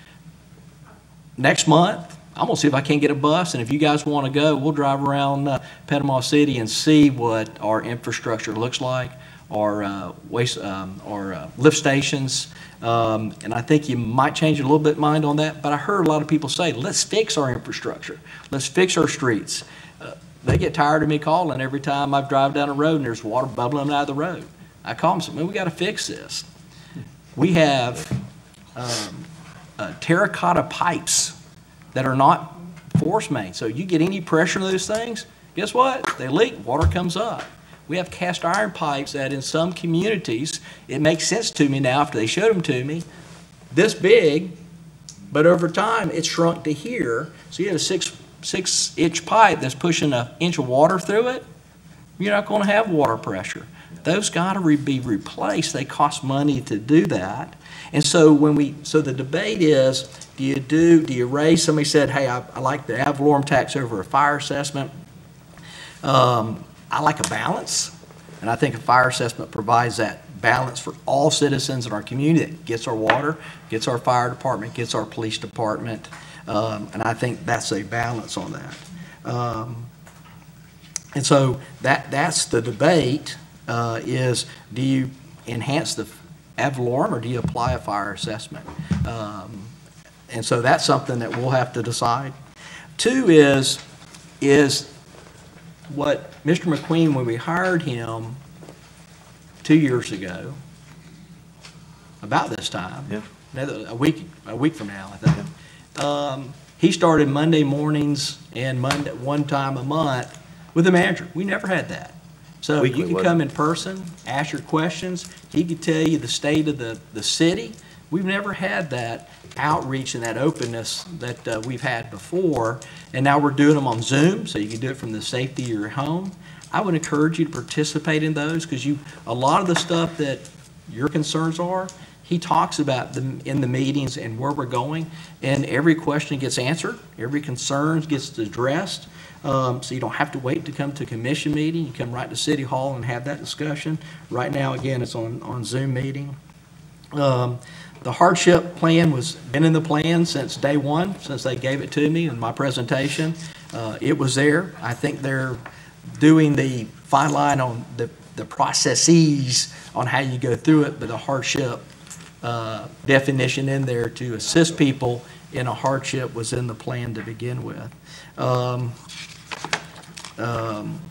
Next month, I'm going to see if I can't get a bus, and if you guys want to go, we'll drive around uh, Panama City and see what our infrastructure looks like, our uh, waste, um, our uh, lift stations, um, and I think you might change a little bit mind on that. But I heard a lot of people say, "Let's fix our infrastructure. Let's fix our streets." Uh, they get tired of me calling every time I drive down a road and there's water bubbling out of the road. I call them and say, "Man, we got to fix this." We have um, uh, terracotta pipes that are not force main. So you get any pressure in those things, guess what? They leak, water comes up. We have cast iron pipes that in some communities, it makes sense to me now after they showed them to me, this big, but over time it's shrunk to here. So you have a six, six inch pipe that's pushing an inch of water through it, you're not gonna have water pressure. Those gotta re be replaced. They cost money to do that. And so when we, so the debate is, do you do, do you raise, somebody said, hey, I, I like the ad valorem tax over a fire assessment. Um, I like a balance, and I think a fire assessment provides that balance for all citizens in our community. That gets our water, gets our fire department, gets our police department, um, and I think that's a balance on that. Um, And so that, that's the debate, uh, is do you enhance the ad valorem or do you apply a fire assessment? Um, and so that's something that we'll have to decide. Two is, is what Mister McQueen, when we hired him two years ago, about this time, yeah. another, a week, a week from now, I think, um, he started Monday mornings and Monday, one time a month with the manager. We never had that. So Weekly, you could wasn't come it? in person, ask your questions. He could tell you the state of the, the city. We've never had that outreach and that openness that uh, we've had before. And now we're doing them on Zoom, so you can do it from the safety of your home. I would encourage you to participate in those because you, a lot of the stuff that your concerns are, he talks about them in the meetings and where we're going. And every question gets answered. Every concern gets addressed. Um, so you don't have to wait to come to a commission meeting. You come right to City Hall and have that discussion. Right now, again, it's on, on Zoom meeting. Um, the hardship plan was been in the plan since day one, since they gave it to me in my presentation. Uh, it was there. I think they're doing the fine line on the, the processes on how you go through it, but the hardship uh, definition in there to assist people in a hardship was in the plan to begin with. Um, Um,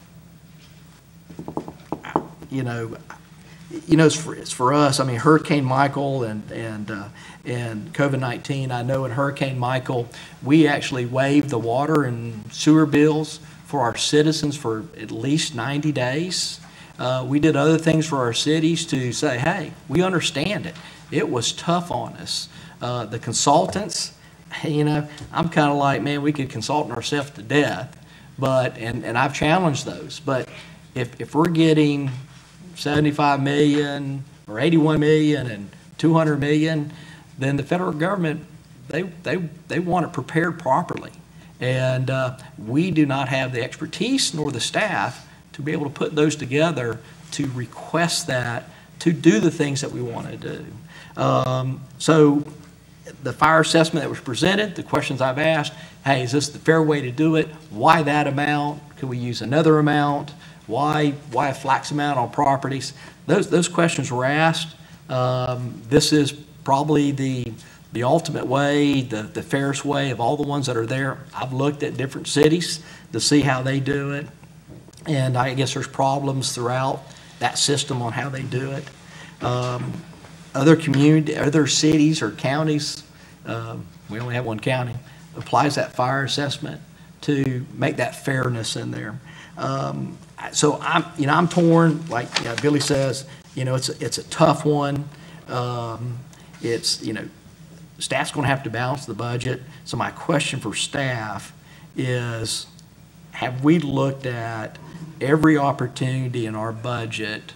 you know, you know, it's for, it's for us. I mean, Hurricane Michael and and uh, and COVID nineteen. I know in Hurricane Michael, we actually waived the water and sewer bills for our citizens for at least ninety days. Uh, we did other things for our cities to say, hey, we understand it. It was tough on us. Uh, the consultants, you know, I'm kind of like, man, we could consult ourselves to death. But, and, and I've challenged those, but if, if we're getting seventy-five million or eighty-one million and two hundred million, then the federal government, they, they, they want it prepared properly. And uh, we do not have the expertise nor the staff to be able to put those together to request that, to do the things that we want to do. Um, so the fire assessment that was presented, the questions I've asked, hey, is this the fair way to do it? Why that amount? Could we use another amount? Why, why a flax amount on properties? Those, those questions were asked. Um, this is probably the, the ultimate way, the, the fairest way of all the ones that are there. I've looked at different cities to see how they do it. And I guess there's problems throughout that system on how they do it. Um, other community, other cities or counties, um, we only have one county, applies that fire assessment to make that fairness in there. Um, so I'm, you know, I'm torn. Like you know, Billy says, you know, it's a, it's a tough one. Um, it's you know, staff's going to have to balance the budget. So my question for staff is, have we looked at every opportunity in our budget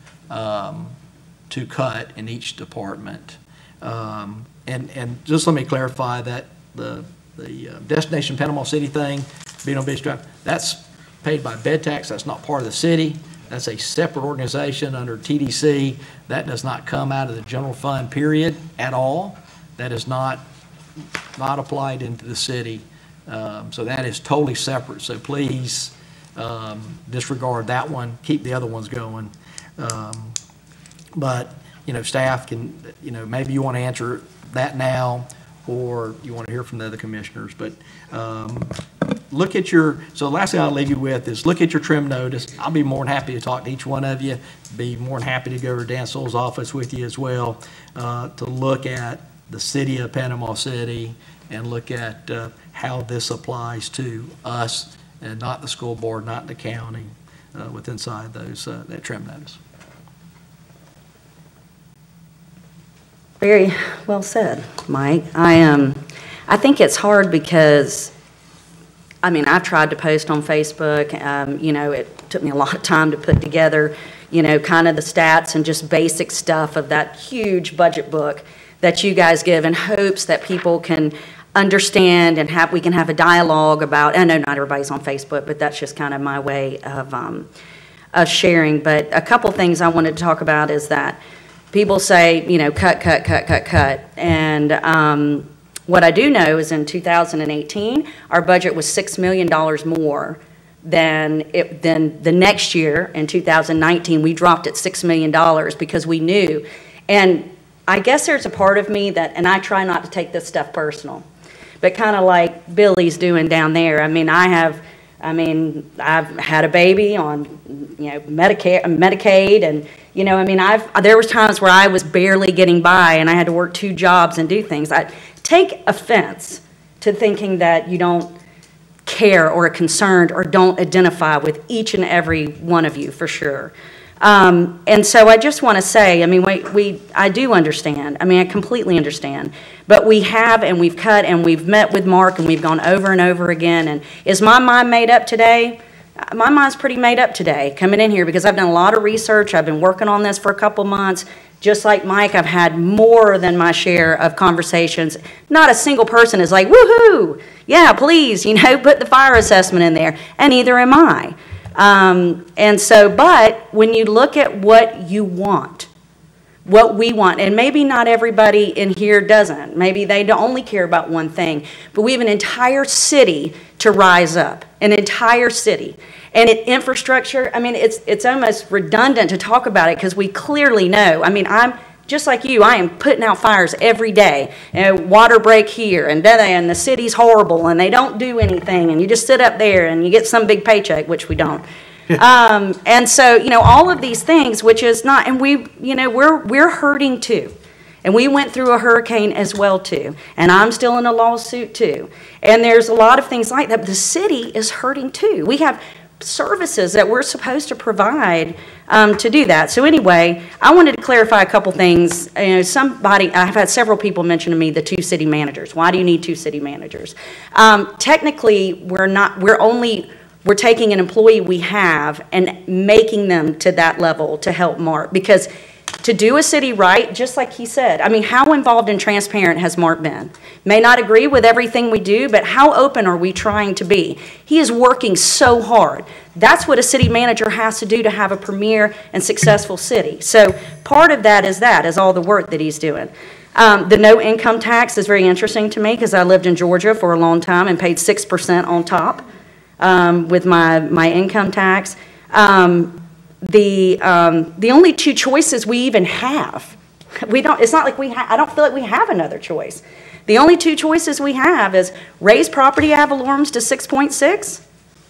um, to cut in each department? Um, and and just let me clarify that the the uh, Destination Panama City thing, being on Beach Drive, that's paid by bed tax. That's not part of the city. That's a separate organization under T D C. That does not come out of the general fund, period, at all. That is not not applied into the city. Um, so that is totally separate. So please um, disregard that one. Keep the other ones going. Um, but you know, staff can, you know, maybe you want to answer that now, or you want to hear from the other commissioners. But um, look at your, so the last thing I'll leave you with is look at your trim notice. I'll be more than happy to talk to each one of you. Be more than happy to go over to Dan Soule's office with you as well uh, to look at the city of Panama City and look at uh, how this applies to us and not the school board, not the county, uh, with inside those, uh, that trim notice. Very well said, Mike. I um, I think it's hard because, I mean, I've tried to post on Facebook. Um, you know, it took me a lot of time to put together, you know, kind of the stats and just basic stuff of that huge budget book that you guys give in hopes that people can understand and have, we can have a dialogue about, I know not everybody's on Facebook, but that's just kind of my way of, um, of sharing. But a couple things I wanted to talk about is that people say, you know, cut, cut, cut, cut, cut. And, um, What I do know is in two thousand eighteen, our budget was six million dollars more than it, than the next year. In two thousand nineteen, we dropped it six million dollars because we knew. And I guess there's a part of me that, and I try not to take this stuff personal, but kind of like Billy's doing down there. I mean, I have, I mean, I've had a baby on, you know, Medicare, Medicaid, and, you know, I mean, I've, there was times where I was barely getting by and I had to work two jobs and do things. I take offense to thinking that you don't care or are concerned or don't identify with each and every one of you, for sure. Um, and so I just want to say, I mean, we, we, I do understand. I mean, I completely understand. But we have, and we've cut, and we've met with Mark, and we've gone over and over again. And is my mind made up today? My mind's pretty made up today, coming in here, because I've done a lot of research. I've been working on this for a couple months. Just like Mike, I've had more than my share of conversations. Not a single person is like, woohoo, yeah, please, you know, put the fire assessment in there. And neither am I. Um, and so, but when you look at what you want, what we want, and maybe not everybody in here doesn't. Maybe they don't only care about one thing. But we have an entire city to rise up, an entire city. And it, infrastructure, I mean, it's, it's almost redundant to talk about it because we clearly know. I mean, I'm just like you, I am putting out fires every day. You know, water break here, and, and the city's horrible, and they don't do anything, and you just sit up there and you get some big paycheck, which we don't. um, and so, you know, all of these things, which is not, and we, you know, we're, we're hurting too. And we went through a hurricane as well too. And I'm still in a lawsuit too. And there's a lot of things like that, but the city is hurting too. We have services that we're supposed to provide um, to do that. So anyway, I wanted to clarify a couple things. You know, somebody, I've had several people mention to me the two city managers. Why do you need two city managers? Um, technically, we're not, we're only, we're taking an employee we have and making them to that level to help Mark. Because to do a city right, just like he said, I mean, how involved and transparent has Mark been? May not agree with everything we do, but how open are we trying to be? He is working so hard. That's what a city manager has to do to have a premier and successful city. So part of that is that, is all the work that he's doing. Um, the no income tax is very interesting to me because I lived in Georgia for a long time and paid six percent on top um, with my, my income tax. Um, The, um, the only two choices we even have, we don't, it's not like we ha I don't feel like we have another choice. The only two choices we have is raise property ad valorem to six point six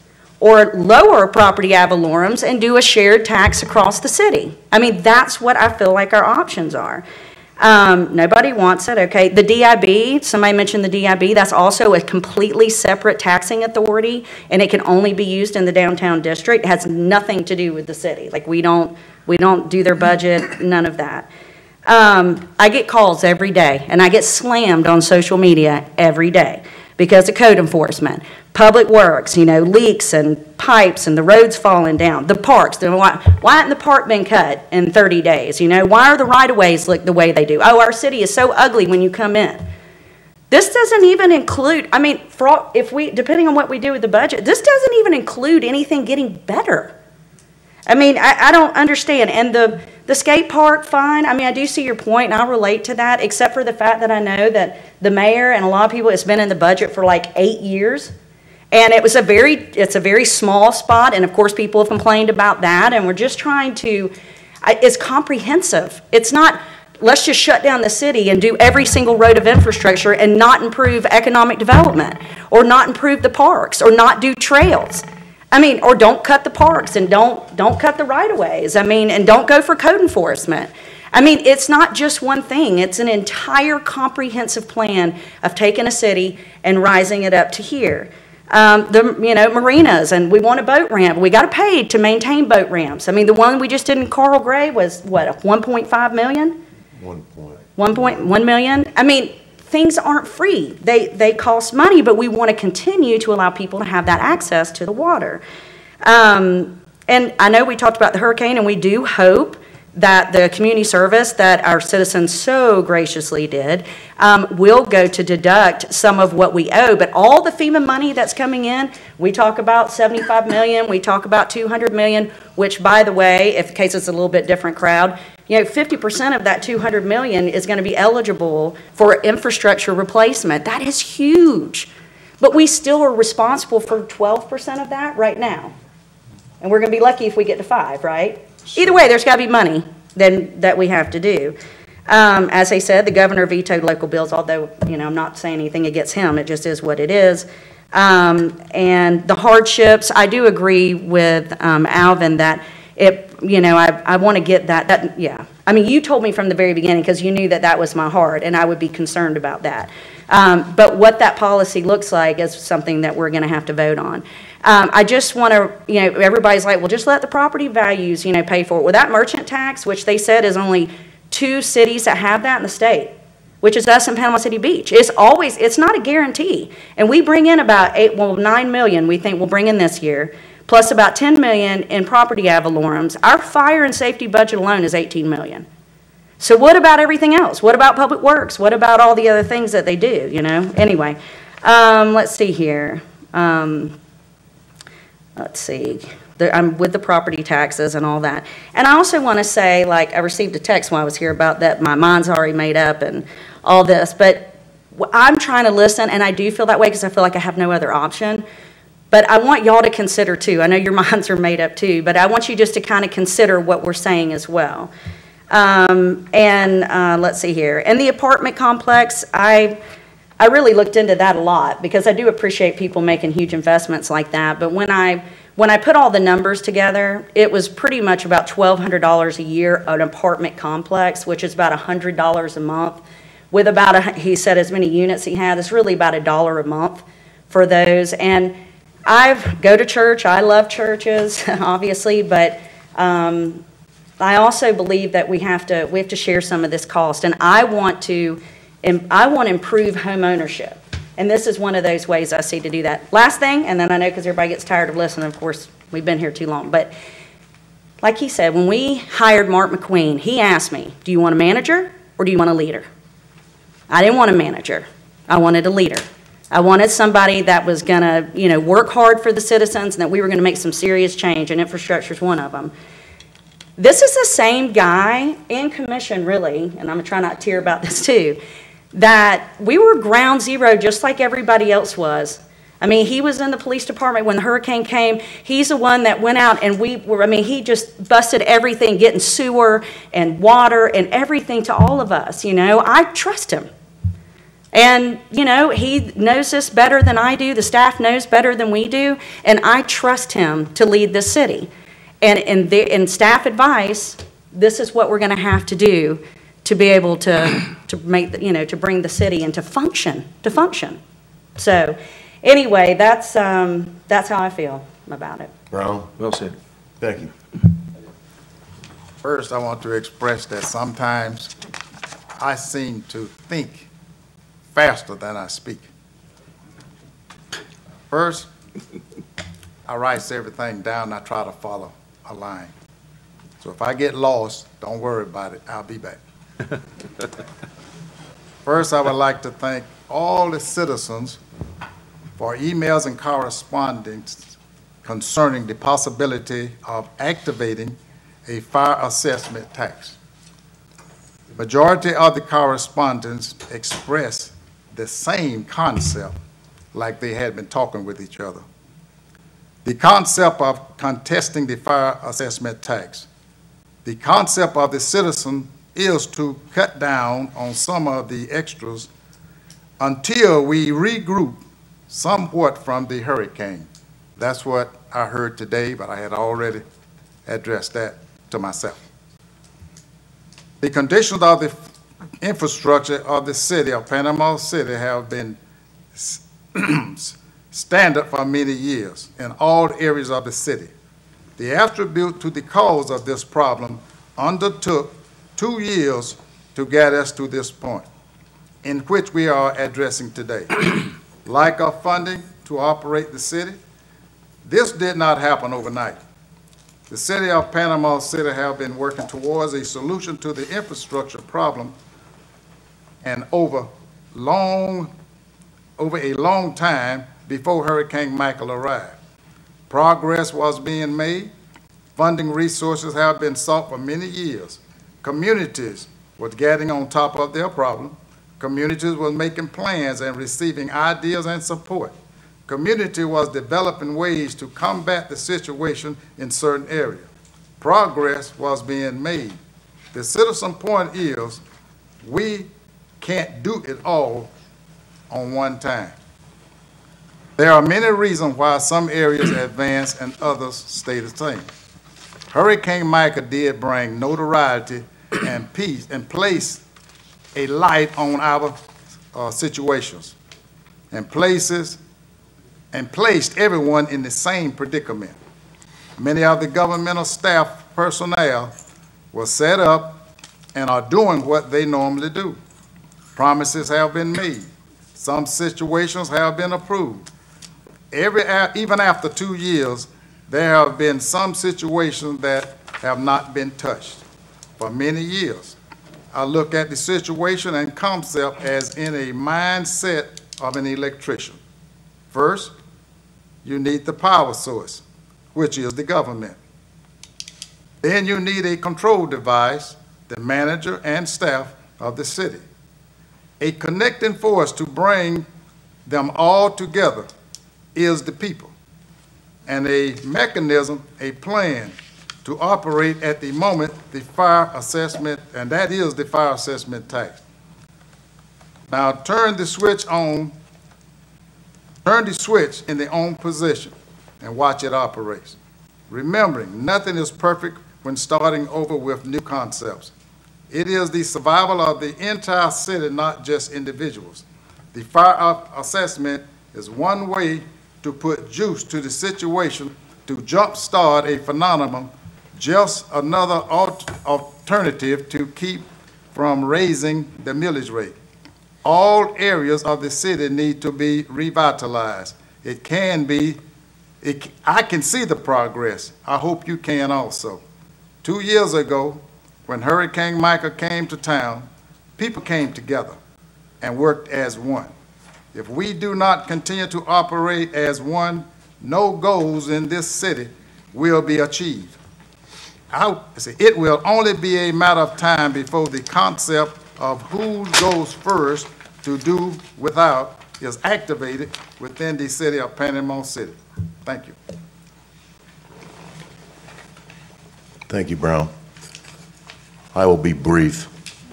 or lower property ad valorem and do a shared tax across the city. I mean, that's what I feel like our options are. Um, nobody wants it, okay. The D I B, somebody mentioned the D I B, that's also a completely separate taxing authority, and it can only be used in the downtown district. It has nothing to do with the city. Like, we don't, we don't do their budget, none of that. Um, I get calls every day, and I get slammed on social media every day because of code enforcement. Public Works, you know, leaks and pipes and the roads falling down. The parks, why, why hasn't the park been cut in thirty days? You know, why are the right-of-ways look the way they do? Oh, our city is so ugly when you come in. This doesn't even include, I mean, for all, if we, depending on what we do with the budget, this doesn't even include anything getting better. I mean, I, I don't understand. And the, the skate park, fine. I mean, I do see your point, and I relate to that, except for the fact that I know that the mayor and a lot of people, it's been in the budget for like eight years. And it was a very, it's a very small spot, and of course people have complained about that, and we're just trying to, it's comprehensive. It's not, let's just shut down the city and do every single road of infrastructure and not improve economic development, or not improve the parks, or not do trails. I mean, or don't cut the parks, and don't, don't cut the right-of-ways. I mean, and don't go for code enforcement. I mean, it's not just one thing. It's an entire comprehensive plan of taking a city and rising it up to here. Um, the, you know, marinas, and we want a boat ramp. We got to pay to maintain boat ramps. I mean, the one we just did in Coral Gray was, what, one point five million? One point. one point one million? I mean, things aren't free. They, they cost money, but we want to continue to allow people to have that access to the water. Um, and I know we talked about the hurricane, and we do hope that the community service that our citizens so graciously did um, will go to deduct some of what we owe. But all the FEMA money that's coming in, we talk about seventy-five million, we talk about two hundred million, which, by the way, if in case it's a little bit different crowd, you know, fifty percent of that two hundred million is going to be eligible for infrastructure replacement. That is huge. But we still are responsible for twelve percent of that right now. And we're going to be lucky if we get to five, right? Either way, there's got to be money then that we have to do. Um, as I said, the governor vetoed local bills, although, you know, I'm not saying anything against him. It just is what it is. Um, and the hardships, I do agree with um, Alvin that it, you know, I, I want to get that, that, yeah. I mean, you told me from the very beginning because you knew that that was my heart and I would be concerned about that. Um, but what that policy looks like is something that we're going to have to vote on. Um, I just want to, you know, everybody's like, well, just let the property values, you know, pay for it. Well, that merchant tax, which they said is only two cities that have that in the state, which is us and Panama City Beach. It's always, it's not a guarantee. And we bring in about eight, well, nine million we think we'll bring in this year, plus about ten million in property ad valorem. Our fire and safety budget alone is eighteen million. So what about everything else? What about public works? What about all the other things that they do, you know? Anyway, um, let's see here. Um, let's see. The, I'm with the property taxes and all that. And I also want to say, like, I received a text while I was here about that my mind's already made up and all this. But I'm trying to listen, and I do feel that way because I feel like I have no other option. But I want y'all to consider, too. I know your minds are made up, too. But I want you just to kind of consider what we're saying as well. Um, and uh, let's see here. And the apartment complex, I, I really looked into that a lot because I do appreciate people making huge investments like that. But when I, when I put all the numbers together, it was pretty much about twelve hundred dollars a year an apartment complex, which is about one hundred dollars a month. With about, a, he said, as many units he had, it's really about a dollar a month for those. And I go to church. I love churches, obviously, but um, I also believe that we have to we have to share some of this cost, and I want to I want to improve home ownership, and this is one of those ways I see to do that. Last thing, and then I know because everybody gets tired of listening. Of course, we've been here too long, but like he said, when we hired Mark McQueen, he asked me, "Do you want a manager or do you want a leader?" I didn't want a manager. I wanted a leader. I wanted somebody that was going to, you know, work hard for the citizens, and that we were going to make some serious change, and infrastructure is one of them. This is the same guy in commission, really, and I'm going to try not to tear about this too, that we were ground zero just like everybody else was. I mean, he was in the police department when the hurricane came. He's the one that went out and we were, I mean, he just busted everything, getting sewer and water and everything to all of us, you know. I trust him. And, you know, he knows this better than I do. The staff knows better than we do. And I trust him to lead this city. And in, the, in staff advice, this is what we're going to have to do to be able to, to make, the, you know, to bring the city into function, to function. So anyway, that's, um, that's how I feel about it. Brown? Well said. Becky? First, I want to express that sometimes I seem to think faster than I speak. First, I write everything down and I try to follow a line. So if I get lost, don't worry about it. I'll be back. First, I would like to thank all the citizens for emails and correspondence concerning the possibility of activating a fire assessment tax. The majority of the correspondence expressed the same concept like they had been talking with each other. The concept of contesting the fire assessment tax. The concept of the citizen is to cut down on some of the extras until we regroup somewhat from the hurricane. That's what I heard today, but I had already addressed that to myself. The conditions of the infrastructure of the city of Panama City have been standard for many years in all areas of the city. The attribute to the cause of this problem undertook two years to get us to this point, in which we are addressing today. Lack of funding to operate the city. This did not happen overnight. The city of Panama City have been working towards a solution to the infrastructure problem and over long, over a long time before Hurricane Michael arrived. Progress was being made. Funding resources have been sought for many years. Communities were getting on top of their problem. Communities were making plans and receiving ideas and support. Community was developing ways to combat the situation in certain areas. Progress was being made. The citizen point is, we can't do it all on one time. There are many reasons why some areas advance and others stay the same. Hurricane Michael did bring notoriety and peace and place a light on our uh, situations and places and placed everyone in the same predicament. Many of the governmental staff personnel were set up and are doing what they normally do. Promises have been made. Some situations have been approved. Every, even after two years, there have been some situations that have not been touched for many years. I look at the situation and concept as in a mindset of an electrician. First, you need the power source, which is the government. Then you need a control device, the manager and staff of the city. A connecting force to bring them all together is the people, and a mechanism, a plan to operate at the moment the fire assessment, and that is the fire assessment tax. Now turn the switch on, turn the switch in the on position and watch it operate. Remembering, nothing is perfect when starting over with new concepts. It is the survival of the entire city, not just individuals. The fire assessment is one way to put juice to the situation to jumpstart a phenomenon, just another alternative to keep from raising the millage rate. All areas of the city need to be revitalized. It can be, it, I can see the progress. I hope you can also. Two years ago, when Hurricane Michael came to town, people came together and worked as one. If we do not continue to operate as one, no goals in this city will be achieved. I, it will only be a matter of time before the concept of who goes first to do without is activated within the city of Panama City. Thank you. Thank you, Brown. I will be brief.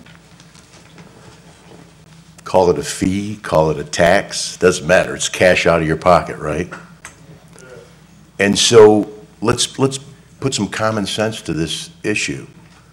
Call it a fee, call it a tax, doesn't matter. It's cash out of your pocket, right? And so let's let's put some common sense to this issue.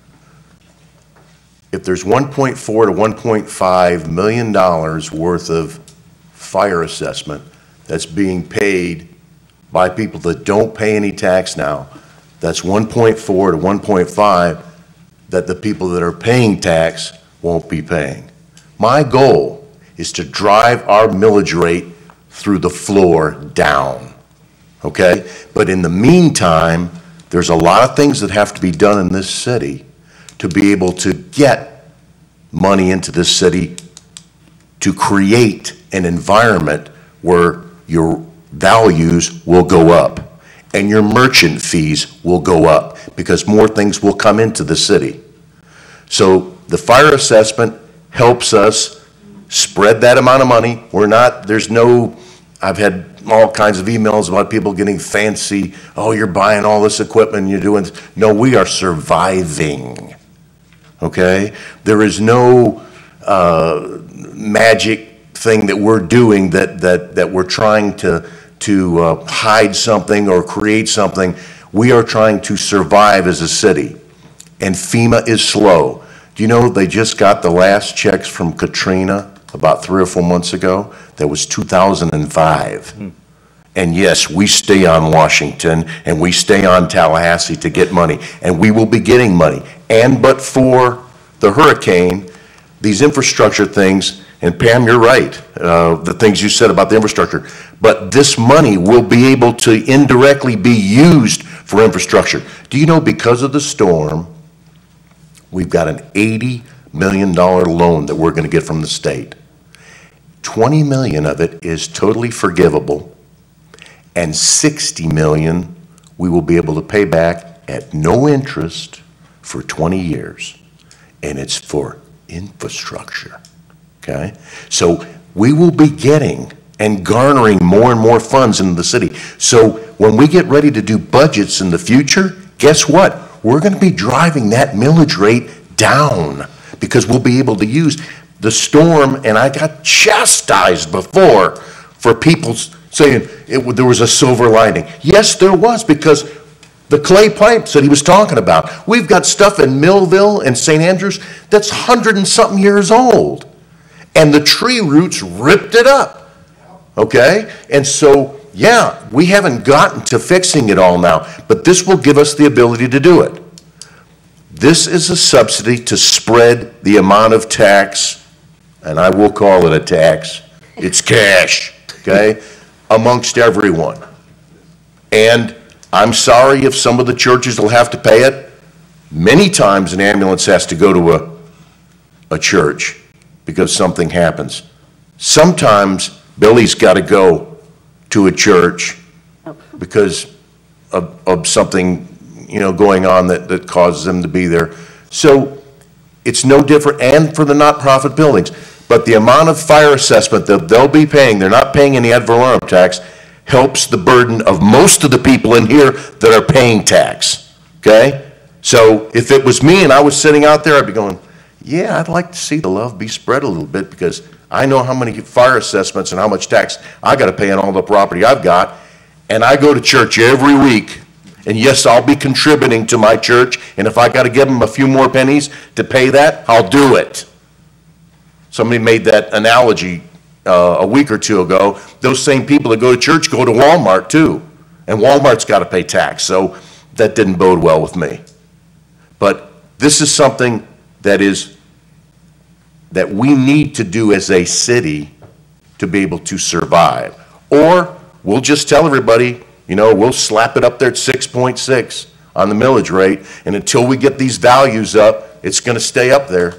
If there's one point four to one point five million dollars worth of fire assessment that's being paid by people that don't pay any tax now, that's one point four to one point five that the people that are paying tax won't be paying. My goal is to drive our millage rate through the floor down, okay? But in the meantime, there's a lot of things that have to be done in this city to be able to get money into this city to create an environment where your values will go up and your merchant fees will go up because more things will come into the city. So the fire assessment helps us spread that amount of money. We're not, there's no, I've had all kinds of emails about people getting fancy, oh, you're buying all this equipment and you're doing this. No, we are surviving, okay? There is no uh, magic thing that we're doing that, that, that we're trying to, to uh, hide something or create something. We are trying to survive as a city, and FEMA is slow. Do you know they just got the last checks from Katrina about three or four months ago? That was two thousand five. Hmm. And yes, we stay on Washington and we stay on Tallahassee to get money, and we will be getting money. And but for the hurricane, these infrastructure things, and Pam, you're right, uh, the things you said about the infrastructure, but this money will be able to indirectly be used for infrastructure. Do you know, because of the storm, we've got an eighty million dollar loan that we're going to get from the state. twenty million of it is totally forgivable, and sixty million we will be able to pay back at no interest for twenty years. And it's for infrastructure, okay? So we will be getting and garnering more and more funds into the city. So when we get ready to do budgets in the future, guess what? We're going to be driving that millage rate down because we'll be able to use the storm. And I got chastised before for people saying it, there was a silver lining. Yes, there was, because the clay pipes that he was talking about, we've got stuff in Millville and Saint Andrews that's hundred and something years old, and the tree roots ripped it up. Okay? And so, yeah, we haven't gotten to fixing it all now, but this will give us the ability to do it. This is a subsidy to spread the amount of tax, and I will call it a tax, it's cash, okay, amongst everyone. And I'm sorry if some of the churches will have to pay it. Many times an ambulance has to go to a, a church because something happens. Sometimes Billy's got to go to a church because of, of something, you know, going on that, that causes them to be there. So it's no different, and for the not-profit buildings. But the amount of fire assessment that they'll be paying, they're not paying any ad valorem tax, helps the burden of most of the people in here that are paying tax, okay? So if it was me and I was sitting out there, I'd be going, yeah, I'd like to see the love be spread a little bit, because I know how many fire assessments and how much tax I got to pay on all the property I've got, and I go to church every week, and yes, I'll be contributing to my church, and if I got to give them a few more pennies to pay that, I'll do it. Somebody made that analogy uh, a week or two ago. Those same people that go to church go to Walmart too, and Walmart's got to pay tax, so that didn't bode well with me. But this is something that is that we need to do as a city to be able to survive. Or we'll just tell everybody, you know, we'll slap it up there at six point six on the millage rate, and until we get these values up, it's going to stay up there.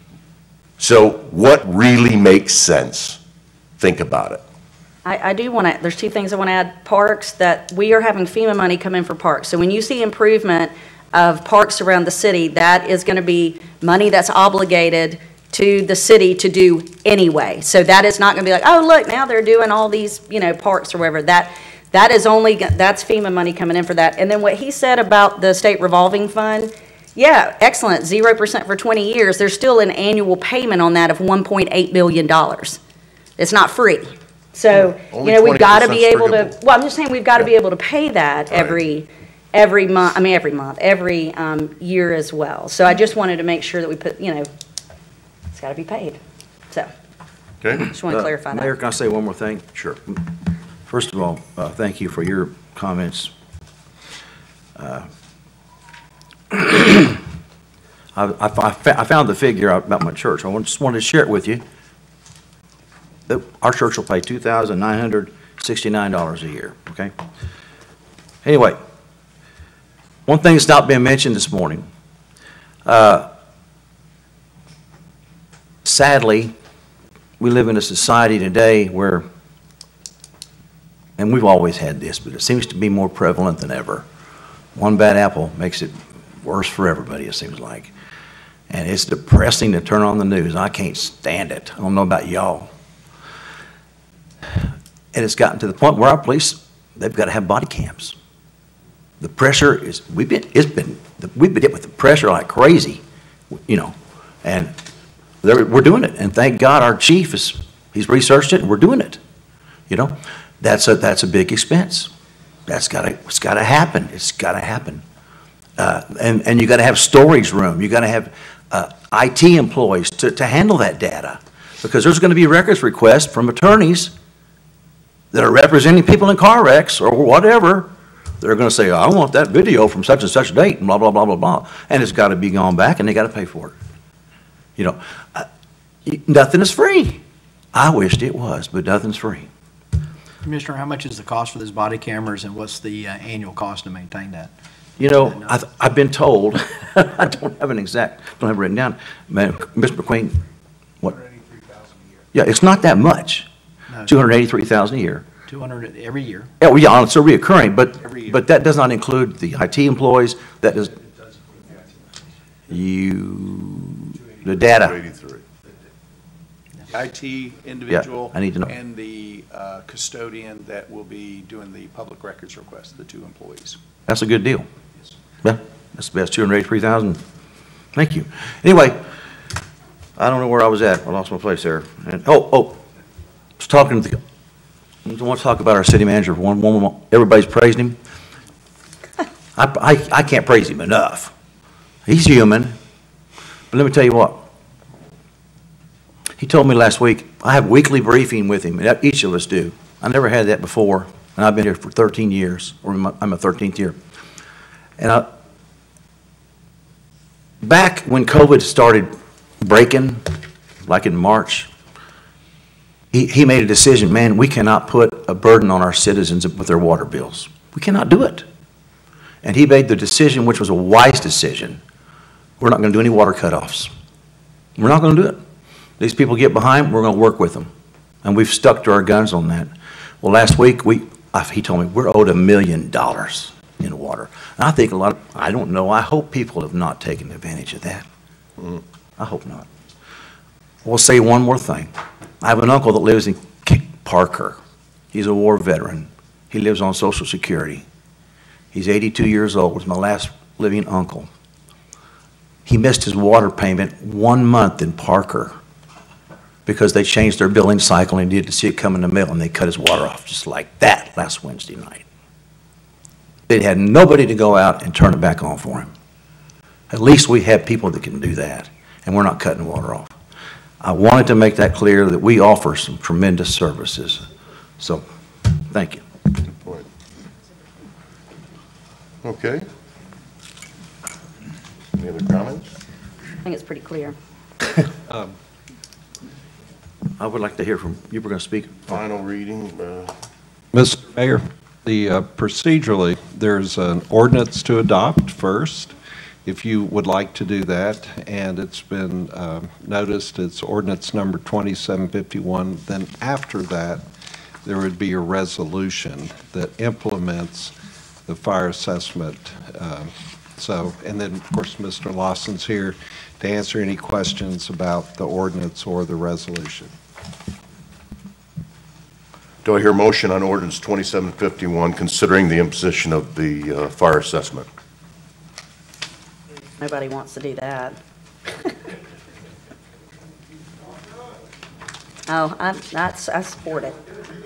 So what really makes sense? Think about it. I, I do want to, there's two things I want to add. Parks, that we are having FEMA money come in for parks. So when you see improvement of parks around the city, that is going to be money that's obligated to the city to do anyway. So that is not going to be like, oh, look, now they're doing all these, you know, parks or whatever. That, that is only, that's FEMA money coming in for that. And then what he said about the state revolving fund, yeah, excellent, zero percent for twenty years. There's still an annual payment on that of one point eight billion dollars. It's not free. So, you know, we've got to be able to, well, I'm just saying we've got to be able to pay that every, every month, I mean, every month, every um, year as well. So I just wanted to make sure that we put, you know, it's got to be paid. So, okay. Just want to Uh, clarify that. Mayor, can I say one more thing? Sure. First of all, uh, thank you for your comments. Uh, I, I, I found the figure out about my church. I just wanted to share it with you. That our church will pay two thousand nine hundred sixty-nine dollars a year, okay? Anyway, one thing that's not been mentioned this morning. Uh, sadly, we live in a society today where, and we've always had this, but it seems to be more prevalent than ever. One bad apple makes it worse for everybody, it seems like. And it's depressing to turn on the news. I can't stand it. I don't know about y'all. And it's gotten to the point where our police, they've got to have body cams. The pressure is, we've been, it's been, we've been hit with the pressure like crazy, you know, and we're doing it. And thank God our chief is, he's researched it and we're doing it. You know, that's a, that's a big expense. That's got to, it's got to happen. It's got to happen. Uh, and, and you got to have storage room. You got to have uh, I T employees to, to handle that data, because there's going to be records requests from attorneys that are representing people in car wrecks or whatever. They're going to say, oh, I want that video from such and such a date, and blah, blah, blah, blah, blah. And it's got to be gone back, and they got to pay for it. You know, uh, nothing is free. I wished it was, but nothing's free. Commissioner, how much is the cost for those body cameras, and what's the uh, annual cost to maintain that? You know, I've, I've been told, I don't have an exact, don't have it written down, Man, Mister McQueen, what? Yeah, it's not that much, No. two hundred eighty-three thousand dollars a year. two hundred every year. Yeah, well, yeah, it's a reoccurring, but, Every year. but that does not include the I T employees, that does, you, the data. eighty-three. I T individual. I need to know. And the uh, custodian that will be doing the public records request, the two employees. That's a good deal. Yeah, that's the best, two hundred eighty-three thousand. Thank you. Anyway, I don't know where I was at. I lost my place there. And, oh, oh, I was talking to the, I want to talk about our city manager for one moment. Everybody's praising him. I, I, I can't praise him enough. He's human. But let me tell you what. He told me last week, I have weekly briefing with him, and each of us do. I never had that before, and I've been here for thirteen years, or I'm a thirteenth year. And I, back when COVID started breaking, like in March, he, he made a decision, man, we cannot put a burden on our citizens with their water bills. We cannot do it. And he made the decision, which was a wise decision. We're not going to do any water cutoffs. We're not going to do it. These people get behind, we're going to work with them. And we've stuck to our guns on that. Well, last week, we, he told me, we're owed a million dollars in water. And I think a lot of, I don't know, I hope people have not taken advantage of that. Mm. I hope not. We'll say one more thing. I have an uncle that lives in Parker. He's a war veteran. He lives on Social Security. He's eighty-two years old. Was my last living uncle. He missed his water payment one month in Parker because they changed their billing cycle and he didn't see it come in the mail, and they cut his water off just like that last Wednesday night. They had nobody to go out and turn it back on for him. At least we have people that can do that, and we're not cutting water off. I wanted to make that clear that we offer some tremendous services. So, thank you. Good point. Okay. Any other comments? I think it's pretty clear. Um, I would like to hear from, you were going to speak. Final reading. Uh, Mister Mayor, the uh, procedurally, there's an ordinance to adopt first, if you would like to do that, and it's been uh, noticed it's ordinance number twenty-seven fifty-one. Then after that, there would be a resolution that implements the fire assessment. Um, so, and then, of course, Mister Lawson's here to answer any questions about the ordinance or the resolution. Do I hear a motion on ordinance twenty-seven fifty-one, considering the imposition of the uh, fire assessment? Nobody wants to do that. Oh, I, that's, I support it.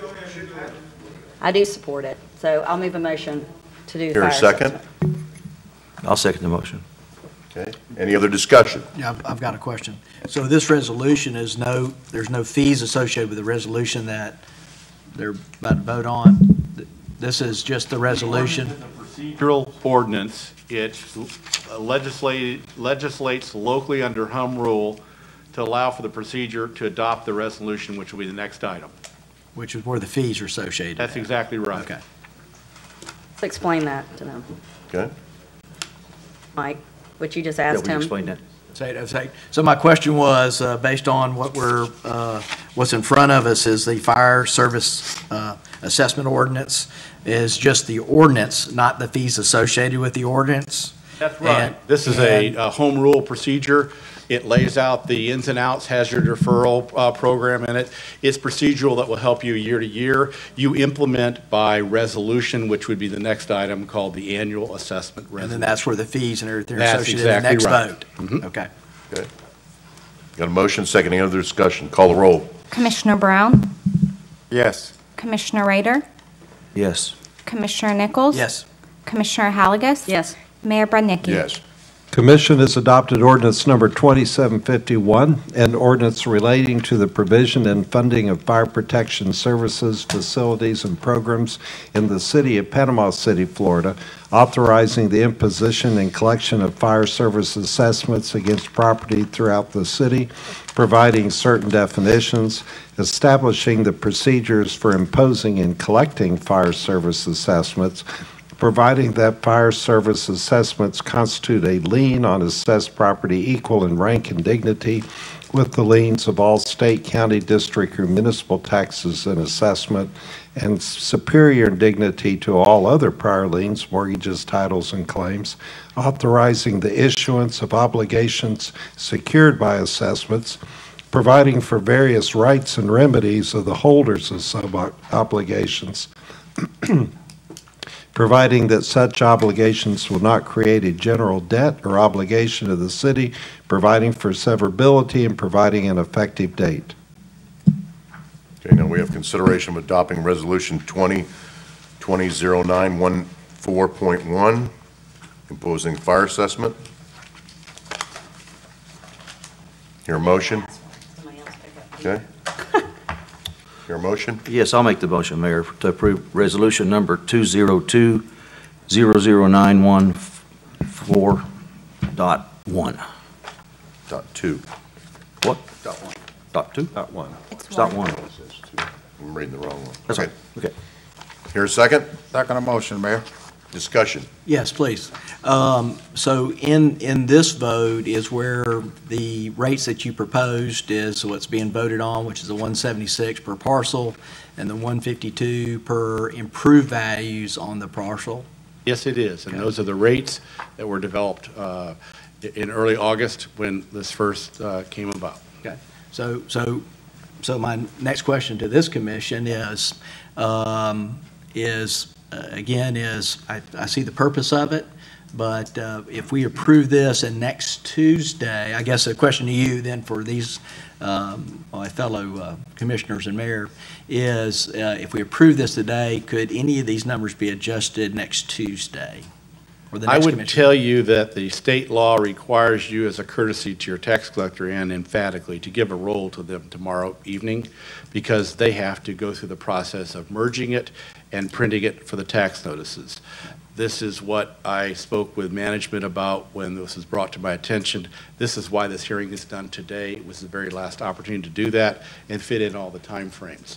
I do support it. So I'll move a motion to do the Here fire a second? assessment. I'll second the motion. Okay. Any other discussion? Yeah, I've- I've got a question. So this resolution is no, there's no fees associated with the resolution that they're about to vote on? This is just the resolution? Procedural ordinance, it legislate, legislates locally under home rule to allow for the procedure to adopt the resolution, which will be the next item. Which is where the fees are associated. That's exactly right. Okay. Let's explain that to them. Okay. Mike, what you just asked him. Explain that. Say- say- So my question was, uh, based on what we're, uh, what's in front of us is the fire service uh, assessment ordinance, is just the ordinance, not the fees associated with the ordinance? That's right. And- This is a and- a home rule procedure. It lays out the ins and outs, has your deferral uh, program in it. It's procedural that will help you year to year. You implement by resolution, which would be the next item called the annual assessment resolution. And then that's where the fees and everything are That's associated in the next exactly right. vote? Okay. Okay. Got a motion, second. Any other discussion? Call the roll. Commissioner Brown? Yes. Commissioner Rader? Yes. Commissioner Nichols? Yes. Commissioner Halagus? Yes. Mayor Brudnicki? Yes. Commission has adopted ordinance number twenty-seven fifty-one, an ordinance relating to the provision and funding of fire protection services, facilities, and programs in the city of Panama City, Florida, authorizing the imposition and collection of fire service assessments against property throughout the city, providing certain definitions, establishing the procedures for imposing and collecting fire service assessments, providing that fire service assessments constitute a lien on assessed property equal in rank and dignity with the liens of all state, county, district, or municipal taxes and assessment, and superior in dignity to all other prior liens, mortgages, titles, and claims, authorizing the issuance of obligations secured by assessments, providing for various rights and remedies of the holders of sub-obligations, providing that such obligations will not create a general debt or obligation of the city, providing for severability, and providing an effective date. Okay, now we have consideration of adopting Resolution twenty twenty oh nine one four point one, imposing fire assessment. Hear a motion? Okay. Hear a motion? Yes, I'll make the motion, Mayor, to approve resolution number two zero two zero zero nine one four dot one. Dot two. What? Dot one. Dot two? Dot one. It's dot one. I'm reading the wrong one. That's Okay. okay. Here a second? Second motion, Mayor. Discussion. Yes, please. Um, So in, in this vote is where the rates that you proposed is what's being voted on, which is the one seventy-six per parcel and the one fifty-two per improved values on the parcel. Yes, it is, and those are the rates that were developed uh, in early August when this first uh, came about. Okay. So, so, so my next question to this commission is, um, is, uh, again, is, I, I see the purpose of it, but uh, if we approve this and next Tuesday, I guess a question to you then for these, um, my fellow uh, commissioners and mayor, is uh, if we approve this today, could any of these numbers be adjusted next Tuesday? Or the I next would commission? tell you that the state law requires you as a courtesy to your tax collector and emphatically to give a roll to them tomorrow evening because they have to go through the process of merging it and printing it for the tax notices. This is what I spoke with management about when this was brought to my attention. This is why this hearing is done today. It was the very last opportunity to do that and fit in all the time frames.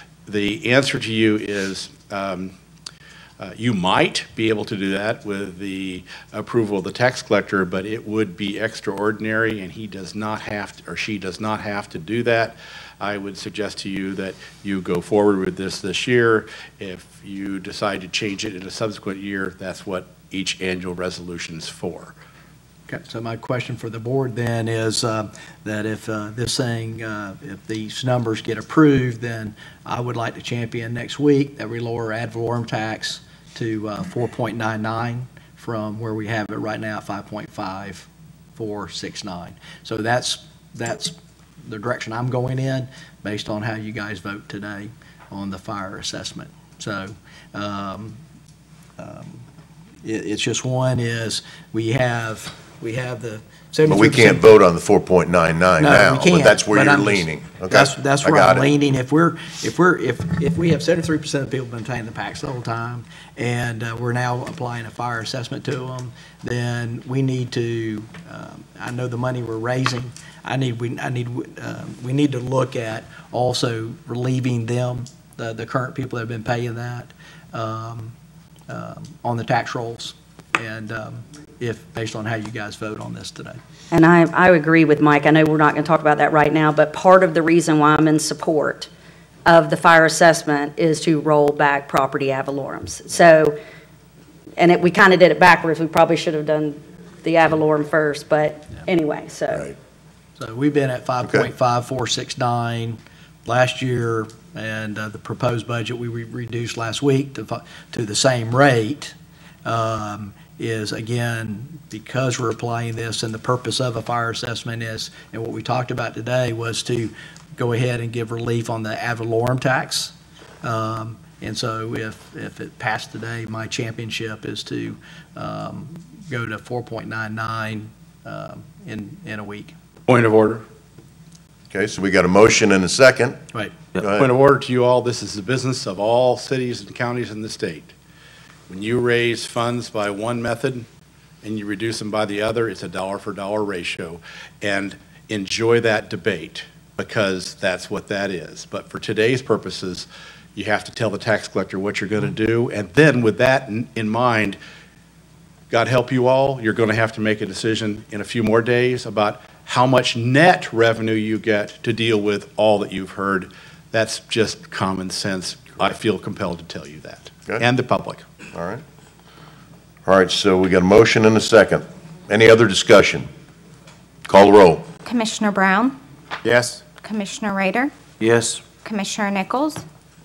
The answer to you is um, Uh, you might be able to do that with the approval of the tax collector, but it would be extraordinary, and he does not have to, or she does not have to do that. I would suggest to you that you go forward with this this year. If you decide to change it in a subsequent year, that's what each annual resolution is for. Okay, so my question for the board then is uh, that if uh, this thing, uh, if these numbers get approved, then I would like to champion next week that we lower ad valorem tax to uh, four point nine nine from where we have it right now at five point five four six nine. So that's, that's the direction I'm going in based on how you guys vote today on the fire assessment. So um, um, it, it's just one is we have We have the But we can't vote on the four point nine nine No, now, we can't, but that's where but you're I'm just- leaning. Okay, That's, that's I where got I'm it. leaning. If we're, if we're, if, if we have seventy-three percent of people been paying the tax the whole time, and uh, we're now applying a fire assessment to them, then we need to, um, I know the money we're raising, I need, we, I need, um, we need to look at also relieving them, the, the current people that have been paying that, um, um, on the tax rolls. And um, if, based on how you guys vote on this today. And I, I agree with Mike. I know we're not going to talk about that right now, but part of the reason why I'm in support of the fire assessment is to roll back property ad valorems. So, and it, we kind of did it backwards. We probably should have done the ad valorem first, but anyway, so. Right. So we've been at five point five four six nine last year, and uh, the proposed budget we re- reduced last week to, fi- to the same rate. Um, is, again, because we're applying this and the purpose of a fire assessment is, and what we talked about today was to go ahead and give relief on the ad valorem tax. Um, and so if, if it passed today, my championship is to um, go to four point nine nine um, in, in a week. Point of order. Okay, so we got a motion and a second. Right. Go ahead. Point of order to you all, this is the business of all cities and counties in the state. When you raise funds by one method and you reduce them by the other, it's a dollar for dollar ratio. And enjoy that debate, because that's what that is. But for today's purposes, you have to tell the tax collector what you're going to do. And then with that in, in mind, God help you all, you're going to have to make a decision in a few more days about how much net revenue you get to deal with all that you've heard. That's just common sense. I feel compelled to tell you that. Okay. And the public. All right. All right, so we got a motion and a second. Any other discussion? Call the roll. Commissioner Brown? Yes. Commissioner Rader? Yes. Commissioner Nichols?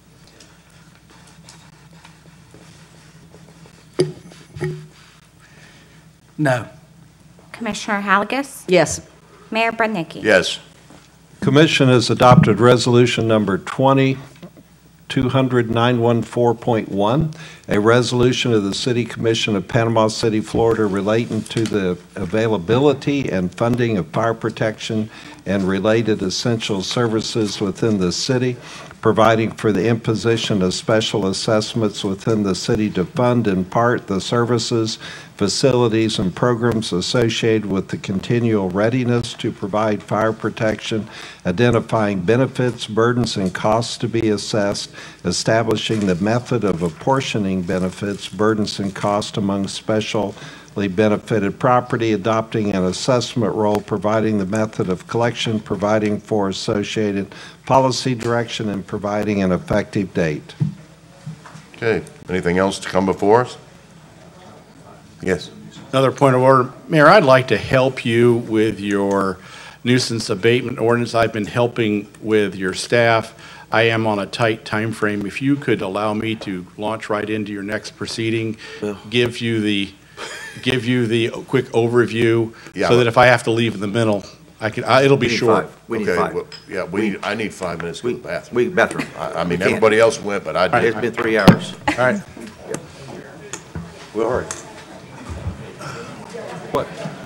No. Commissioner Halagus? Yes. Mayor Brudnicki? Yes. Commission has adopted resolution number twenty two hundred nine fourteen point one, a resolution of the City Commission of Panama City, Florida relating to the availability and funding of fire protection and related essential services within the city, providing for the imposition of special assessments within the city to fund in part the services, facilities, and programs associated with the continual readiness to provide fire protection, identifying benefits, burdens, and costs to be assessed, establishing the method of apportioning benefits, burdens, and costs among specially benefited property, adopting an assessment role, providing the method of collection, providing for associated policy direction, and providing an effective date. Okay, anything else to come before us? Yes. Another point of order. Mayor, I'd like to help you with your nuisance abatement ordinance. I've been helping with your staff. I am on a tight time frame. If you could allow me to launch right into your next proceeding, give you the, give you the quick overview, Yeah. so that if I have to leave in the middle, I can, I- it'll be We need short. five. We need Okay, five. well, yeah, we, need- I need five minutes to go to the bathroom. We, bathroom. I, I mean, We can't. everybody else went, but I It's did. been three hours. All right. We'll hurry. What?